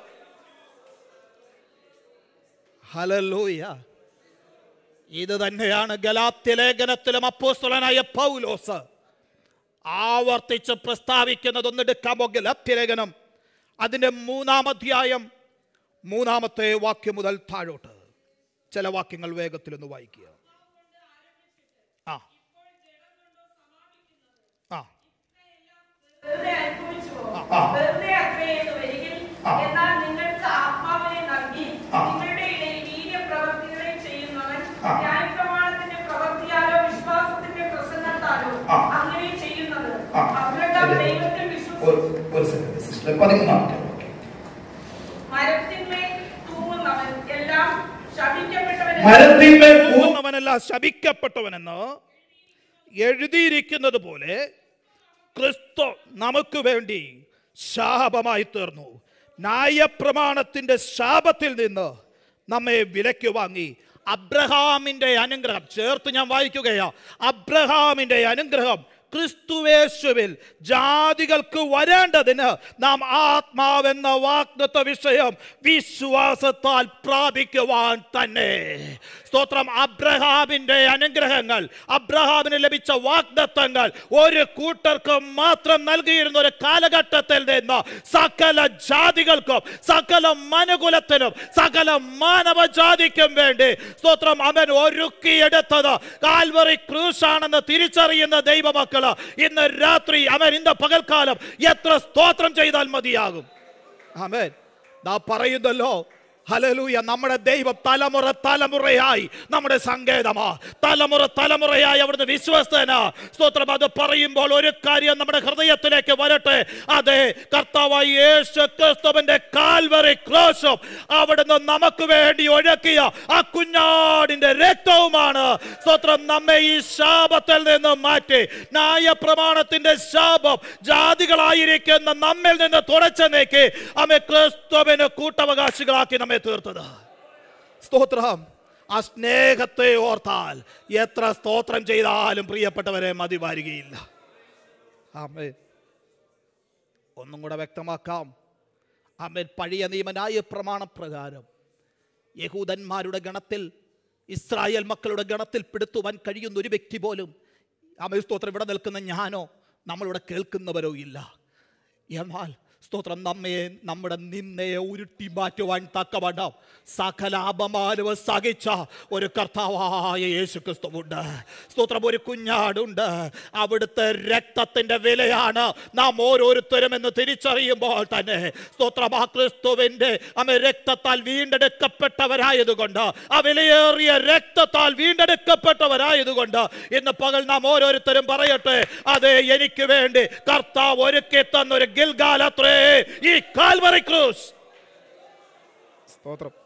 ഹല്ലേലൂയ. ഇത് തന്നെയാണ് ഗലാത്യ ലേഖനത്തിലും അപ്പോസ്തലനായ പൗലോസ് ആവർത്തിച്ച് പ്രസ്താവിക്കുന്നത്. ഒന്നെടുക്കാമോ? ഗലാത്യ ലേഖനം അതിൻ്റെ മൂന്നാം അധ്യായം മൂന്നാമത്തെ വാക്യം മുതൽ താഴോട്ട് ചില വാക്യങ്ങൾ വേഗത്തിലൊന്ന് വായിക്കുക. ആ ആ എന്നാൽ നിങ്ങൾക്ക് ആത്മാവിനെ നൽകി നിങ്ങളുടെ ഇടയിൽ വീര്യപ്രവൃത്തികളെ ചെയ്യുന്നവൻ ന്യായപ്രമാണത്തിന്റെ പ്രവൃത്തിയാലോ വിശ്വാസത്തിന്റെ പ്രസംഗത്താലോ അങ്ങനെ ചെയ്യുന്നത് അബ്രഹാം ദൈവത്തിൽ വിശ്വസിച്ചു. മരത്തിന്മേൽ തൂങ്ങുന്നവൻ എല്ലാം മരത്തിന്മേൽ തൂങ്ങുന്നവനെല്ലാം ശപിക്കപ്പെട്ടവനെന്ന് എഴുതിയിരിക്കുന്നത് പോലെ ക്രിസ്തു നമുക്ക് വേണ്ടി ശാപമായി തീർന്നു. ന്യായപ്രമാണത്തിന്റെ ശാപത്തിൽ നിന്ന് നമ്മെ വിലയ്ക്ക് വാങ്ങി അബ്രഹാമിന്റെ അനുഗ്രഹം ചേർത്ത് ഞാൻ വായിക്കുകയാ. അബ്രഹാമിന്റെ അനുഗ്രഹം ക്രിസ്തുവേശുവിൽ ജാതികൾക്ക് വരേണ്ടതിന് നാം ആത്മാവെന്ന വാഗ്ദത്ത വിഷയം വിശ്വാസത്താൽ പ്രാപിക്കുവാൻ തന്നെ. സ്തോത്രം. അബ്രഹാമിന്റെ അനുഗ്രഹങ്ങൾ, അബ്രഹാമിന് ലഭിച്ച വാഗ്ദത്തങ്ങൾ ഒരു കൂട്ടർക്ക് മാത്രം നൽകിയിരുന്ന ഒരു കാലഘട്ടത്തിൽ നിന്ന് സകല ജാതികൾക്കും സകല മനുകുലത്തിനും സകല മാനവജാതിക്കും വേണ്ടി സ്തോത്രം അവൻ ഒരുക്കിയെടുത്തത് കാൽവറി ക്രൂശാണെന്ന് തിരിച്ചറിയുന്ന ദൈവമക്കൾ ഇന്ന് രാത്രി അവൻ ഇന്ന് പകൽക്കാലം എത്ര സ്തോത്രം ചെയ്താൽ മതിയാകും. ആമേൻ. നാം പറയുന്നല്ലോ, ഹല്ലേലൂയ, നമ്മുടെ ദൈവം തലമുറ തലമുറയായി നമ്മുടെ സങ്കേതമാ, തലമുറ തലമുറയായി അവിടുന്ന് വിശ്വസ്തനാ. സ്തോത്രം. അത് പറയുമ്പോൾ ഒരു കാര്യം നമ്മുടെ ഹൃദയത്തിലേക്ക് വരട്ടെ. അതെ, കർത്താവായ യേശു ക്രിസ്തുവിന്റെ കാൽവറി ക്രൂശും അവിടുന്ന് നമുക്ക് വേണ്ടി ഒഴുക്കിയ ആ കുഞ്ഞാടിന്റെ രക്തവുമാണ് സ്തോത്രം നമ്മെ ഈ ശാപത്തിൽ നിന്ന് മാറ്റി ന്യായപ്രമാണത്തിന്റെ ശാപം ജാതികളായിരിക്കുന്ന നമ്മിൽ നിന്ന് തുടച്ചു നീക്കി നമ്മെ ക്രിസ്തുവിന് കൂട്ടവകാശികളാക്കി നമ്മെ തീർത്തത്. സ്തോത്രം. ആ സ്നേഹത്തെ ഓർത്താൽ എത്ര സ്തോത്രം ചെയ്താലും പ്രിയപ്പെട്ടവരെ മതി വരികയില്ല. ആമേൻ. ഒന്നും കൂടെ വ്യക്തമാക്കാം. ആമേൻ. പഴയ നിയമനായ പ്രമാണപ്രകാരം യഹൂദന്മാരുടെ ഗണത്തിൽ, ഇസ്രായേൽ മക്കളുടെ ഗണത്തിൽ പെടുത്തുവാൻ കഴിയുന്ന ഒരു വ്യക്തി പോലും, ആമേൻ സ്തോത്രം, ഇവിടെ നിൽക്കുന്ന ഞാനോ നമ്മളിവിടെ കേൾക്കുന്നവരോ ഇല്ല. എന്നാൽ സ്തോത്രം നമ്മെ നമ്മുടെ നിന്നയെ ഉരുട്ടി മാറ്റുവാൻ തക്കവണ്ണം സകല അപമാനവും സഹിച്ച ഒരു കർത്താവായ യേശു ക്രിസ്തുവുണ്ട്. സ്തോത്രം. ഒരു കുഞ്ഞാടുണ്ട്. അവിടുത്തെ രക്തത്തിന്റെ വിലയാണ് നാം ഓരോരുത്തരും എന്ന് തിരിച്ചറിയുമ്പോൾ തന്നെ സ്തോത്രം ആ ക്രിസ്തുവിന്റെ അമ്മ രക്തത്താൽ വീണ്ടെടുക്കപ്പെട്ടവരായതുകൊണ്ട്, ആ വിലയേറിയ രക്തത്താൽ വീണ്ടെടുക്കപ്പെട്ടവരായതുകൊണ്ട് ഇന്ന് പകൽ നാം ഓരോരുത്തരും പറയട്ടെ, അതെ, എനിക്ക് വേണ്ടി കർത്താവ് ഒരുക്കി തന്നൊരു ഗിൽഗാലത്രേ ഈ കാൽവറി ക്രൂശ്. സ്തോത്രം.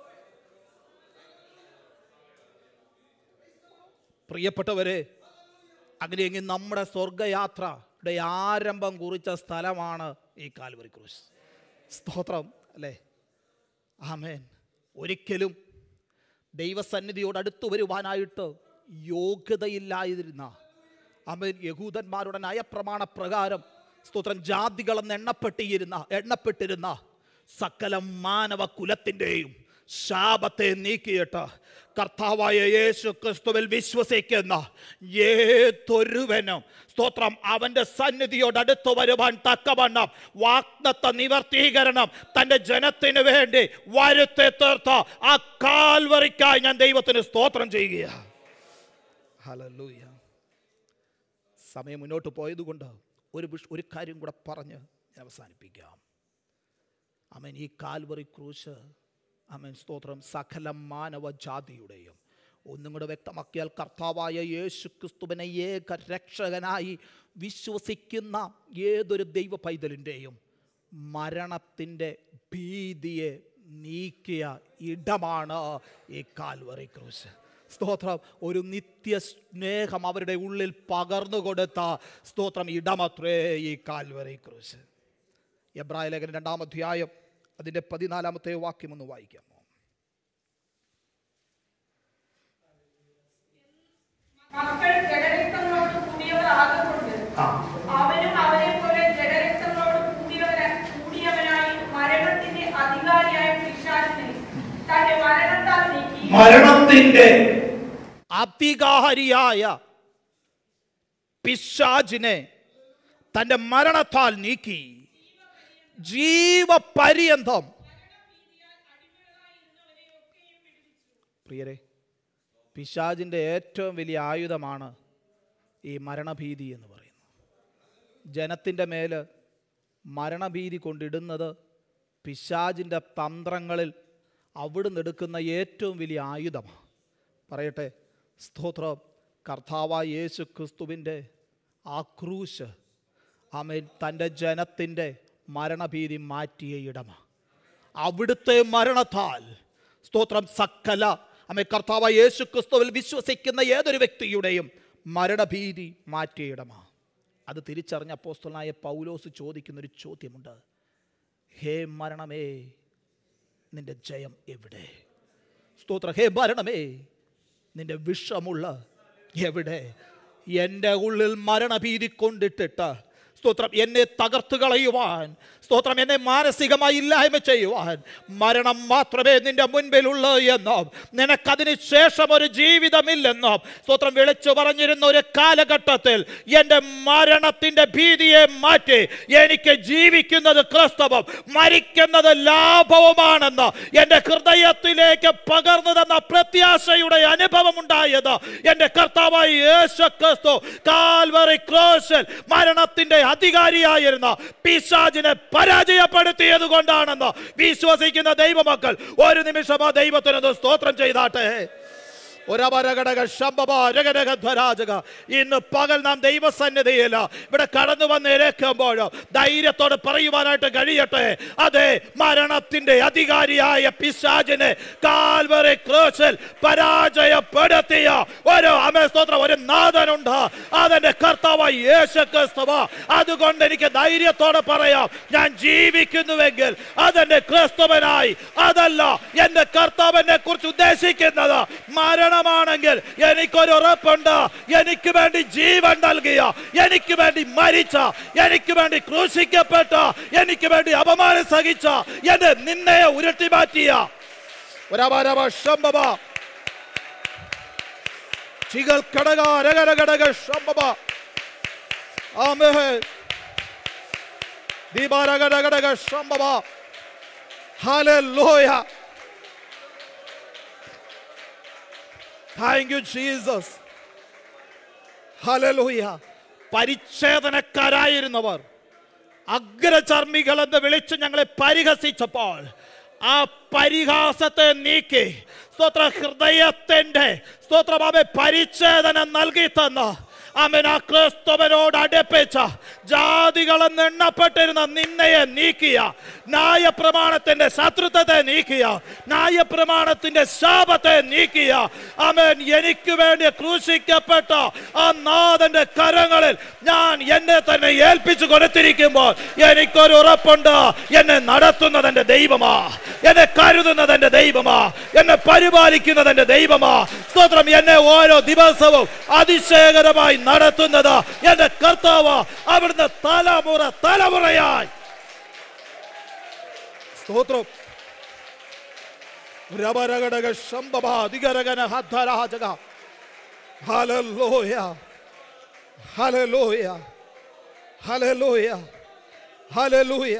പ്രിയപ്പെട്ടവരെ, അങ്ങനെയെങ്കിൽ നമ്മുടെ സ്വർഗയാത്രയുടെ ആരംഭം കുറിച്ച സ്ഥലമാണ് ഈ കാൽവറി ക്രൂശ്. സ്തോത്രം. അല്ലേ? ആമേൻ. ഒരിക്കലും ദൈവസന്നിധിയോട് അടുത്തു വരുവാനായിട്ട് യോഗ്യതയില്ലാതിരുന്ന ആമേൻ യഹൂദന്മാരുടെ നയപ്രമാണ പ്രകാരം സ്തോത്രം ജാതികളെന്ന് എണ്ണപ്പെട്ടിരുന്ന എണ്ണപ്പെട്ടിരുന്ന സകല മാനവ കുലത്തിൻ്റെയും ശാപത്തെ നീക്കിയിട്ട് കർത്താവായ യേശു ക്രിസ്തുവിൽ വിശ്വസിക്കുന്ന ഏതൊരുവനും സ്തോത്രം അവൻ്റെ സന്നിധിയോട് അടുത്തു വരുവാൻ തക്കവണ്ണം വാഗ്ദത്ത നിവർത്തീകരണം തൻ്റെ ജനത്തിന് വേണ്ടി വരുത്തി തീർത്ത ആ കാൽവറിക്കായി ഞാൻ ദൈവത്തിന് സ്തോത്രം ചെയ്യുക. ഹല്ലേലൂയ. സമയം മുന്നോട്ട് പോയതുകൊണ്ട് ഒരു ഒരു കാര്യം കൂടെ പറഞ്ഞ് ഞാൻ അവസാനിപ്പിക്കാം. ആമേൻ. ഈ കാൽവറി ക്രൂശ്, ആമേൻ, സ്തോത്രം, സകല മാനവജാതിയുടെയും, ഒന്നും കൂടെ വ്യക്തമാക്കിയാൽ കർത്താവായ യേശു ക്രിസ്തുവിനെ ഏക രക്ഷകനായി വിശ്വസിക്കുന്ന ഏതൊരു ദൈവ പൈതലിൻ്റെയും മരണത്തിൻ്റെ ഭീതിയെ നീക്കിയ ഇടമാണ് ഈ കാൽവറി ക്രൂശ്. സ്തോത്രം. ഒരു നിത്യ സ്നേഹം അവരുടെ ഉള്ളിൽ പകർന്നു കൊടുത്ത സ്തോത്രം ഇടമത്രേ ഈ കാൽവറി ക്രൂശ്. എബ്രായ ലേഖനം രണ്ടാം അധ്യായം അതിൻ്റെ പതിനാലാമത്തെ വാക്യം ഒന്ന് വായിക്കാമോ? മക്കൾ ജഡരക്തങ്ങളോട് കൂടിയവരാകുകൊണ്ട് അവനും അവരെ പോലെ ജഡരക്തങ്ങളോട് കൂടിയവനായി മരണത്തിന്റെ അധികാരിയായ പിശാചിനെ തന്റെ മരണത്താൽ നീക്കി മരണത്തിന്റെ അധികാരിയായ പിശാചിനെ തന്റെ മരണത്താൽ നീക്കി ജീവപര്യന്തം. പ്രിയരെ, പിശാചിൻ്റെ ഏറ്റവും വലിയ ആയുധമാണ് ഈ മരണഭീതി എന്ന് പറയുന്നത്. ജനത്തിൻ്റെ മേൽ മരണഭീതി കൊണ്ടിടുന്നത് പിശാചിൻ്റെ തന്ത്രങ്ങളിൽ അവിടുന്ന് എടുക്കുന്ന ഏറ്റവും വലിയ ആയുധമാണ്. പറയട്ടെ, സ്തോത്രം, കർത്താവായ യേശു ക്രിസ്തുവിൻ്റെ ആ ക്രൂശ്, ആമേൻ, തൻ്റെ ജനത്തിൻ്റെ മരണഭീതി മാറ്റിയ ഇടമാണ്. അവിടുത്തെ മരണത്താൽ സ്തോത്രം സകല ആമേൻ കർത്താവായ യേശു ക്രിസ്തുവിൽ വിശ്വസിക്കുന്ന ഏതൊരു വ്യക്തിയുടെയും മരണഭീതി മാറ്റിയ ഇടമാണ്. അത് തിരിച്ചറിഞ്ഞ അപ്പോസ്തലനായ പൗലോസ് ചോദിക്കുന്നൊരു ചോദ്യമുണ്ട്. ഹേ മരണമേ, നിന്റെ ജയം എവിടെ? സ്തോത്രം. ഹേ മരണമേ, നിന്റെ വിഷമുള്ള എവിടെ? എൻ്റെ ഉള്ളിൽ മരണഭീതി കൊണ്ടിട്ടിട്ട് സ്തോത്രം എന്നെ തകർത്ത് കളയുവാൻ, സ്തോത്രം എന്നെ മാനസികമായി ഇല്ലായ്മ ചെയ്യുവാൻ മരണം മാത്രമേ നിന്റെ മുൻപിലുള്ളൂ എന്നും നിനക്കതിന് ശേഷം ഒരു ജീവിതമില്ലെന്നും സ്തോത്രം വിളിച്ചു പറഞ്ഞിരുന്ന ഒരു കാലഘട്ടത്തിൽ എൻ്റെ മരണത്തിൻ്റെ ഭീതിയെ മാറ്റി എനിക്ക് ജീവിക്കുന്നത് ക്രിസ്തുവും മരിക്കുന്നത് ലാഭവുമാണെന്ന് എൻ്റെ ഹൃദയത്തിലേക്ക് പകർന്നു തന്ന പ്രത്യാശയുടെ അനുഭവം ഉണ്ടായത് എൻ്റെ കർത്താവായ യേശു ക്രിസ്തു കാൽവറി ക്രൂശിൽ മരണത്തിൻ്റെ അധികാരിയായിരുന്ന പിശാചിനെ പരാജയപ്പെടുത്തിയത് കൊണ്ടാണെന്ന് വിശ്വസിക്കുന്ന ദൈവമക്കൾ ഒരു നിമിഷം ആ ദൈവത്തിനൊന്ന് സ്തോത്രം ചെയ്താട്ടെ. ഇന്ന് പകൽ നാം ദൈവസന്നിധിയിൽ ഇവിടെ കടന്നു വന്നിരിക്കുമ്പോൾ ധൈര്യത്തോടെ പറയുവാനായിട്ട് കഴിയട്ടെ, അതെ, മരണത്തിന്റെ അധികാരിയായ പിശാചിനെ കാൽവറി ക്രൂശിൽ പരാജയപ്പെടുത്തിയ ഒരു അമേസ്തോത്രം ഒരു നാഥനുണ്ട്. അതെന്റെ കർത്താവായ യേശു ക്രിസ്തുവാ. അതുകൊണ്ട് എനിക്ക് ധൈര്യത്തോടെ പറയാം, ഞാൻ ജീവിക്കുന്നുവെങ്കിൽ അതെന്റെ ക്രിസ്തുവിനായി, അതല്ല എന്റെ കർത്താവിനെ കുറിച്ച് ഉദ്ദേശിക്കുന്നത് മരണ ണെങ്കിൽ എനിക്കൊരു ഉറപ്പുണ്ട്. എനിക്ക് വേണ്ടി ജീവൻ നൽകിയ, എനിക്ക് വേണ്ടി മരിച്ച, എനിക്ക് വേണ്ടി ക്രൂശിക്കപ്പെട്ട, എനിക്ക് വേണ്ടി അപമാനം സഹിച്ച, എന്റെ നിന്നയെ ഉരുട്ടി മാറ്റിയ hallelujah. Thank you, Jesus. Hallelujah. പരിച്ഛേദനക്കാരായിരുന്നവർ അഗ്രചർമ്മികൾ എന്ന് വിളിച്ച് ഞങ്ങളെ പരിഹസിച്ചപ്പോൾ ആ പരിഹാസത്തെ നീക്കി സ്തോത്ര ഹൃദയത്തിന്റെ സ്തോത്രഭാവെ പരിച്ഛേദന നൽകി തന്ന ആമേൻ ആ ക്രിസ്തുവിനോട് അടുപ്പിച്ച ജാതികളെന്ന് എണ്ണപ്പെട്ടിരുന്ന നിന്നയെ നീക്കിയ, ന്യായപ്രമാണത്തിന്റെ ശത്രുത്വത്തെ നീക്കിയ, ന്യായപ്രമാണത്തിന്റെ ശാപത്തെ നീക്കിയ, ആമേൻ എനിക്ക് വേണ്ടി ക്രൂശിക്കപ്പെട്ട ആ നാഥന്റെ കരങ്ങളിൽ ഞാൻ എന്നെ തന്നെ ഏൽപ്പിച്ചു കൊടുത്തിരിക്കുമ്പോൾ എനിക്കൊരു ഉറപ്പുണ്ട്, എന്നെ നടത്തുന്നത് എന്റെ ദൈവമാ, എന്നെ കരുതുന്നത് എന്റെ ദൈവമാ, എന്നെ പരിപാലിക്കുന്നത് എന്റെ ദൈവമാ. സ്തോത്രം. എന്നെ ഓരോ ദിവസവും അതിശയകരമായി നടത്തുന്നത് എന്റെ കർത്താവ്. അവിടുന്ന് തലമുറ തലമുറയായി സ്തോത്രം. രബരഗടക ശംബബ ദിഗരഗന ഹദ്ദരാജക. Hallelujah, hallelujah, hallelujah, hallelujah.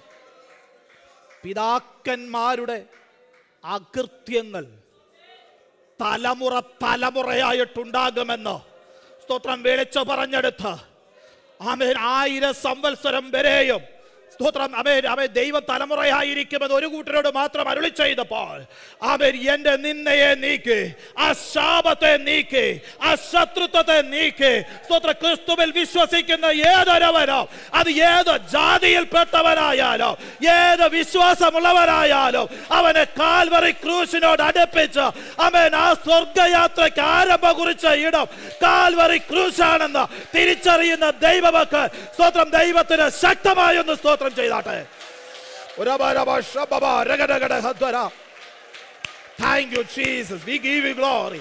പിതാക്കന്മാരുടെ അകൃത്യങ്ങൾ തലമുറ തലമുറയായിട്ടുണ്ടാകുമെന്ന് സ്തോത്രം വിളിച്ചു പറഞ്ഞെടുത്ത് ആമേൻ ആയിരം സംവത്സരം വരെയും സ്തോത്രം ആമേൻ ആമേൻ ദൈവം തലമുറയായിരിക്കുമെന്ന് ഒരു കൂട്ടരോട് മാത്രം അരുളി ചെയ്തപ്പോൾ ആമേൻ എൻ്റെ നിന്നയെ നീക്കി, ആ ശാപത്തെ നീക്കി, ആ ശത്രുത്വത്തെ നീക്കി സ്തോത്ര ക്രിസ്തുവിൽ വിശ്വസിക്കുന്ന ഏതൊരുവനോ, അത് ഏത് ജാതിയിൽപ്പെട്ടവനായാലോ ഏത് വിശ്വാസമുള്ളവരായാലും അവനെ കാൽവറി ക്രൂശിനോട് അടുപ്പിച്ച് ആമേൻ ആ സ്വർഗയാത്രയ്ക്ക് ആരംഭം കുറിച്ച ഇടം കാൽവറി ക്രൂശാണെന്ന് തിരിച്ചറിയുന്ന ദൈവമക്കൾ സ്തോത്രം ദൈവത്തിന് ശക്തമായൊന്ന് സ്തോത്രം ചെയ്താട്ടെ. Thank you, Jesus. We give you glory.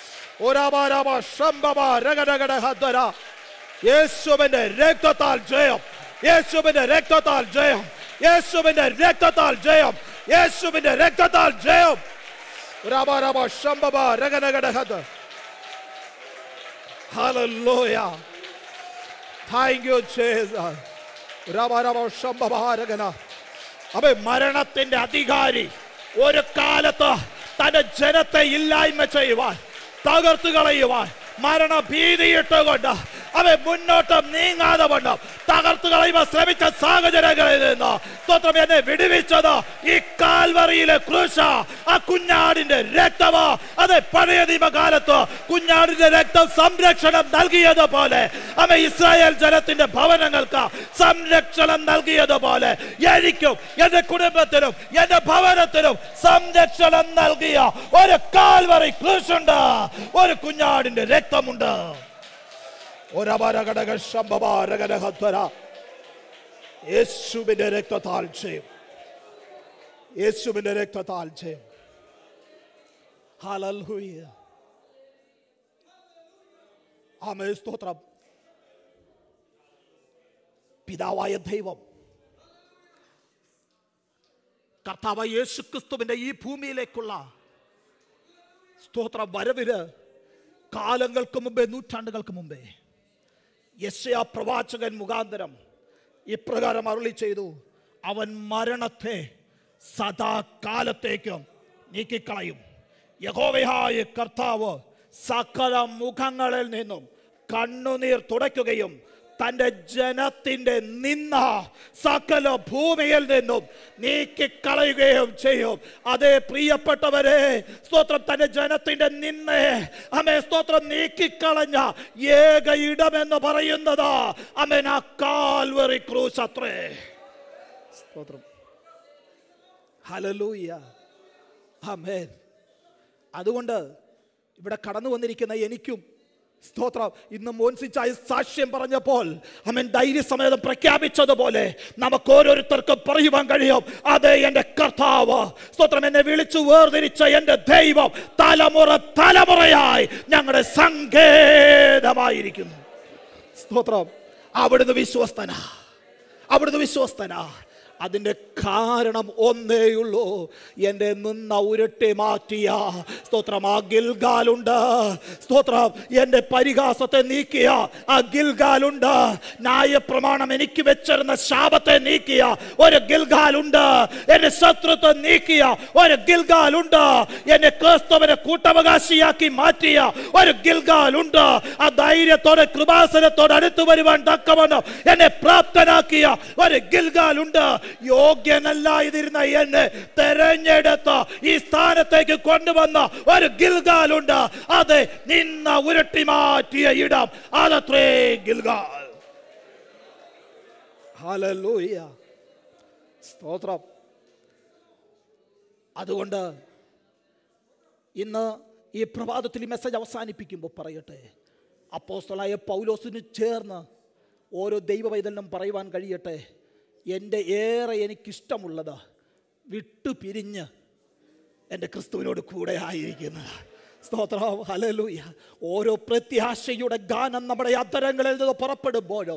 യേശുവിന്റെ രക്തത്താൽ ജയം, യേശുവിന്റെ രക്തത്താൽ ജയം, യേശുവിന്റെ രക്തത്താൽ ജയം, യേശുവിന്റെ രക്തത്താൽ ജയം. Hallelujah. Thank you, Jesus. അപ്പൊ മരണത്തിന്റെ അധികാരി ഒരു കാലത്ത് തന്റെ ജനത്തെ ഇല്ലായ്മ ചെയ്യുവാൻ, തകർത്തു കളയുവാൻ മരണഭീതിയിട്ടുകൊണ്ട് അവൻ മുന്നോട്ട് നീങ്ങാതെ വണ്ണം തകർത്തു കളയുവാൻ ശ്രമിച്ച സാഹചര്യങ്ങളിൽ നിന്ന് സ്തോത്രം എന്നെ വിടുവിച്ചത് ഈ കാൽവറിയിലെ ക്രൂശ, ആ കുഞ്ഞാടിന്റെ രക്തമാ. അത് പഴയ നിയമകാലത്ത് കുഞ്ഞാടിന്റെ രക്തം സംരക്ഷണം നൽകിയതുപോലെ അവൻ ഇസ്രായേൽ ജനത്തിന്റെ ഭവനങ്ങൾക്ക് സംരക്ഷണം നൽകിയതുപോലെ എനിക്കും എന്റെ കുടുംബത്തിനും എന്റെ ഭവനത്തിനും സംരക്ഷണം നൽകിയ ഒരു കാൽവറി ക്രൂശുണ്ട്, ഒരു കുഞ്ഞാടിന്റെ രക്തമുണ്ട്. യേശുവിന്റെ രക്തത്താൽ ചെയ്യും, യേശുവിന്റെ രക്തത്താൽ ചെയ്യും. ഹല്ലേലൂയ, ആമേൻ, സ്തോത്രം. പിതാവായ ദൈവം കർത്താവായ യേശു ക്രിസ്തുവിന്റെ ഈ ഭൂമിയിലേക്കുള്ള സ്തോത്ര വരവിന് കാലങ്ങൾക്ക് മുമ്പേ, നൂറ്റാണ്ടുകൾക്ക് മുമ്പേ യെശയ്യാ പ്രവാചകൻ മുഖാന്തരം ഇപ്രകാരം അരുളി ചെയ്തു: അവൻ മരണത്തെ സദാകാലത്തേക്കും നീക്കിക്കളയും. യഹോവയായ കർത്താവ് സകല മുഖങ്ങളിൽ നിന്നും കണ്ണുനീർ തുടയ്ക്കുകയും തൻ്റെ ജനത്തിൻ്റെ നിന്ന സകല ഭൂമിയിൽ നിന്നും നീക്കിക്കളയുകയും ചെയ്യും. അതേ പ്രിയപ്പെട്ടവരെ, സ്തോത്രം, തൻ്റെ ജനത്തിൻ്റെ നിന്നെ അമേ സ്തോത്രം നീക്കിക്കളഞ്ഞ ഏക ഇടമെന്ന് പറയുന്നത് അമേൻ ആ കാൽവറി ക്രൂശ് അത്രേ. സ്തോത്രം, ഹല്ലേലൂയ, ആമേൻ. അതുകൊണ്ട് ഇവിടെ കടന്നു വന്നിരിക്കുന്ന എനിക്കും സ്തോത്രം, ഇന്ന് മോൻസിച്ചായി സാക്ഷ്യം പറഞ്ഞപ്പോൾ അവൻ ധൈര്യസമേതം പ്രഖ്യാപിച്ചതുപോലെ നമുക്ക് ഓരോരുത്തർക്കും പറയുവാൻ കഴിയും: അതെ, എൻ്റെ കർത്താവ് സ്തോത്രം എന്നെ വിളിച്ചു വേർതിരിച്ച എൻ്റെ ദൈവം തലമുറ തലമുറയായി ഞങ്ങളുടെ സങ്കേതമായിരിക്കുന്നു. സ്തോത്രം, അവിടുന്ന് വിശ്വസ്തനാ, അവിടുന്ന് വിശ്വസ്തനാ. അതിൻ്റെ കാരണം ഒന്നേയുള്ളൂ: എൻ്റെ നിന്ന ഉരുട്ടി മാറ്റിയ സ്തോത്രം ആ ഗിൽഗാലുണ്ട്. സ്തോത്രം, എൻ്റെ പരിഹാസത്തെ നീക്കിയ ആ ഗിൽഗാലുണ്ട്. ന്യായപ്രമാണം എനിക്ക് വെച്ചിരുന്ന ശാപത്തെ നീക്കിയ ഒരു ഗിൽഗാലുണ്ട്. എൻ്റെ ശത്രുത്വം നീക്കിയ ഒരു ഗിൽഗാലുണ്ട്. എന്നെ ക്രിസ്തുവിനെ കൂട്ടവകാശിയാക്കി മാറ്റിയ ഒരു ഗിൽഗാലുണ്ട്. ആ ധൈര്യത്തോടെ കൃപാസനത്തോടെ അടുത്തു വരുവാൻ തക്കവണ്ണം എന്നെ പ്രാപ്തനാക്കിയ ഒരു ഗിൽഗാലുണ്ട്. യോഗ്യനല്ലായിരുന്ന എന്നെ തെരഞ്ഞെടുത്ത് ഈ സ്ഥാനത്തേക്ക് കൊണ്ടുവന്ന ഒരു ഗിൽഗാലുണ്ട്. അത് നിന്ന ഉരുട്ടി മാറ്റിയ ഇടം, അതത്രേ ഗിൽഗാൽ. ഹല്ലേലൂയ, സ്തോത്രം. അതുകൊണ്ട് ഇന്ന് ഈ പ്രഭാതത്തിൽ ഈ മെസ്സേജ് അവസാനിപ്പിക്കുമ്പോൾ പറയട്ടെ, അപ്പോസ്തലനായ പൗലോസിന് ചേർന്ന് ഓരോ ദൈവവൈതലിനും പറയുവാൻ കഴിയട്ടെ: എൻ്റെ ഏറെ എനിക്കിഷ്ടമുള്ളത് വിട്ടുപിരിഞ്ഞ് എൻ്റെ ക്രിസ്തുവിനോട് കൂടെ ആയിരിക്കുന്നത്. സ്തോത്രം, ഹല്ലേലൂയ. ഓരോ പ്രത്യാശയുടെ ഗാനം നമ്മുടെ അധരങ്ങളിൽ നിന്ന് പുറപ്പെടുമ്പോഴും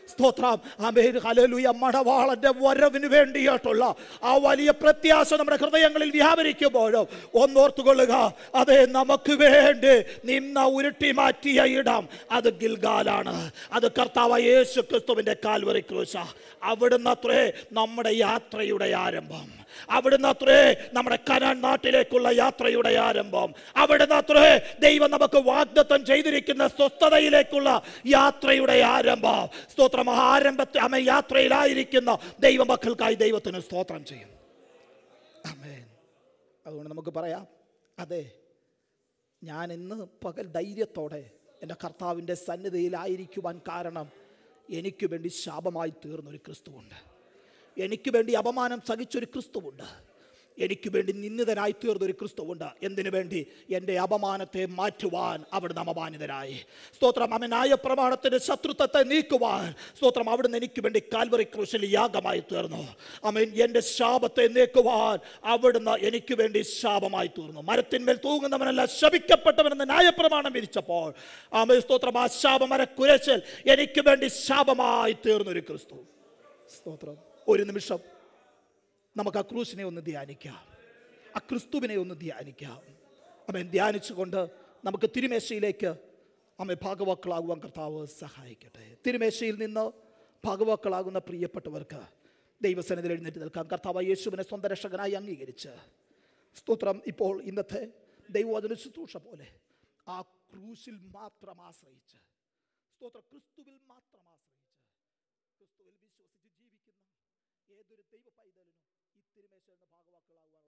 സ്തോത്രം. ആമേൻ, ഹല്ലേലൂയ. മണവാളന്റെ വരവിന് വേണ്ടിയിട്ടുള്ള ആ വലിയ പ്രത്യാശ നമ്മുടെ ഹൃദയങ്ങളിൽ വ്യാപരിക്കുമ്പോഴും ഒന്നോർത്തുകൊള്ളുക, അതെ, നമുക്ക് വേണ്ടി നിന്ന ഉരുട്ടി മാറ്റിയ ഇടം അത് ഗിൽഗാലാണ്. അത് കർത്താവായ യേശു ക്രിസ്തുവിന്റെ കാൽവറി ക്രൂശ. അവിടുന്ന് അത്രേ നമ്മുടെ യാത്രയുടെ ആരംഭം. അവിടുന്ന് അത്രേ നമ്മുടെ കനാൻ നാട്ടിലേക്കുള്ള യാത്രയുടെ ആരംഭം. അവിടുന്ന് അത്രേ ദൈവം നമുക്ക് വാഗ്ദത്തം ചെയ്തിരിക്കുന്ന സ്വസ്ഥതയിലേക്കുള്ള യാത്രയുടെ ആരംഭം. സ്തോത്രം. ആരംഭത്തെ അമ്മ യാത്രയിലായിരിക്കുന്ന ദൈവമക്കൾക്കായി ദൈവത്തിന് സ്തോത്രം ചെയ്യും. ആമേൻ. അതുകൊണ്ട് നമുക്ക് പറയാം, അതെ, ഞാൻ ഇന്ന് പകൽ ധൈര്യത്തോടെ എൻ്റെ കർത്താവിൻ്റെ സന്നിധിയിലായിരിക്കുവാൻ കാരണം എനിക്ക് വേണ്ടി ശാപമായി തീർന്നൊരു ക്രിസ്തുവുണ്ട്. എനിക്ക് വേണ്ടി അപമാനം സഹിച്ചൊരു ക്രിസ്തുവുണ്ട്. എനിക്ക് വേണ്ടി നിന്ദിതനായി തീർന്നൊരു ക്രിസ്തുവുണ്ട്. എന്തിനു വേണ്ടി? എൻ്റെ അപമാനത്തെ മാറ്റുവാൻ അവിടുന്ന് അപമാനിതനായി. സ്തോത്രം. അവൻ ന്യായപ്രമാണത്തിൻ്റെ ശത്രുത്വത്തെ നീക്കുവാൻ, സ്തോത്രം, അവിടുന്ന് എനിക്ക് വേണ്ടി കാൽവറി ക്രൂശിൽ യാഗമായി തീർന്നു. ആമേൻ. എൻ്റെ ശാപത്തെ നീക്കുവാൻ അവിടുന്ന് എനിക്ക് വേണ്ടി ശാപമായി തീർന്നു. മരത്തിന്മേൽ തൂങ്ങുന്നവനല്ല ശപിക്കപ്പെട്ടവനെന്ന് ന്യായപ്രമാണം വിധിച്ചപ്പോൾ, ആമേൻ, സ്തോത്രം, ആ ശാപമര കുരശിൽ എനിക്ക് വേണ്ടി ശാപമായി തീർന്നൊരു ക്രിസ്തു. സ്തോത്രം. ഒരു നിമിഷം നമുക്ക് ആ ക്രൂശിനെ ഒന്ന് ധ്യാനിക്കാം, ആ ക്രിസ്തുവിനെ ഒന്ന് ധ്യാനിക്കാം. അമ്മ ധ്യാനിച്ചുകൊണ്ട് നമുക്ക് തിരുമേശയിലേക്ക് അമ്മ ഭാഗവാക്കളാകുവാൻ കർത്താവ് സഹായിക്കട്ടെ. തിരുമേശയിൽ നിന്ന് ഭാഗവാക്കളാകുന്ന പ്രിയപ്പെട്ടവർക്ക് ദൈവസന്നിധിയിൽ എഴുന്നേറ്റ് നിൽക്കാം. കർത്താവ് യേശുവിനെ സ്വന്തം രക്ഷകനായി അംഗീകരിച്ച്, സ്തോത്രം, ഇപ്പോൾ ഇന്നത്തെ ദൈവവചന ശുശ്രൂഷ പോലെ ആ ക്രൂശിൽ മാത്രം ആശ്രയിച്ച്, സ്തോത്രം, ക്രിസ്തുവിൽ മാത്രം ആശ്രയിച്ച്, ക്രിസ്തുവിൽ വിശ്വസിച്ച് ജീവിക്കുന്ന ഏതൊരു ദൈവ പൈതലിനും ഈ തിരുമേശ എന്ന ഭാഗവാക്കളാകുവാൻ